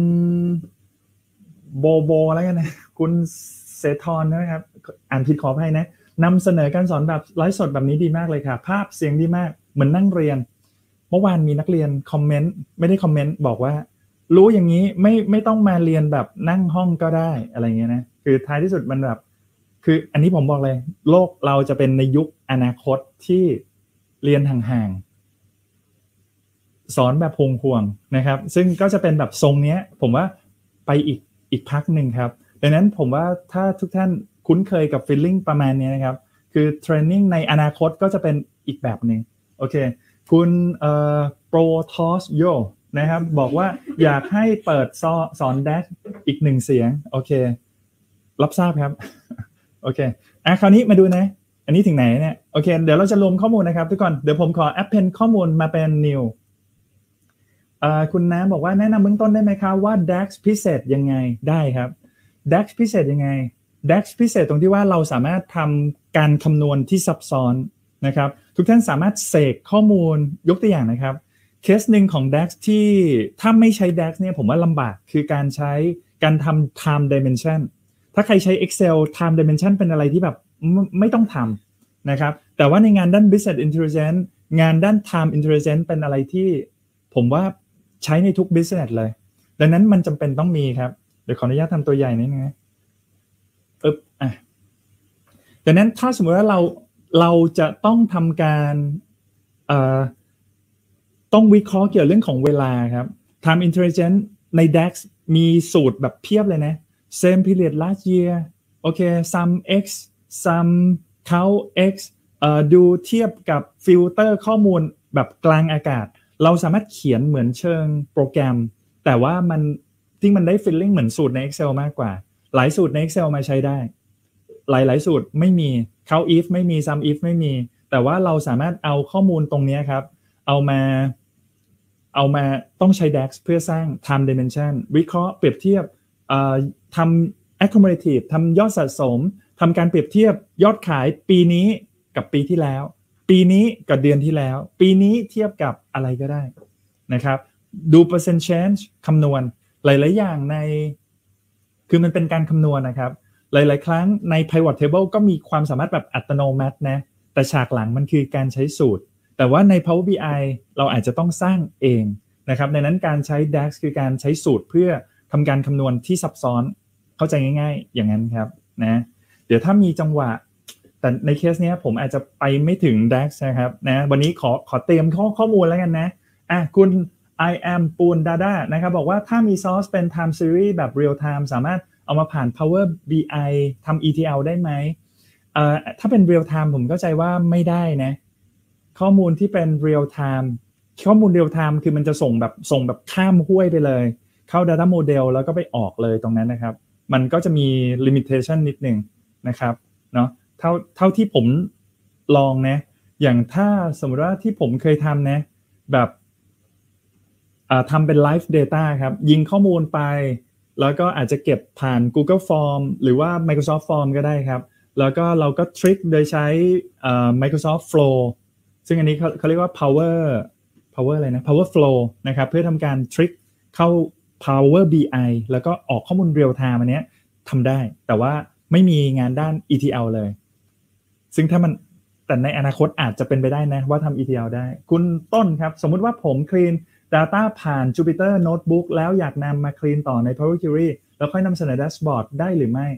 โบแล้วกันนะคุณเศรษฐรนะครับอ่านผิดขออภัยนะนำเสนอการสอนแบบไลฟ์สดแบบนี้ดีมากเลยค่ะภาพเสียงดีมากเหมือนนั่งเรียนเมื่อวานมีนักเรียนคอมเมนต์ไม่ได้คอมเมนต์บอกว่ารู้อย่างนี้ไม่ต้องมาเรียนแบบนั่งห้องก็ได้อะไรเงี้ยนะคือท้ายที่สุดมันแบบคืออันนี้ผมบอกเลยโลกเราจะเป็นในยุคอนาคตที่เรียนห่างๆสอนแบบห่วงๆนะครับซึ่งก็จะเป็นแบบทรงเนี้ยผมว่าไปอีกพักหนึ่งครับดังนั้นผมว่าถ้าทุกท่านคุ้นเคยกับฟีลลิ่งประมาณนี้นะครับคือเทรนนิ่งในอนาคตก็จะเป็นอีกแบบหนึ่งโอเคคุณโปรทอสโยนะครับบอกว่าอยากให้เปิดสอนแดชอีก1เสียงโอเครับทราบครับโอเคคราวนี้มาดูนะอันนี้ถึงไหนเนี่ยโอเคเดี๋ยวเราจะรวมข้อมูลนะครับทุกคนเดี๋ยวผมขอ append ข้อมูลมาเป็น new คุณน้ำบอกว่าแนะนำเบื้องต้นได้ไหมครับว่า DAX พิเศษยังไงได้ครับ DAX พิเศษยังไง DAX พิเศษตรงที่ว่าเราสามารถทำการคำนวณที่ซับซ้อนนะครับทุกท่านสามารถเสกข้อมูลยกตัวอย่างนะครับเคสหนึ่งของ DAX ที่ถ้าไม่ใช้ DAX เนี่ยผมว่าลำบากคือการทำ time dimension ถ้าใครใช้ Excel time dimension เป็นอะไรที่แบบไม่ต้องทำนะครับแต่ว่าในงานด้าน business intelligence งานด้าน time intelligence เป็นอะไรที่ผมว่าใช้ในทุก business เลยดังนั้นมันจำเป็นต้องมีครับเดี๋ยวขออนุญาตทำตัวใหญ่นิดนึงนะดังนั้นถ้าสมมติว่าเราจะต้องทำการต้องวิเคราะห์เกี่ยวเรื่องของเวลาครับ time intelligence ใน DAX มีสูตรแบบเพียบเลยนะ same period last year โอเค sum x sum count x ดูเทียบกับฟิลเตอร์ข้อมูลแบบกลางอากาศเราสามารถเขียนเหมือนเชิงโปรแกรมแต่ว่ามันได้ feeling เหมือนสูตรใน Excel มากกว่าหลายสูตรใน Excel มาใช้ได้หลายสูตรไม่มี count if ไม่มี sum if ไม่มีแต่ว่าเราสามารถเอาข้อมูลตรงนี้ครับเอามาต้องใช้ DAX เพื่อสร้าง time dimension วิเคราะห์เปรียบเทียบทำ accumulative ทำยอดสะสมทำการเปรียบเทียบยอดขายปีนี้กับปีที่แล้วปีนี้กับเดือนที่แล้วปีนี้เทียบกับอะไรก็ได้นะครับดู percent change คำนวณหลายๆอย่างคือมันเป็นการคำนวณนะครับหลายๆครั้งใน pivot table ก็มีความสามารถแบบอัตโนมัตินะแต่ฉากหลังมันคือการใช้สูตรแต่ว่าใน Power BI เราอาจจะต้องสร้างเองนะครับในนั้นการใช้ DAX คือการใช้สูตรเพื่อทำการคำนวณที่ซับซ้อนเข้าใจง่ายๆอย่างนั้นครับนะเดี๋ยวถ้ามีจังหวะแต่ในเคสนี้ผมอาจจะไปไม่ถึง DAX นะครับนะวันนี้ขอเตรียมข้อมูลแล้วกันนะคุณ I am ปูนดาด้านะครับบอกว่าถ้ามีซอสเป็น time series แบบ real time สามารถเอามาผ่าน Power BI ทำ ETL ได้ไหมถ้าเป็น real time ผมเข้าใจว่าไม่ได้นะข้อมูลที่เป็น real time ข้อมูล real time คือมันจะส่งแบบข้ามห้วยไปเลยเข้า data model แล้วก็ไปออกเลยตรงนั้นนะครับมันก็จะมี limitation นิดนึงนะครับเนาะเท่าที่ผมลองนะอย่างถ้าสมมติว่าที่ผมเคยทำนะแบบทำเป็น live data ครับยิงข้อมูลไปแล้วก็อาจจะเก็บผ่าน Google Form หรือว่า Microsoft Form ก็ได้ครับแล้วก็เราก็ trick โดยใช้ Microsoft Flow ซึ่งอันนี้เขาเรียกว่า Power อะไรนะ Power Flow นะครับเพื่อทำการ trick เข้า Power BI แล้วก็ออกข้อมูล real time อันนี้ทำได้แต่ว่าไม่มีงานด้าน ETL เลยซึ่งแต่ในอนาคตอาจจะเป็นไปได้นะว่าทำ ETL ได้คุณต้นครับสมมุติว่าผมคลีน Data ผ่าน Jupyter Notebook แล้วอยากนำมาคลีนต่อใน Power Query แล้วค่อยนำเสนอ Dashboard ได้หรือไม่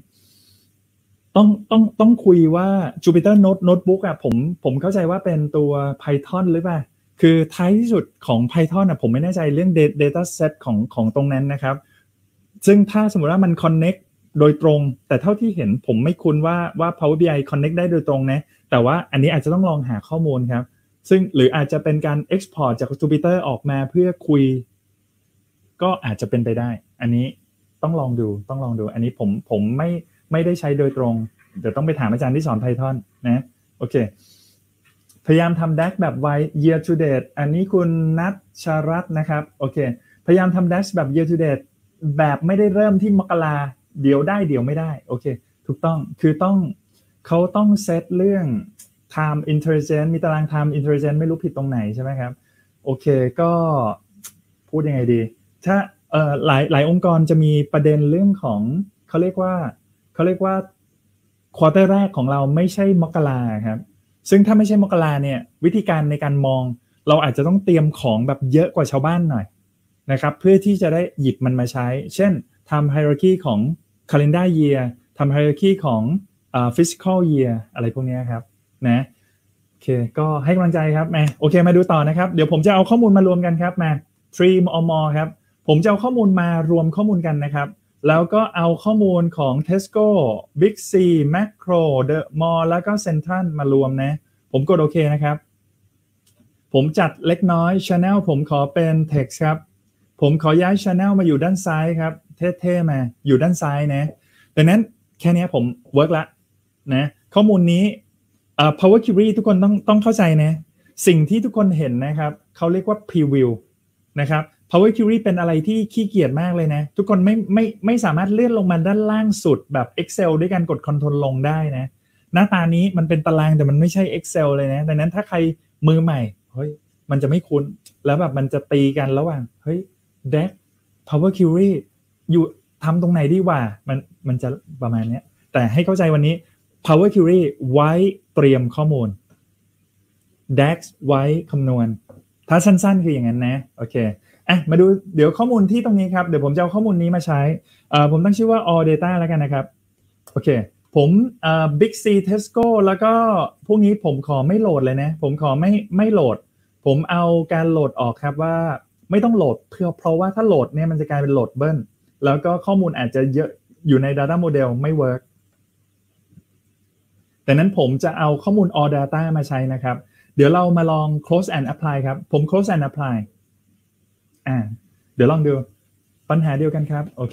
ต้องคุยว่า Jupyter Notebook อ่ะผมเข้าใจว่าเป็นตัว Python หรือเปล่าคือท้ายที่สุดของ Python อ่ะผมไม่แน่ใจเรื่อง data set ของตรงนั้นนะครับซึ่งถ้าสมมติว่ามัน connect โดยตรงแต่เท่าที่เห็นผมไม่คุ้นว่า Power BI connect ได้โดยตรงนะแต่ว่าอันนี้อาจจะต้องลองหาข้อมูลครับซึ่งหรืออาจจะเป็นการ export จาก Jupyter ออกมาเพื่อคุยก็อาจจะเป็นไปได้อันนี้ต้องลองดูอันนี้ผมไม่ได้ใช้โดยตรงเดี๋ยวต้องไปถามอาจารย์ที่สอน Python นะโอเคพยายามทำ DAX แบบ year to date อันนี้คุณนัทชรัตน์นะครับโอเคพยายามทำ DAX แบบ year to date แบบไม่ได้เริ่มที่มกราเดี๋ยวได้เดี๋ยวไม่ได้โอเคถูกต้องคือเขาต้องเซตเรื่อง time intelligence มีตาราง time intelligence ไม่รู้ผิดตรงไหนใช่ไหมครับโอเคก็พูดยังไงดีถ้าหลายองค์กรจะมีประเด็นเรื่องของเขาเรียกว่าควอเตอร์แรกของเราไม่ใช่มกราครับซึ่งถ้าไม่ใช่มกราเนี่ยวิธีการในการมองเราอาจจะต้องเตรียมของแบบเยอะกว่าชาวบ้านหน่อยนะครับเพื่อที่จะได้หยิบมันมาใช้เช่นทำ hierarchy ของ calendar year ทำ hierarchy ของfiscal year อะไรพวกนี้ครับนะโอเคก็ให้กำลังใจครับมาโอเคมาดูต่อนะครับเดี๋ยวผมจะเอาข้อมูลมารวมกันครับมา 3 or more ครับผมจะเอาข้อมูลมารวมข้อมูลกันนะครับแล้วก็เอาข้อมูลของ Tesco Big C Macro The Mall แล้วก็ Central มารวมนะผมกดโอเคนะครับผมจัดเล็กน้อย Channel ผมขอเป็น Text ครับผมขอย้าย Channel มาอยู่ด้านซ้ายครับเท่ๆมาอยู่ด้านซ้ายนะดังนั้นแค่นี้ผมเวิร์กละนะข้อมูลนี้Power Query ทุกคนต้องเข้าใจนะสิ่งที่ทุกคนเห็นนะครับเขาเรียกว่า Preview นะครับ Power Query เป็นอะไรที่ขี้เกียจมากเลยนะทุกคนไม่สามารถเลื่อนลงมาด้านล่างสุดแบบ Excel ด้วยการกด Ctrl ลงได้นะหน้าตานี้มันเป็นตารางแต่มันไม่ใช่ Excel เลยนะดังนั้นถ้าใครมือใหม่เฮ้ยมันจะไม่คุ้นแล้วแบบมันจะตีกันระหว่างเฮ้ย DAX Power Query อยู่ทำตรงไหนดีวะมันจะประมาณนี้แต่ให้เข้าใจวันนี้ Power Query ไว้เตรียมข้อมูล DAX ไว้คำนวณถ้าสั้นๆคืออย่างนั้นนะโอเคมาดูเดี๋ยวข้อมูลที่ตรงนี้ครับเดี๋ยวผมจะเอาข้อมูลนี้มาใช้ผมตั้งชื่อว่า all data แล้วกันนะครับโอเคผมBig C Tesco แล้วก็พวกนี้ผมขอไม่โหลดเลยนะผมขอไม่โหลดผมเอาการโหลดออกครับว่าไม่ต้องโหลดเพราะว่าถ้าโหลดเนี่ยมันจะกลายเป็นโหลดเบิ้ลแล้วก็ข้อมูลอาจจะเยอะอยู่ใน data model ไม่ work แต่นั้นผมจะเอาข้อมูล all data มาใช้นะครับเดี๋ยวเรามาลอง close and apply ครับผม close and apply เดี๋ยวลองดูปัญหาเดียวกันครับโอเค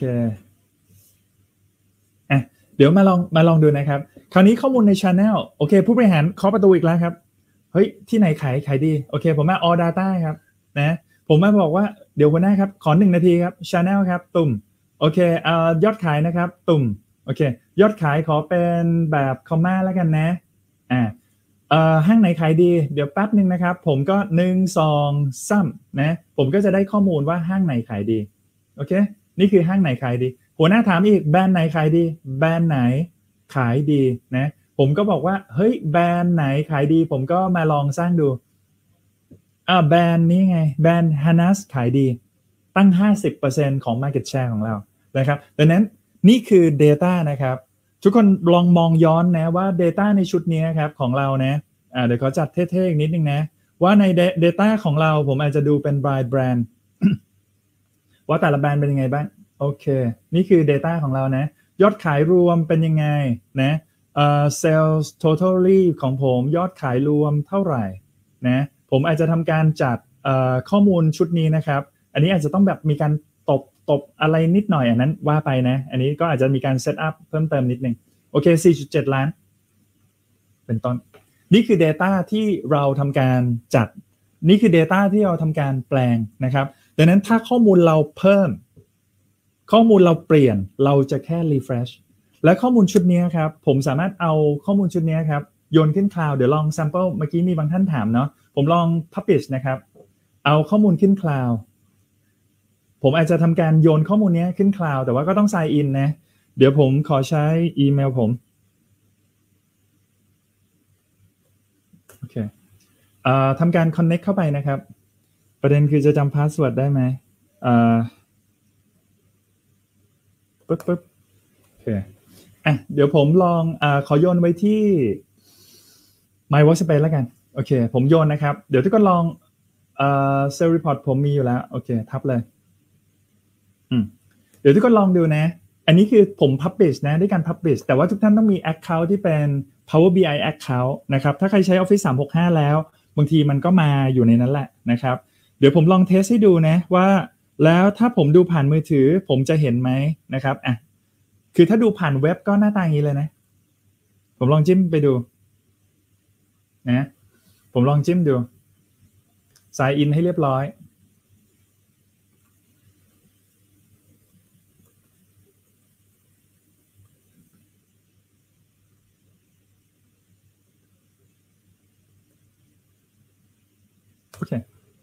เดี๋ยวมาลองดูนะครับคราวนี้ข้อมูลใน channel โอเคผู้บริหารเคาะประตูอีกแล้วครับเฮ้ยที่ไหนขายดีโอเคผมมา all data ครับนะผมมาบอกว่าเดี๋ยวหัวหน้าครับขอ1 นาทีครับ channel ครับตุ่มโอเคยอดขายนะครับตุ่มโอเคยอดขายขอเป็นแบบคอมมาแล้วกันนะห้างไหนขายดีเดี๋ยวแป๊บนึงนะครับผมก็1 2 3นะผมก็จะได้ข้อมูลว่าห้างไหนขายดีโอเคนี่คือห้างไหนขายดีหัวหน้าถามอีกแบรนด์ไหนขายดีแบรนด์ไหนขายดีนะผมก็บอกว่าเฮ้ยแบรนด์ไหนขายดีผมก็มาลองสร้างดูแบรนด์นี้ไงแบรนด์ Hanas ขายดีตั้ง 50% ของ market share ของเรานะครับดังนั้นนี่คือ data นะครับทุกคนลองมองย้อนนะว่า data ในชุดนี้ครับของเรานะเดี๋ยวขอจัดเท่ๆอีกนิดนึงนะว่าใน data ของเราผมอาจจะดูเป็น by brand ว่าแต่ละแบรนด์เป็นยังไงบ้างโอเคนี่คือ data ของเรานะยอดขายรวมเป็นยังไงนะsales totally ของผมยอดขายรวมเท่าไหร่นะผมอาจจะทำการจัดข้อมูลชุดนี้นะครับอันนี้อาจจะต้องแบบมีการตบอะไรนิดหน่อยอันนั้นว่าไปนะอันนี้ก็อาจจะมีการเซตอัพเพิ่มเติมนิดนึงโอเค 4.7 ล้านเป็นต้นนี่คือ data ที่เราทำการจัดนี่คือ data ที่เราทำการแปลงนะครับดังนั้นถ้าข้อมูลเราเพิ่มข้อมูลเราเปลี่ยนเราจะแค่ refresh และข้อมูลชุดนี้ครับผมสามารถเอาข้อมูลชุดนี้ครับโยนขึ้น cloud เดี๋ยวลอง sample เมื่อกี้มีบางท่านถามเนาะผมลอง publish นะครับเอาข้อมูลขึ้น cloudผมอาจจะทำการโยนข้อมูลนี้ขึ้น cloud แต่ว่าก็ต้อง sign in นะเดี๋ยวผมขอใช้อีเมลผมโอเคทำการ connect เข้าไปนะครับไปประเด็นคือจะจำพาสเวิร์ดได้ไหมปึ๊บโอเคเดี๋ยวผมลองขอโยนไว้ที่ My Workspace แล้วกันโอเคผมโยนนะครับเดี๋ยวทุกคนลองSales Report ผมมีอยู่แล้วโอเคทับเลยเดี๋ยวทุกคนลองดูนะอันนี้คือผม Publish นะด้วยการ Publish แต่ว่าทุกท่านต้องมี Account ที่เป็น Power BI Account นะครับถ้าใครใช้ Office 365 แล้วบางทีมันก็มาอยู่ในนั้นแหละนะครับเดี๋ยวผมลองเทสให้ดูนะว่าแล้วถ้าผมดูผ่านมือถือผมจะเห็นไหมนะครับคือถ้าดูผ่านเว็บก็หน้าตาอย่างนี้เลยนะผมลองจิ้มไปดูนะผมลองจิ้มดู sign in ให้เรียบร้อยโอเค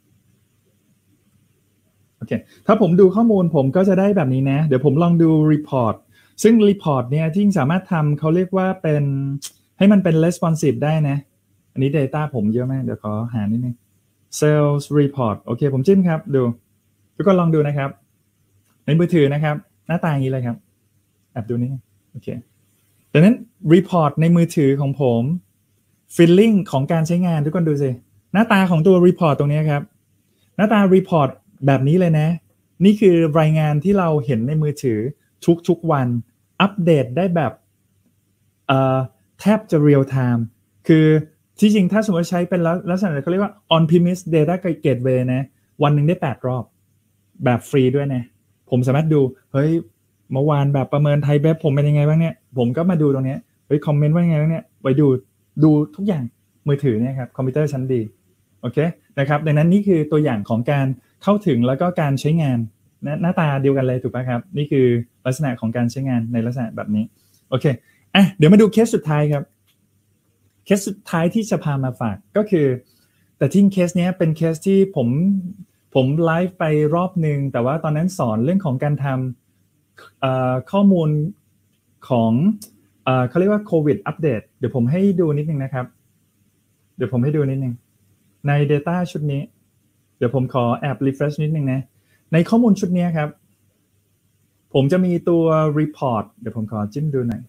ถ้าผมดูข้อมูลผมก็จะได้แบบนี้นะเดี๋ยวผมลองดู report ซึ่ง report เนี่ยที่สามารถทำเขาเรียกว่าเป็นให้มันเป็น responsive ได้นะอันนี้ data ผมเยอะมากเดี๋ยวขอหานิดนึง sales report โอเคผมจิ้มครับดูทุกคนลองดูนะครับในมือถือนะครับหน้าตาอย่างนี้เลยครับแอบดูนิดนึงโอเคดังนั้น report ในมือถือของผม feeling ของการใช้งานทุกคนดูสิหน้าตาของตัว report ตรงนี้ครับหน้าตา report แบบนี้เลยนะนี่คือรายงานที่เราเห็นในมือถือทุกวันอัปเดตได้แบบแทบจะ real time คือที่จริงถ้าสมมติใช้เป็นลักษณะเขาเรียกว่า on premise data gateway นะวันหนึ่งได้8รอบแบบฟรีด้วยนะผมสามารถดูเฮ้ยเมื่อวานแบบประเมินไทยแบบผมเป็นยังไงบ้างเนี่ยผมก็มาดูตรงนี้เฮ้ยคอมเมนต์ว่ายังไงบ้างเนี่ยไว้ดูทุกอย่างมือถือเนี่ยครับคอมพิวเตอร์ชั้นดีโอเคนะครับดังนั้นนี่คือตัวอย่างของการเข้าถึงแล้วก็การใช้งานหน้าตาเดียวกันเลยถูกป่ะครับนี่คือลักษณะของการใช้งานในลักษณะแบบนี้โอเคเดี๋ยวมาดูเคสสุดท้ายครับเคสสุดท้ายที่จะพามาฝากก็คือแต่ที่เคสนี้เป็นเคสที่ผมไลฟ์ไปรอบนึงแต่ว่าตอนนั้นสอนเรื่องของการทำข้อมูลของเขาเรียกว่าโควิดอัปเดตเดี๋ยวผมให้ดูนิดนึงนะครับเดี๋ยวผมให้ดูนิดนึงใน Data ชุดนี้เดี๋ยวผมขอแอบ refresh นิดนึงนะในข้อมูลชุดนี้ครับผมจะมีตัว report เดี๋ยวผมขอจิ้มดูหน่อย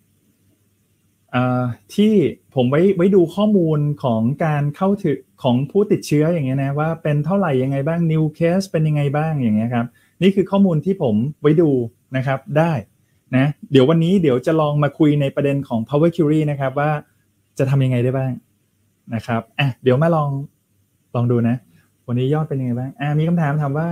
ที่ผมไว้ดูข้อมูลของการเข้าถึงของผู้ติดเชื้ออย่างเงี้ยนะว่าเป็นเท่าไหร่ยังไงบ้าง new case เป็นยังไงบ้างอย่างเงี้ยครับนี่คือข้อมูลที่ผมไว้ดูนะครับได้นะเดี๋ยววันนี้เดี๋ยวจะลองมาคุยในประเด็นของ Power Query นะครับว่าจะทำยังไงได้บ้างนะครับเดี๋ยวมาลองดูนะวันนี้ยอดเป็นยังไงบ้างมีคำถามถามว่า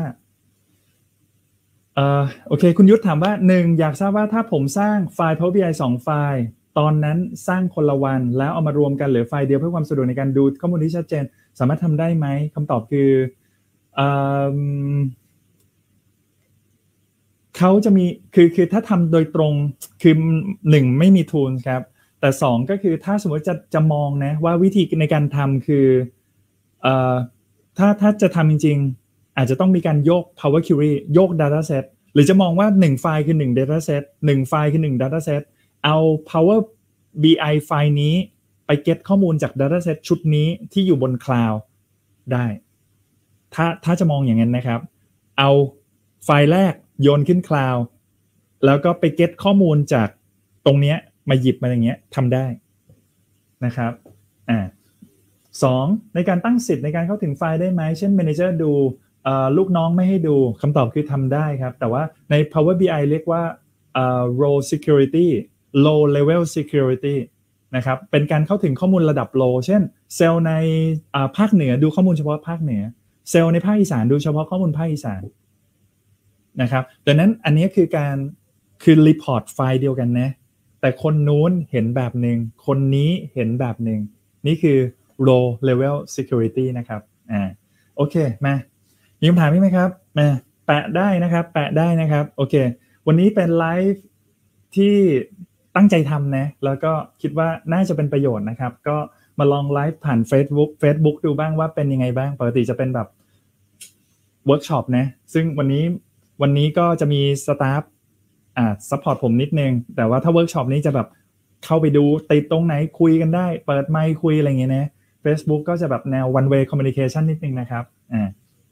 โอเคคุณยุทธถามว่า1อยากทราบว่าถ้าผมสร้างไฟล์ Power BI 2 ไฟล์ตอนนั้นสร้างคนละวันแล้วเอามารวมกันเหลือไฟล์เดียวเพื่อความสะดวกในการดูข้อมูลที่ชัดเจนสามารถทำได้ไหมคำตอบคือเขาจะมีคือถ้าทำโดยตรงคือ1ไม่มี tool ครับแต่2ก็คือถ้าสมมติจะมองนะว่าวิธีในการทำคือถ้าจะทำจริงๆอาจจะต้องมีการโยก Power Query โยก Dataset หรือจะมองว่า1ไฟล์คือ1 Dataset 1ไฟล์คือ1 Dataset เอา Power BI ไฟล์นี้ไปเก็ตข้อมูลจาก Dataset ชุดนี้ที่อยู่บน Cloud ได้ถ้าจะมองอย่างนั้นนะครับเอาไฟล์แรกโยนขึ้น Cloud แล้วก็ไปเก็ตข้อมูลจากตรงนี้มาหยิบมาอย่างเงี้ยทำได้นะครับ2ในการตั้งสิทธิ์ในการเข้าถึงไฟล์ได้ไหมเช่น Manager ดูลูกน้องไม่ให้ดูคำตอบคือทำได้ครับแต่ว่าใน Power BI เรียกว่าrole security low level security นะครับเป็นการเข้าถึงข้อมูลระดับ low เช่นเซลล์ในภาคเหนือดูข้อมูลเฉพาะภาคเหนือเซลล์ในภาคอีสานดูเฉพาะข้อมูลภาคอีสานนะครับดังนั้นอันนี้คือ report ไฟล์เดียวกันนะแต่คนนู้นเห็นแบบหนึ่งคนนี้เห็นแบบหนึ่งนี่คือ low level security นะครับโอเคมามีคำถามไหมครับมาแปะได้นะครับโอเควันนี้เป็นไลฟ์ที่ตั้งใจทำนะแล้วก็คิดว่าน่าจะเป็นประโยชน์นะครับก็มาลองไลฟ์ผ่าน Facebook ดูบ้างว่าเป็นยังไงบ้างปกติจะเป็นแบบเวิร์กช็อปนะซึ่งวันนี้ก็จะมีสตาฟซัพพอร์ตผมนิดนึงแต่ว่าถ้าเวิร์กช็อปนี้จะแบบเข้าไปดูติดตรงไหนคุยกันได้เปิดไมค์คุยอะไรอย่างเงี้ยนะ Facebook ก็จะแบบแนว one way communication นิดนึงนะครับ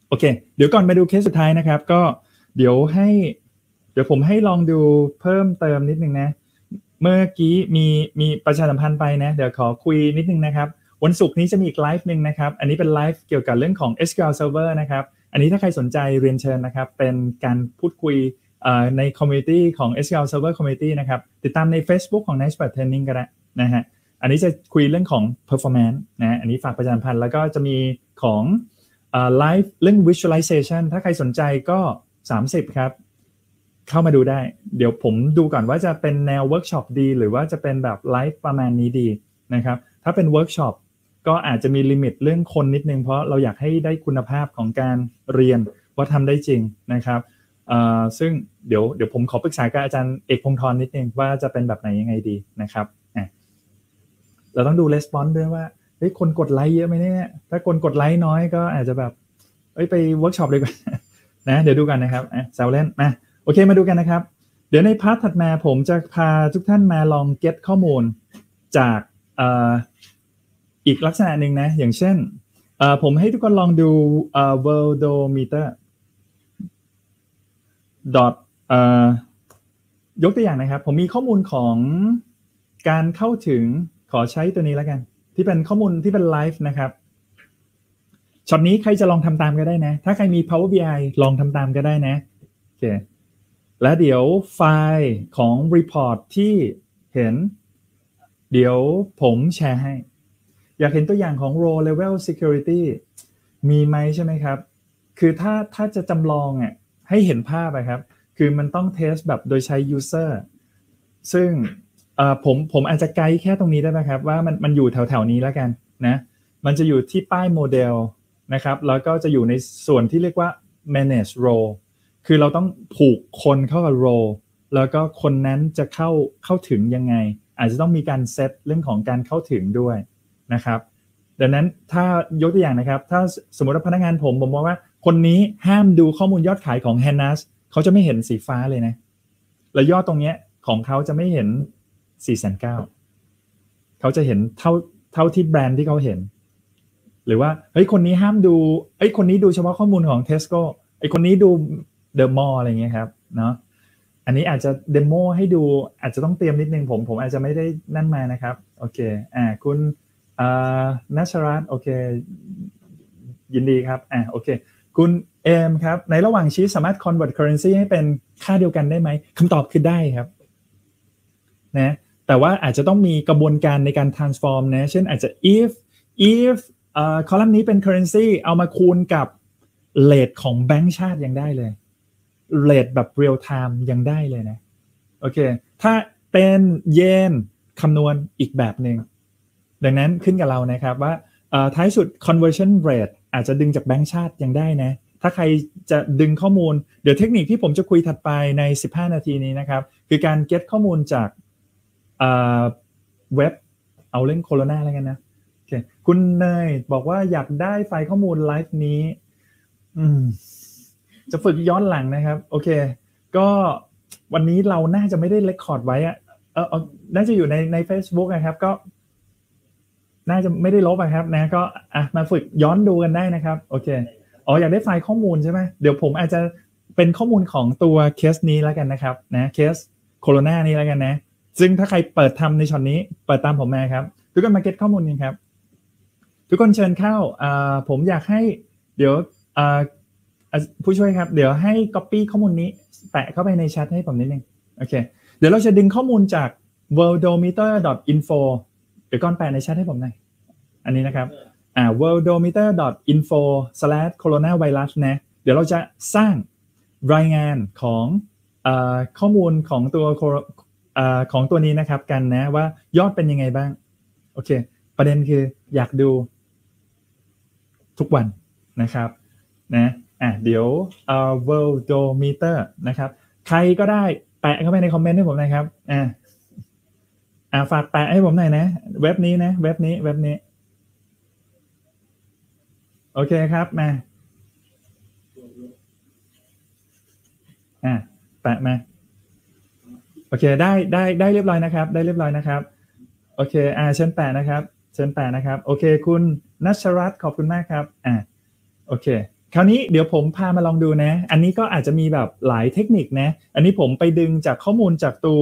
โอเคเดี๋ยวก่อนมาดูเคสสุดท้ายนะครับก็เดี๋ยวผมให้ลองดูเพิ่มเติมนิดนึงนะเมื่อกี้มีประชาสัมพันธ์ไปนะเดี๋ยวขอคุยนิดนึงนะครับวันศุกร์นี้จะมีอีกไลฟ์นึงนะครับอันนี้เป็นไลฟ์เกี่ยวกับเรื่องของ SQL Server นะครับอันนี้ถ้าใครสนใจเรียนเชิญนะครับเป็นการพูดคุยใน community ของ SQL Server Community นะครับติดตามใน Facebook ของ Nextpert Training ก็ได้นะฮะอันนี้จะคุยเรื่องของ performance นะอันนี้ฝากประชาสัมพันธ์แล้วก็จะมีของไลฟ์เรื่อง visualization ถ้าใครสนใจก็30ครับเข้ามาดูได้เดี๋ยวผมดูก่อนว่าจะเป็นแนวเวิร์กช็อปดีหรือว่าจะเป็นแบบไลฟ์ประมาณนี้ดีนะครับถ้าเป็นเวิร์กช็อปก็อาจจะมีลิมิตเรื่องคนนิดนึงเพราะเราอยากให้ได้คุณภาพของการเรียนว่าทำได้จริงนะครับซึ่งเดี๋ยวผมขอปรึกษากับอาจารย์เอกพงษ์ธรนิดนึงว่าจะเป็นแบบไหนยังไงดีนะครับเราต้องดูレスปอนส์ด้วยว่าเฮ้ยคนกดไลค์เยอะไหมเนี่ยถ้าคนกดไลค์น้อยก็อาจจะแบบไปเวิร์กช็อปเลยก่อนนะเดี๋ยวดูกันนะครับแซวเล่นมาโอเคมาดูกันนะครับเดี๋ยวในพาร์ทถัดมาผมจะพาทุกท่านมาลองเก็ตข้อมูลจากอีกลักษณะหนึ่งนะอย่างเช่นผมให้ทุกคนลองดูworldometerยกตัวอย่างนะครับผมมีข้อมูลของการเข้าถึงขอใช้ตัวนี้แล้วกันที่เป็นข้อมูลที่เป็นไลฟ์นะครับช็อตนี้ใครจะลองทำตามก็ได้นะถ้าใครมี Power BI ลองทำตามก็ได้นะโอเคแล้วเดี๋ยวไฟล์ของ report ที่เห็นเดี๋ยวผมแชร์ให้อยากเห็นตัวอย่างของ row level security มีไหมใช่ไหมครับคือถ้าจะจำลองอ่ะให้เห็นภาพนะครับคือมันต้องเทสแบบโดยใช้ user ซึ่งผมอาจจะไกด์แค่ตรงนี้ได้ไหมครับว่ามันอยู่แถวๆนี้แล้วกันนะมันจะอยู่ที่ป้ายโมเดลนะครับแล้วก็จะอยู่ในส่วนที่เรียกว่า manage role คือเราต้องผูกคนเข้ากับ role แล้วก็คนนั้นจะเข้าถึงยังไงอาจจะต้องมีการเซตเรื่องของการเข้าถึงด้วยนะครับดังนั้นถ้ายกตัวอย่างนะครับถ้าสมมติว่าพนักงานผมบอกว่าคนนี้ห้ามดูข้อมูลยอดขายของ Hannas เขาจะไม่เห็นสีฟ้าเลยนะแล้วยอดตรงเนี้ยของเขาจะไม่เห็น4,900,000เขาจะเห็นเท่าที่แบรนด์ที่เขาเห็นหรือว่าเฮ้ยคนนี้ห้ามดูคนนี้ดูเฉพาะข้อมูลของ Tesco คนนี้ดู The Mall อะไรเงี้ยครับเนาะอันนี้อาจจะเดโมให้ดูอาจจะต้องเตรียมนิดนึงผมอาจจะไม่ได้นั่นมานะครับโอเคคุณนัชรัตน์โอเคยินดีครับโอเคคุณเอมครับในระหว่างชีทสามารถ convert currency ให้เป็นค่าเดียวกันได้ไหมคำตอบคือได้ครับนะแต่ว่าอาจจะต้องมีกระบวนการในการ transform นะเช่นอาจจะ ifคอลัมน์นี้เป็น currency เอามาคูณกับ rate ของแบงก์ชาติยังได้เลย rate แบบ real time ยังได้เลยนะโอเคถ้าเป็นเยนคำนวณอีกแบบหนึ่งดังนั้นขึ้นกับเรานะครับว่าท้ายสุด conversion rate อาจจะดึงจากแบงก์ชาติยังได้นะถ้าใครจะดึงข้อมูลเดี๋ยวเทคนิคที่ผมจะคุยถัดไปใน15นาทีนี้นะครับคือการ get ข้อมูลจากเว็บเอาเรื่องโคโรนาแล้วกันนะโอเคคุณเนยบอกว่าอยากได้ไฟล์ข้อมูลไลฟ์นี้จะฝึกย้อนหลังนะครับโอเคก็วันนี้เราน่าจะไม่ได้เรคคอร์ดไว้น่าจะอยู่ใน Facebook นะครับก็น่าจะไม่ได้ลบครับนะก็มาฝึกย้อนดูกันได้นะครับโอเคอยากได้ไฟล์ข้อมูลใช่ไหมเดี๋ยวผมอาจจะเป็นข้อมูลของตัวเคสนี้แล้วกันนะครับนะเคสโคโรนานี้แล้วกันนะซึ่งถ้าใครเปิดทำในช็อตนี้เปิดตามผมมาครับทุกคนมาเก็ตข้อมูลกันครับทุกคนเชิญเข้าผมอยากให้เดี๋ยวผู้ช่วยครับเดี๋ยวให้ copy ข้อมูลนี้แปะเข้าไปในแชทให้ผมนิดนึงโอเคเดี๋ยวเราจะดึงข้อมูลจาก worldometer.info เดี๋ยวก่อนแปะในแชทให้ผมหน่อยอันนี้นะครับworldometer.info/coronavirus นะเดี๋ยวเราจะสร้างรายงานของข้อมูลของตัวนี้นะครับกันนะว่ายอดเป็นยังไงบ้างโอเคประเด็นคืออยากดูทุกวันนะครับนะเดี๋ยวworldometer นะครับใครก็ได้แปะเข้าไปในคอมเมนต์ให้ผมนะครับฝากแปะให้ผมหน่อยนะเว็บนี้นะเว็บนี้โอเคครับมาแปะมาโอเคได้เรียบร้อยนะครับได้เรียบร้อยนะครับโอเคเชิญแปะนะครับโอเคคุณนัชรัตน์ขอบคุณมากครับโอเคคราวนี้เดี๋ยวผมพามาลองดูนะอันนี้ก็อาจจะมีแบบหลายเทคนิคนะอันนี้ผมไปดึงจากข้อมูลจากตัว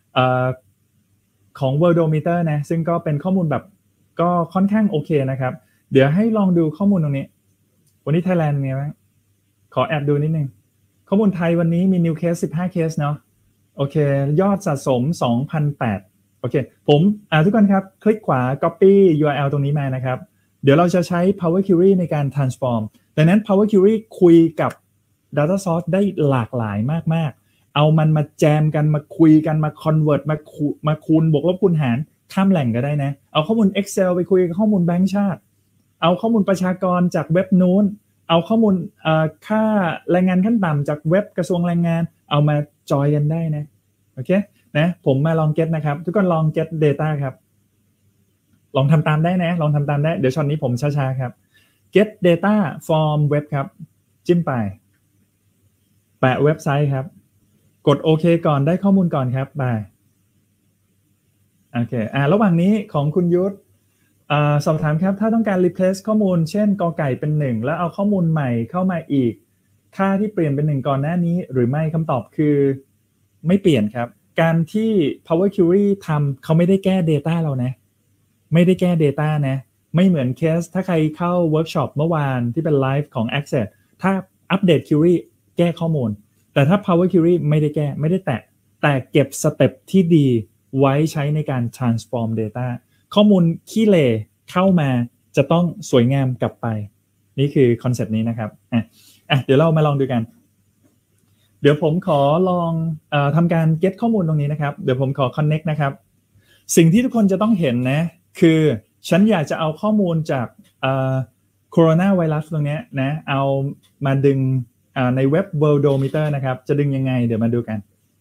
ของ Worldometer นะซึ่งก็เป็นข้อมูลแบบก็ค่อนข้างโอเคนะครับเดี๋ยวให้ลองดูข้อมูลตรงนี้วันนี้ไทยแลนด์มีไหมขอแอบดูนิดนึงข้อมูลไทยวันนี้มี new case 15 เคสเนาะโอเคยอดสะสม 2,008 โอเคผมทุกคนครับคลิกขวา copy URL ตรงนี้มานะครับเดี๋ยวเราจะใช้ Power Query ในการ transform ดังนั้น Power Query คุยกับ Data Source ได้หลากหลายมากๆเอามันมาแจมกันมาคุยกันมา convert มาคูณบวกลบคูณหารข้ามแหล่งก็ได้นะเอาข้อมูล Excel ไปคุยกับข้อมูลแบงก์ชาติเอาข้อมูลประชากรจากเว็บนู้นเอาข้อมูลค่าแรงงานขั้นต่ำจากเว็บกระทรวงแรงงานเอามาจอยกันได้นะโอเคนะผมมาลอง get นะครับทุกคนลอง get data ครับลองทำตามได้นะลองทำตามได้เดี๋ยวช็อตนี้ผมช้าๆครับ get data from web ครับจิ้มไปแปะเว็บไซต์ครับกดโอเคก่อนได้ข้อมูลก่อนครับไปโอเคระหว่างนี้ของคุณยุทธสอบถามครับถ้าต้องการ replace ข้อมูลเช่นกอไก่เป็น1แล้วเอาข้อมูลใหม่เข้ามาอีกค่าที่เปลี่ยนเป็น1ก่อนหน้านี้หรือไม่คำตอบคือไม่เปลี่ยนครับการที่ Power Query ทำเขาไม่ได้แก้ data เรานะไม่ได้แก้ data นะไม่เหมือนเคสถ้าใครเข้าเวิร์กช็อปเมื่อวานที่เป็นไลฟ์ของ Access ถ้าอัปเดต Query แก้ข้อมูลแต่ถ้า Power Query ไม่ได้แก้ไม่ได้แต่เก็บสเต็ปที่ดีไว้ใช้ในการ transform data ข้อมูลขี้เหร่เข้ามาจะต้องสวยงามกลับไปนี่คือคอนเซปต์นี้นะครับเดี๋ยวเรามาลองดูกันเดี๋ยวผมขอลองทำการ get ข้อมูลตรงนี้นะครับเดี๋ยวผมขอ connect นะครับสิ่งที่ทุกคนจะต้องเห็นนะคือฉันอยากจะเอาข้อมูลจากโคโรนาไวรัสตรงนี้นะเอามาดึงในเว็บ Worldometer นะครับจะดึงยังไงเดี๋ยวมาดูกัน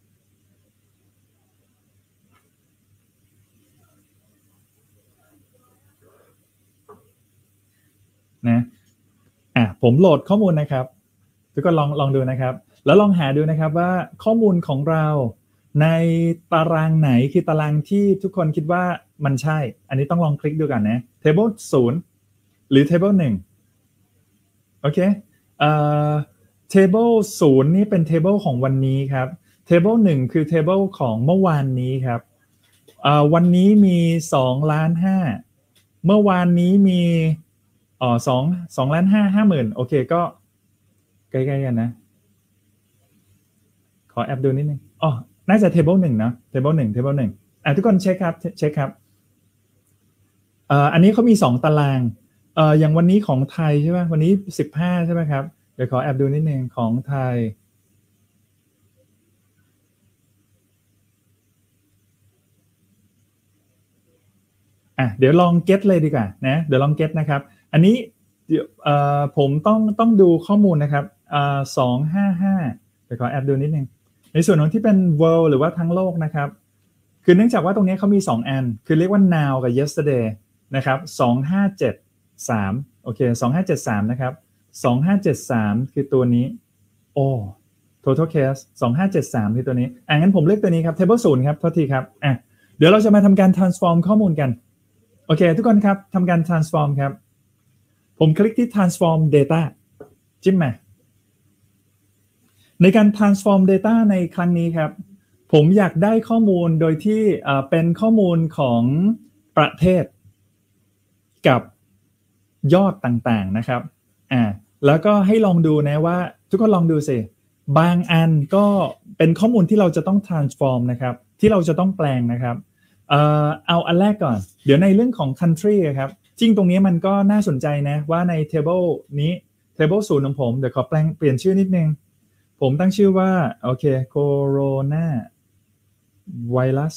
นะผมโหลดข้อมูลนะครับทุกคนลองดูนะครับแล้วลองหาดูนะครับว่าข้อมูลของเราในตารางไหนคือตารางที่ทุกคนคิดว่ามันใช่อันนี้ต้องลองคลิกดูกันนะ table 0หรือ table 1โอเคtable 0นี่เป็น table ของวันนี้ครับ table 1คือ table ของเมื่อวานนี้ครับวันนี้มี2.5 ล้านเมื่อวานนี้มี2.5 ล้าน50,000โอเคก็ใกล้ๆกันนะขอแอปดูนิดนึงน่าจะ table 1นะ table 1ทุกคนเช็คครับอันนี้เขามี2ตารางอย่างวันนี้ของไทยใช่ไหมวันนี้15ใช่ไหมครับเดี๋ยวขอแอปดูนิดนึงของไทยเดี๋ยวลอง get เลยดีกว่านะเดี๋ยวลอง get นะครับอันนี้ผมต้องดูข้อมูลนะครับ255เดี๋ยวขอแอปดูนิดนึงในส่วนของที่เป็น world หรือว่าทั้งโลกนะครับคือเนื่องจากว่าตรงนี้เขามี2อันคือเรียกว่า now กับ yesterday นะครับ2573โอเค2573นะครับ2573คือตัวนี้total case 2573คือตัวนี้งั้นผมเลือกตัวนี้ครับ table 0ครับโทษทีครับเดี๋ยวเราจะมาทำการ transform ข้อมูลกันโอเคทุกคนครับทำการ transform ครับผมคลิกที่ transform data จิ้มมาในการ transform data ในครั้งนี้ครับผมอยากได้ข้อมูลโดยที่เป็นข้อมูลของประเทศกับยอดต่างๆนะครับแล้วก็ให้ลองดูนะว่าทุกคนลองดูสิบางอันก็เป็นข้อมูลที่เราจะต้อง transform นะครับที่เราจะต้องแปลงนะครับเอาอันแรกก่อนเดี๋ยวในเรื่องของ country ครับจริงตรงนี้มันก็น่าสนใจนะว่าใน table นี้ table 0ของผมเดี๋ยวขอเปลี่ยนชื่อนิดนึงผมตั้งชื่อว่าโอเค corona virus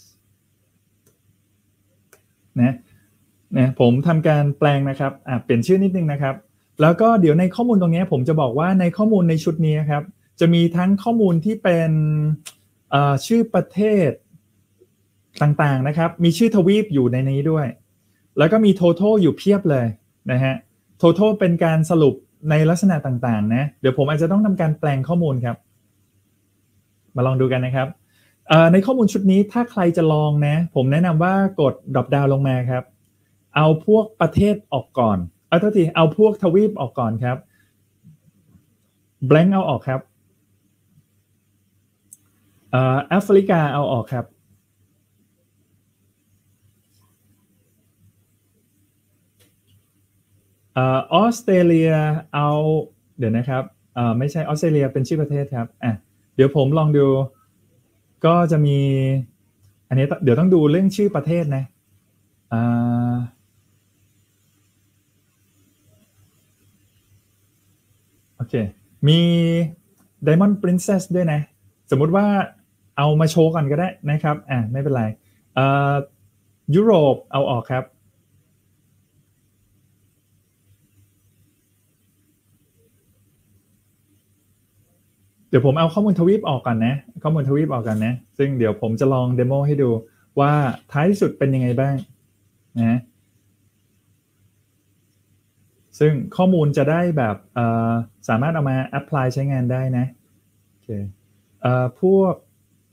นะผมทำการแปลงนะครับเปลี่ยนชื่อนิดนึงนะครับแล้วก็เดี๋ยวในข้อมูลตรงนี้ผมจะบอกว่าในข้อมูลในชุดนี้ครับจะมีทั้งข้อมูลที่เป็นชื่อประเทศต่างๆนะครับมีชื่อทวีปอยู่ในนี้ด้วยแล้วก็มี total อยู่เพียบเลยนะฮะ total เป็นการสรุปในลักษณะต่างๆนะเดี๋ยวผมอาจจะต้องทำการแปลงข้อมูลครับมาลองดูกันนะครับในข้อมูลชุดนี้ถ้าใครจะลองนะผมแนะนำว่ากด drop down ลงมาครับเอาพวกประเทศออกก่อนเอาพวกทวีปออกก่อนครับ blank เอาออกครับแอฟริกาเอาออกครับออสเตรเลียเอาเดี๋ยวนะครับไม่ใช่ออสเตรเลียเป็นชื่อประเทศครับเดี๋ยวผมลองดูก็จะมีอันนี้เดี๋ยวต้องดูเรื่องชื่อประเทศนะโอเคมี Diamond Princess ด้วยนะสมมุติว่าเอามาโชว์ก่อนก็ได้นะครับไม่เป็นไรยุโรปเอาออกครับเดี๋ยวผมเอาข้อมูลทวีปออกก่อนนะข้อมูลทวีปออกกันนะซึ่งเดี๋ยวผมจะลองเดโมให้ดูว่าท้ายที่สุดเป็นยังไงบ้างนะซึ่งข้อมูลจะได้แบบสามารถเอามาแอพพลายใช้งานได้นะโอเคพวก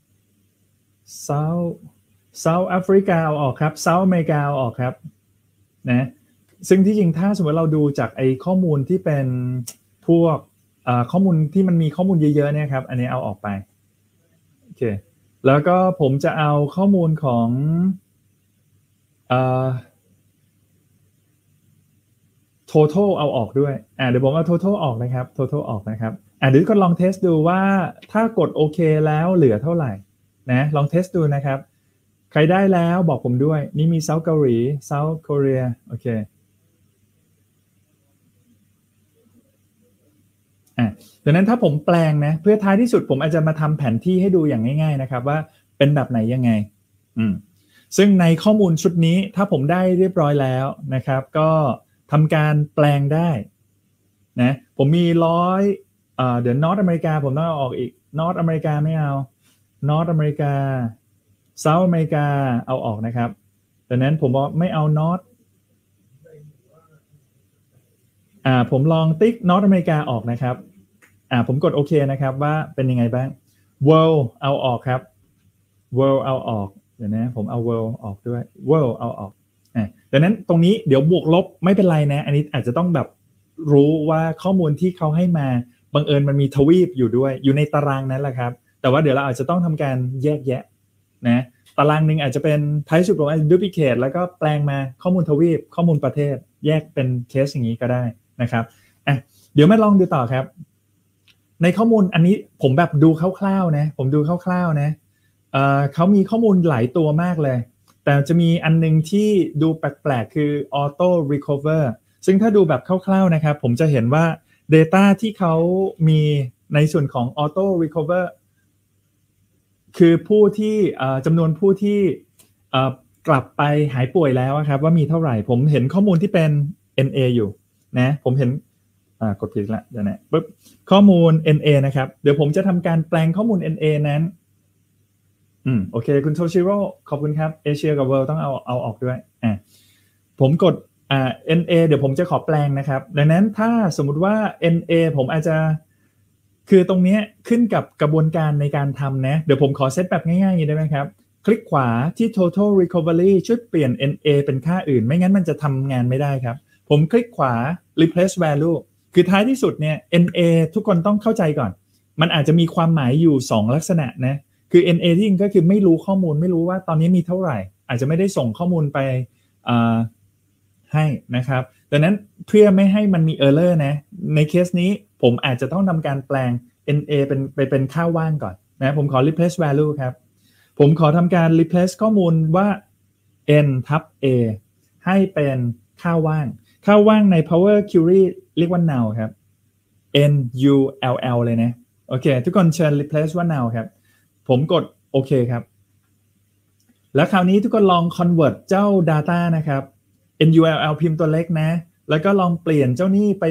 South Africa เอาออกครับ South America เอาออกครับนะซึ่งที่จริงถ้าสมมติเราดูจากไอ้ข้อมูลที่เป็นพวกข้อมูลที่มันมีข้อมูลเยอะๆเนี่ยครับอันนี้เอาออกไปโอเคแล้วก็ผมจะเอาข้อมูลของtotal เอาออกด้วยเดี๋ยวผมเอา total ออกนะครับ total ออกนะครับเดี๋ยวก็ลองเทสดูว่าถ้ากดโอเคแล้วเหลือเท่าไหร่นะลองเทสดูนะครับใครได้แล้วบอกผมด้วยนี่มี South เกาหลี South Korea โอเคดังนั้นถ้าผมแปลงนะเพื่อท้ายที่สุดผมอาจจะมาทำแผนที่ให้ดูอย่างง่ายๆนะครับว่าเป็นแบบไหนยังไงซึ่งในข้อมูลชุดนี้ถ้าผมได้เรียบร้อยแล้วนะครับก็ทำการแปลงได้นะผมมีเดี๋ยวนอร์ทอเมริกาผมต้องเอาออกอีกนอร์ทอเมริกาไม่เอานอร์ทอเมริกาเซาท์อเมริกาเอาออกนะครับดังนั้นผมบอกไม่เอานอร์ทผมลองติ๊กนอร์ทอเมริกาออกนะครับผมกดโอเคนะครับว่าเป็นยังไงบ้าง World เอาออกครับ World เอาออกเดี๋ยวนะผมเอา World ออกด้วย World เอาออกดังนั้นตรงนี้เดี๋ยวบวกลบไม่เป็นไรนะอันนี้อาจจะต้องแบบรู้ว่าข้อมูลที่เขาให้มาบังเอิญมันมีทวีปอยู่ด้วยอยู่ในตารางนั้นแหละครับแต่ว่าเดี๋ยวเราอาจจะต้องทำการแยกแยะนะตารางหนึ่งอาจจะเป็นท้ายสุดของ duplicate แล้วก็แปลงมาข้อมูลทวีปข้อมูลประเทศแยกเป็นเคสอย่างนี้ก็ได้นะครับเดี๋ยวมาลองดูต่อครับในข้อมูลอันนี้ผมแบบดูคร่าวๆนะผมดูคร่าวๆนะเขามีข้อมูลหลายตัวมากเลยแต่จะมีอันนึงที่ดูแปลกๆคือ auto recover ซึ่งถ้าดูแบบคร่าวๆนะครับผมจะเห็นว่า data ที่เขามีในส่วนของ auto recover คือผู้ที่จำนวนผู้ที่กลับไปหายป่วยแล้วครับว่ามีเท่าไหร่ผมเห็นข้อมูลที่เป็น NA อยู่นะผมเห็นกดผิดละเดี๋ยวนะปุ๊บข้อมูล NA นะครับเดี๋ยวผมจะทำการแปลงข้อมูล NA นั้นโอเคคุณโทชิโร่ขอบคุณครับเอเชียกับเวิลด์ต้องเอาออกด้วยผมกดNA เดี๋ยวผมจะขอแปลงนะครับดังนั้นถ้าสมมุติว่า NA ผมอาจจะคือตรงนี้ขึ้นกับกระบวนการในการทำนะเดี๋ยวผมขอเซตแบบง่ายๆอย่างนี้ได้ไหมครับคลิกขวาที่ total recovery ช่วยเปลี่ยน NA เป็นค่าอื่นไม่งั้นมันจะทำงานไม่ได้ครับผมคลิกขวา replace value คือท้ายที่สุดเนี่ย NA ทุกคนต้องเข้าใจก่อนมันอาจจะมีความหมายอยู่2ลักษณะนะคือ NA ที่จริงก็คือไม่รู้ข้อมูลไม่รู้ว่าตอนนี้มีเท่าไหร่อาจจะไม่ได้ส่งข้อมูลไปให้นะครับดังนั้นเพื่อไม่ให้มันมี error นะในเคสนี้ผมอาจจะต้องทำการแปลง NA เป็นค่าว่างก่อนนะผมขอ replace value ครับผมขอทำการ replace ข้อมูลว่า n ทับ a ให้เป็นค่าว่างค่าว่างใน Power Query เรียกว่า null ครับ n u l l เลยนะโอเคทุกคนเชิญ replace ว่า null ครับผมกดโอเคครับแล้วคราวนี้ทุกคนลอง convert เจ้า data นะครับ null พิมพ์ตัวเล็กนะแล้วก็ลองเปลี่ยนเจ้านี้ไป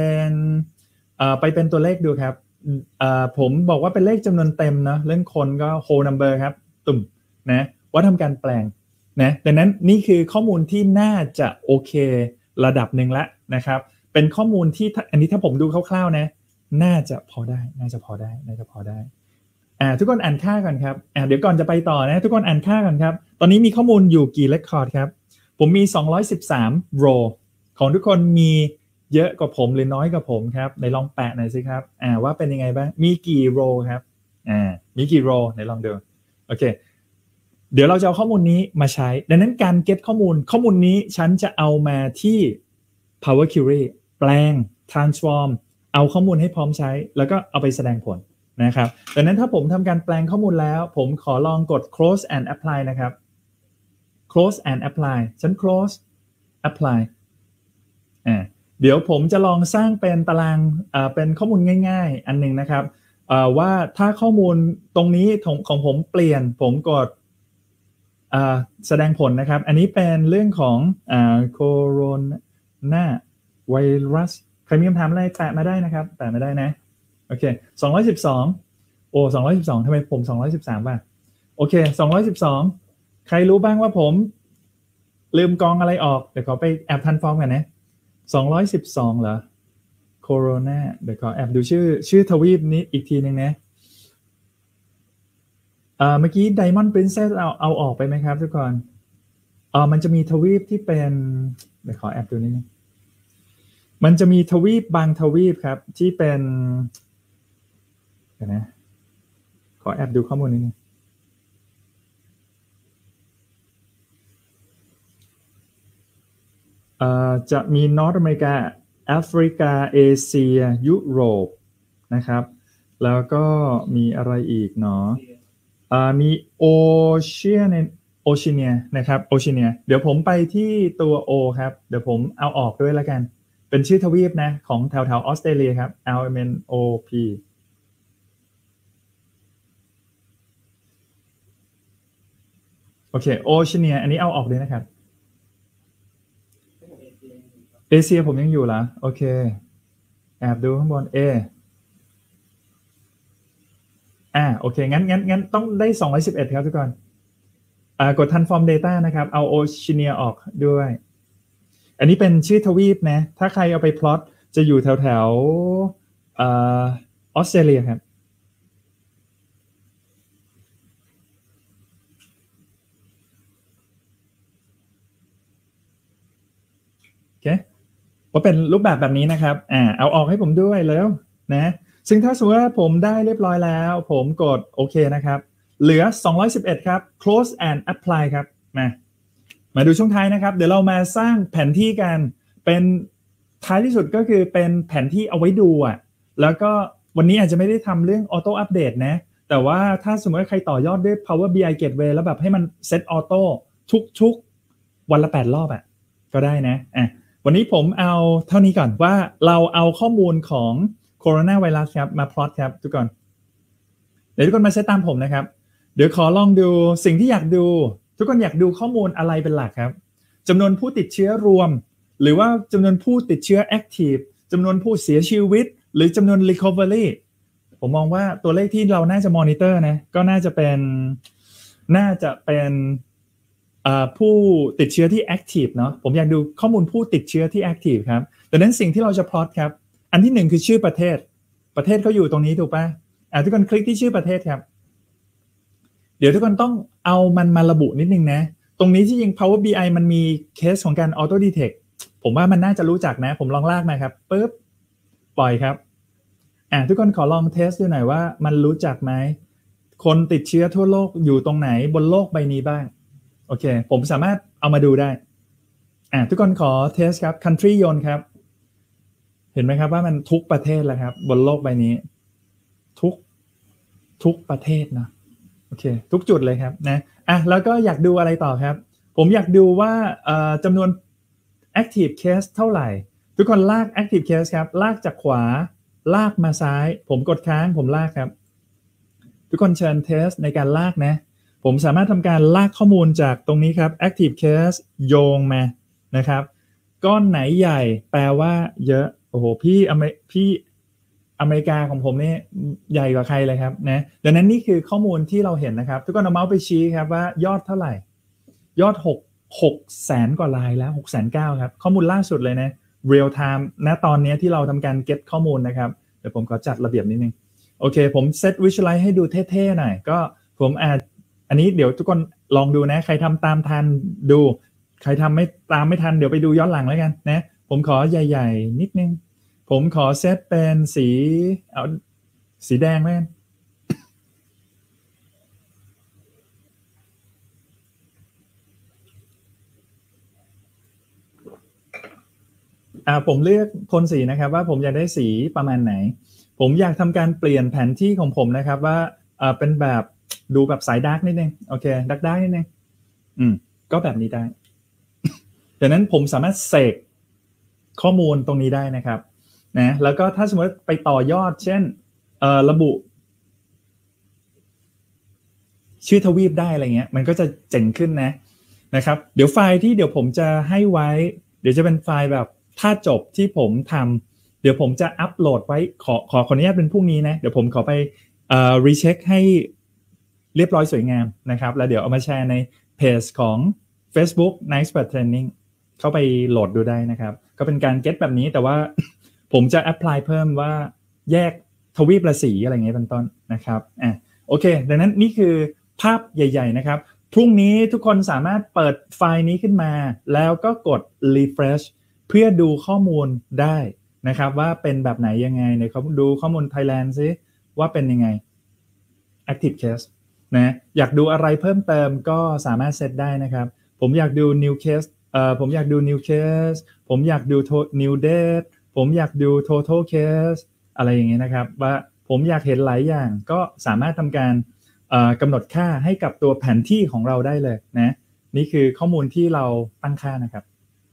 เป็นตัวเลขดูครับผมบอกว่าเป็นเลขจำนวนเต็มนะเล่นคนก็ whole number ครับตุ่มนะว่าทำการแปลงนะดังนั้นนี่คือข้อมูลที่น่าจะโอเคระดับหนึ่งแล้วนะครับเป็นข้อมูลที่อันนี้ถ้าผมดูคร่าวๆนะน่าจะพอได้ทุกคนอ่านค่าก่อนครับเดี๋ยวก่อนจะไปต่อนะทุกคนอ่านค่าก่อนครับตอนนี้มีข้อมูลอยู่กี่ record ครับผมมี213 row ของทุกคนมีเยอะกว่าผมหรือน้อยกว่าผมครับไหนลองแปะหน่อยสิครับว่าเป็นยังไงบ้างมีกี่โรครับมีกี่โรไหนลองดูโอเคเดี๋ยวเราจะเอาข้อมูลนี้มาใช้ดังนั้นการเก็ตข้อมูลนี้ฉันจะเอามาที่ Power Query แปลง transform เอาข้อมูลให้พร้อมใช้แล้วก็เอาไปแสดงผลนะครับดังนั้นถ้าผมทำการแปลงข้อมูลแล้วผมขอลองกด close and apply นะครับ close and apply ฉัน close apply เดี๋ยวผมจะลองสร้างเป็นตารางเป็นข้อมูลง่ายๆอันหนึ่งนะครับว่าถ้าข้อมูลตรงนี้ของผมเปลี่ยนผมกดแสดงผลนะครับอันนี้เป็นเรื่องของโคโรนาไวรัสใครมีคำถามอะไรแตะมาได้นะครับแตะมาได้นะโอเค212212ทำไมผม213ป่ะโอเค212ใครรู้บ้างว่าผมลืมกองอะไรออกเดี๋ยวขอไปแอบทันฟอร์มกันนะ212เหรอโคโรนาเดี๋ยวขอแอบดูชื่อทวีปนี้อีกทีนึงนะเมื่อกี้ Diamond Princess เอาออกไปไหมครับทุกคนมันจะมีทวีปที่เป็นเดี๋ยวขอแอบดูนิดนึงมันจะมีทวีปบางทวีปครับที่เป็นเดี๋ยวนะขอแอบดูข้อมูลนิดนึงจะมีนอร์ทอเมริกาแอฟริกาเอเชียยุโรปนะครับแล้วก็มีอะไรอีกเนาะมีโอเชียเนียนะครับโอเชียเนียเดี๋ยวผมไปที่ตัว O ครับเดี๋ยวผมเอาออกด้วยแล้วกันเป็นชื่อทวีปนะของแถวออสเตรเลียครับ LMNOP โอเคโอเชียเนียอันนี้เอาออกเลยนะครับเอเชียผมยังอยู่เหรอโอเคแอบดูข้างบนโอเคงั้นต้องได้211ครับทุกคนกด transform data นะครับเอา Oceania ออกด้วยอันนี้เป็นชื่อทวีปนะถ้าใครเอาไป plot จะอยู่แถวออสเตรเลียครับโอเคว่าเป็นรูปแบบนี้นะครับเอาออกให้ผมด้วยแล้วนะซึ่งถ้าสมมติว่าผมได้เรียบร้อยแล้วผมกดโอเคนะครับเหลือ211ครับ close and apply ครับมาดูช่วงท้ายนะครับเดี๋ยวเรามาสร้างแผนที่กันเป็นท้ายที่สุดก็คือเป็นแผนที่เอาไว้ดูแล้วก็วันนี้อาจจะไม่ได้ทำเรื่องออโต้อัปเดตนะแต่ว่าถ้าสมมติว่าใครต่อยอดด้วย Power BI Gateway แล้วแบบให้มันเซตออโต้ทุกวันละ8รอบก็ได้นะวันนี้ผมเอาเท่านี้ก่อนว่าเราเอาข้อมูลของโคโรนาไวรัสครับมาพลอตครับทุกคนเดี๋ยวทุกคนมาเซตตามผมนะครับเดี๋ยวขอลองดูสิ่งที่อยากดูทุกคนอยากดูข้อมูลอะไรเป็นหลักครับจำนวนผู้ติดเชื้อรวมหรือว่าจำนวนผู้ติดเชื้อ Active จำนวนผู้เสียชีวิตหรือจำนวน Recovery ผมมองว่าตัวเลขที่เราน่าจะมอนิเตอร์นะก็น่าจะเป็นผู้ติดเชื้อที่ Active เนาะผมอยากดูข้อมูลผู้ติดเชื้อที่ Active ครับดังนั้นสิ่งที่เราจะพลอตครับอันที่หนึ่งคือชื่อประเทศเขาอยู่ตรงนี้ถูกป่ะทุกคนคลิกที่ชื่อประเทศครับเดี๋ยวทุกคนต้องเอามันมาระบุนิดนึงนะตรงนี้ที่จริง Power BI มันมีเคสของการ Auto Detect ผมว่ามันน่าจะรู้จักนะผมลองลากมาครับปึ๊บปล่อยครับทุกคนขอลองเทสดูหน่อยว่ามันรู้จักไหมคนติดเชื้อทั่วโลกอยู่ตรงไหนบนโลกใบนี้บ้างโอเคผมสามารถเอามาดูได้ทุกคนขอเทสครับ Country โยนครับเห็นไหมครับว่ามันทุกประเทศแล้วครับบนโลกใบนี้ทุกประเทศนะโอเคทุกจุดเลยครับนะแล้วก็อยากดูอะไรต่อครับผมอยากดูว่าจำนวน active case เท่าไหร่ทุกคนลาก active case ครับลากจากขวาลากมาซ้ายผมกดค้างผมลากครับทุกคนเชิญเทสในการลากนะผมสามารถทำการลากข้อมูลจากตรงนี้ครับ active case โยงมานะครับก้อนไหนใหญ่แปลว่าเยอะโอ้โหพี่อเมริกาของผมนี่ใหญ่กว่าใครเลยครับนะดังนั้นนี่คือข้อมูลที่เราเห็นนะครับทุกคนเอาเมาส์ไปชี้ครับว่ายอดเท่าไหร่ยอด6แสนกว่ารายแล้ว609,000ครับข้อมูลล่าสุดเลยนะ real time ณตอนนี้ที่เราทำการ get ข้อมูลนะครับเดี๋ยวผมขอจัดระเบียบนิดนึงโอเคผมเซต visualize ให้ดูเท่ๆหน่อยก็ผมอันนี้เดี๋ยวทุกคนลองดูนะใครทำตามทันดูใครทำไม่ตามไม่ทันเดี๋ยวไปดูย้อนหลังแล้วกันนะผผมขอใหญ่ๆนิดนึงผมขอเซตเป็นสีเอาสีแดงแม่นผมเลือกโทนสีนะครับว่าผมอยากได้สีประมาณไหนผมอยากทำการเปลี่ยนแผนที่ของผมนะครับว่าเป็นแบบดูแบบสายดาร์กนิดนึงโอเคดาร์กนิดนึงก็แบบนี้ได้ดังนั้นผมสามารถเสกข้อมูลตรงนี้ได้นะครับนะแล้วก็ถ้าสมมติไปต่อยอดเช่นระบุชื่อทวีปได้อะไรเงี้ยมันก็จะเจ๋งขึ้นนะครับเดี๋ยวไฟล์ที่เดี๋ยวผมจะให้ไว้เดี๋ยวจะเป็นไฟล์แบบถ้าจบที่ผมทำเดี๋ยวผมจะอัปโหลดไว้ขออนุญาตเป็นพรุ่งนี้นะเดี๋ยวผมขอไปรีเช็คให้เรียบร้อยสวยงามนะครับแล้วเดี๋ยวเอามาแชร์ในเพจของ Facebook Knightsbird Training เข้าไปโหลดดูได้นะครับก็เป็นการเก็ตแบบนี้แต่ว่าผมจะแอพพลายเพิ่มว่าแยกทวีปละสีอะไรเงี้ยเป็นต้นนะครับโอเคดังนั้นนี่คือภาพใหญ่ๆนะครับพรุ่งนี้ทุกคนสามารถเปิดไฟล์นี้ขึ้นมาแล้วก็กด refresh เพื่อดูข้อมูลได้นะครับว่าเป็นแบบไหนยังไงในดูข้อมูล Thailand ซิว่าเป็นยังไง active case นะอยากดูอะไรเพิ่มเติมก็สามารถเซตได้นะครับผมอยากดู new case ผมอยากดู new case ผมอยากดู new date ผมอยากดู total case อะไรอย่างเงี้ยนะครับว่าผมอยากเห็นหลายอย่างก็สามารถทำการกำหนดค่าให้กับตัวแผนที่ของเราได้เลยนะนี่คือข้อมูลที่เราตั้งค่านะครับ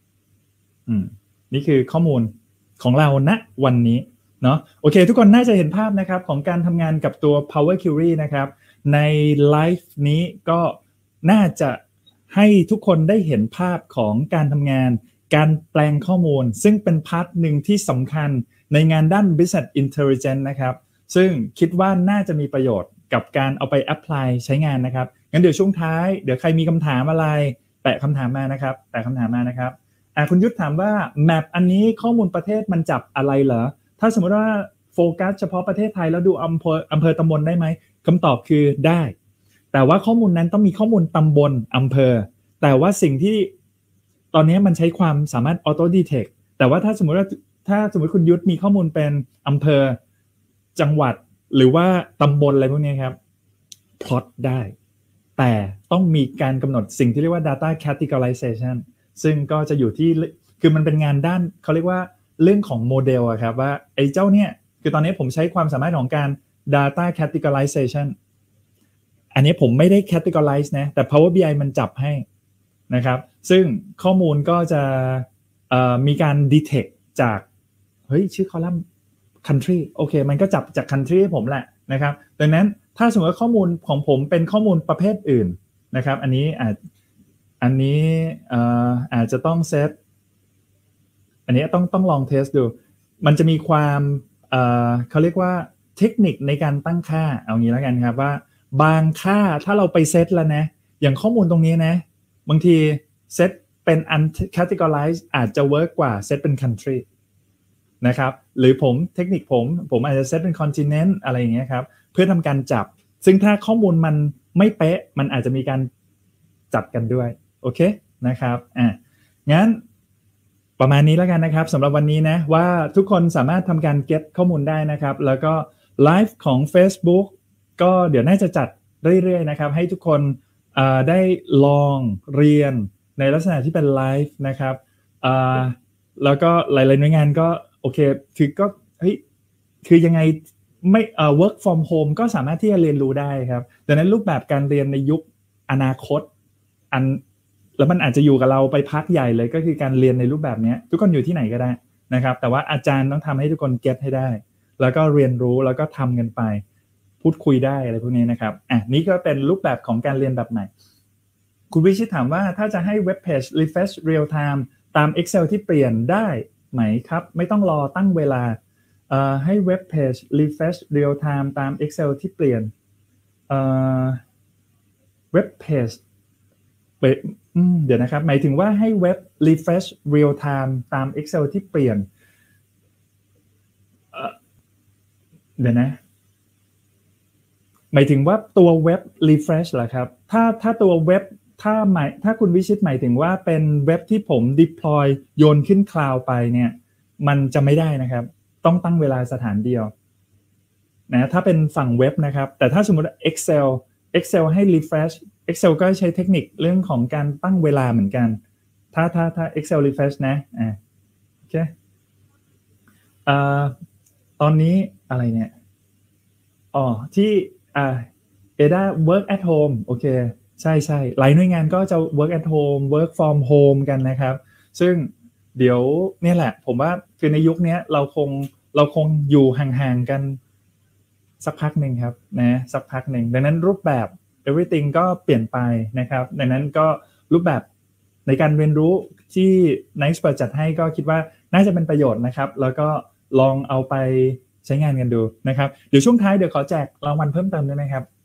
นี่คือข้อมูลของเราณวันนี้เนาะโอเคทุกคนน่าจะเห็นภาพนะครับของการทำงานกับตัว Power Query นะครับในไลฟ์นี้ก็น่าจะให้ทุกคนได้เห็นภาพของการทำงานการแปลงข้อมูลซึ่งเป็นพาร์ทหนึ่งที่สำคัญในงานด้าน Business Intelligence นะครับซึ่งคิดว่าน่าจะมีประโยชน์กับการเอาไปแอพพลายใช้งานนะครับงั้นเดี๋ยวช่วงท้ายเดี๋ยวใครมีคำถามอะไรแปะคำถามมานะครับคุณยุทธถามว่าแมปอันนี้ข้อมูลประเทศมันจับอะไรเหรอถ้าสมมติว่าโฟกัสเฉพาะประเทศไทยแล้วดูอำเภอตำบลได้ไหมคำตอบคือได้แต่ว่าข้อมูลนั้นต้องมีข้อมูลตำบลอำเภอแต่ว่าสิ่งที่ตอนนี้มันใช้ความสามารถออโต้ดีเทคแต่ว่าถ้าสมมติคุณยุทธมีข้อมูลเป็นอำเภอจังหวัดหรือว่าตำบลอะไรพวกนี้ครับพล็อตได้แต่ต้องมีการกำหนดสิ่งที่เรียกว่า data categorization ซึ่งก็จะอยู่ที่คือมันเป็นงานด้านเขาเรียกว่าเรื่องของโมเดลอะครับว่าไอ้เจ้าเนี่ยคือตอนนี้ผมใช้ความสามารถของการ data categorization อันนี้ผมไม่ได้ categorize นะแต่ Power BI มันจับให้นะครับซึ่งข้อมูลก็จะมีการ detect จากชื่อคอลัมน์ country โอเคมันก็จับจาก country ให้ผมแหละนะครับดังนั้นถ้าสมมติว่าข้อมูลของผมเป็นข้อมูลประเภทอื่นนะครับอันนี้อาจจะต้องเซตอันนี้ต้องลองเทสดูมันจะมีความเขาเรียกว่าเทคนิคในการตั้งค่าเอางี้แล้วกันครับว่าบางค่าถ้าเราไปเซตแล้วนะอย่างข้อมูลตรงนี้นะบางทีเซตเป็น uncategorized อาจจะเวิร์กกว่าเซตเป็น country นะครับหรือเทคนิคผมอาจจะเซตเป็น continent อะไรอย่างเงี้ยครับเพื่อทำการจับซึ่งถ้าข้อมูลมันไม่เป๊ะมันอาจจะมีการจัดกันด้วยโอเคนะครับงั้นประมาณนี้แล้วกันนะครับสำหรับวันนี้นะว่าทุกคนสามารถทำการเก็ตข้อมูลได้นะครับแล้วก็ไลฟ์ของ Facebook ก็เดี๋ยวน่าจะจัดเรื่อยๆนะครับให้ทุกคนได้ลองเรียนในลักษณะที่เป็นไลฟ์นะครับแล้วก็หลายๆหน่วยงานก็โอเคคือยังไงไม่work from home ก็สามารถที่จะเรียนรู้ได้ครับดังนั้นรูปแบบการเรียนในยุคอนาคตแล้วมันอาจจะอยู่กับเราไปพักใหญ่เลยก็คือการเรียนในรูปแบบนี้ทุกคนอยู่ที่ไหนก็ได้นะครับแต่ว่าอาจารย์ต้องทำให้ทุกคนเก็ตให้ได้แล้วก็เรียนรู้แล้วก็ทำกันไปพูดคุยได้อะไรพวกนี้นะครับนี่ก็เป็นรูปแบบของการเรียนแบบใหม่คุณวิชิตถามว่าถ้าจะให้เว็บเพจ refresh real time ตาม Excel ที่เปลี่ยนได้ไหมครับไม่ต้องรอตั้งเวลาให้เว็บเพจ refresh real time ตาม Excel ที่เปลี่ยนเว็บเพจเดี๋ยวนะครับหมายถึงว่าให้เว็บ refresh real time ตาม Excel ที่เปลี่ยนเดี๋ยวนะหมายถึงว่าตัวเว็บ refresh เหรอครับถ้าตัวเว็บถ้าคุณวิชิตหมายถึงว่าเป็นเว็บที่ผม deploy โยนขึ้นคลาวด์ไปเนี่ยมันจะไม่ได้นะครับต้องตั้งเวลาสถานเดียวนะถ้าเป็นฝั่งเว็บนะครับแต่ถ้าสมมติ Excel ให้ refresh Excel ก็ใช้เทคนิคเรื่องของการตั้งเวลาเหมือนกันถ้า Excel refresh นะโอเคตอนนี้อะไรเนี่ยที่Ada work at home โอเคใช่หลายหน่วยงานก็จะ work at home work from home กันนะครับซึ่งเดี๋ยวเนี่ยแหละผมว่าคือในยุคนี้เราคงอยู่ห่างๆกันสักพักหนึ่งครับนะสักพักหนึ่งดังนั้นรูปแบบ everything ก็เปลี่ยนไปนะครับดังนั้นก็รูปแบบในการเรียนรู้ที่ Nextpert จัดให้ก็คิดว่าน่าจะเป็นประโยชน์นะครับแล้วก็ลองเอาไปใช้งานกันดูนะครับเดี๋ยวช่วงท้ายเดี๋ยวขอแจกรางวัลเพิ่มเติมได้ไหมครับ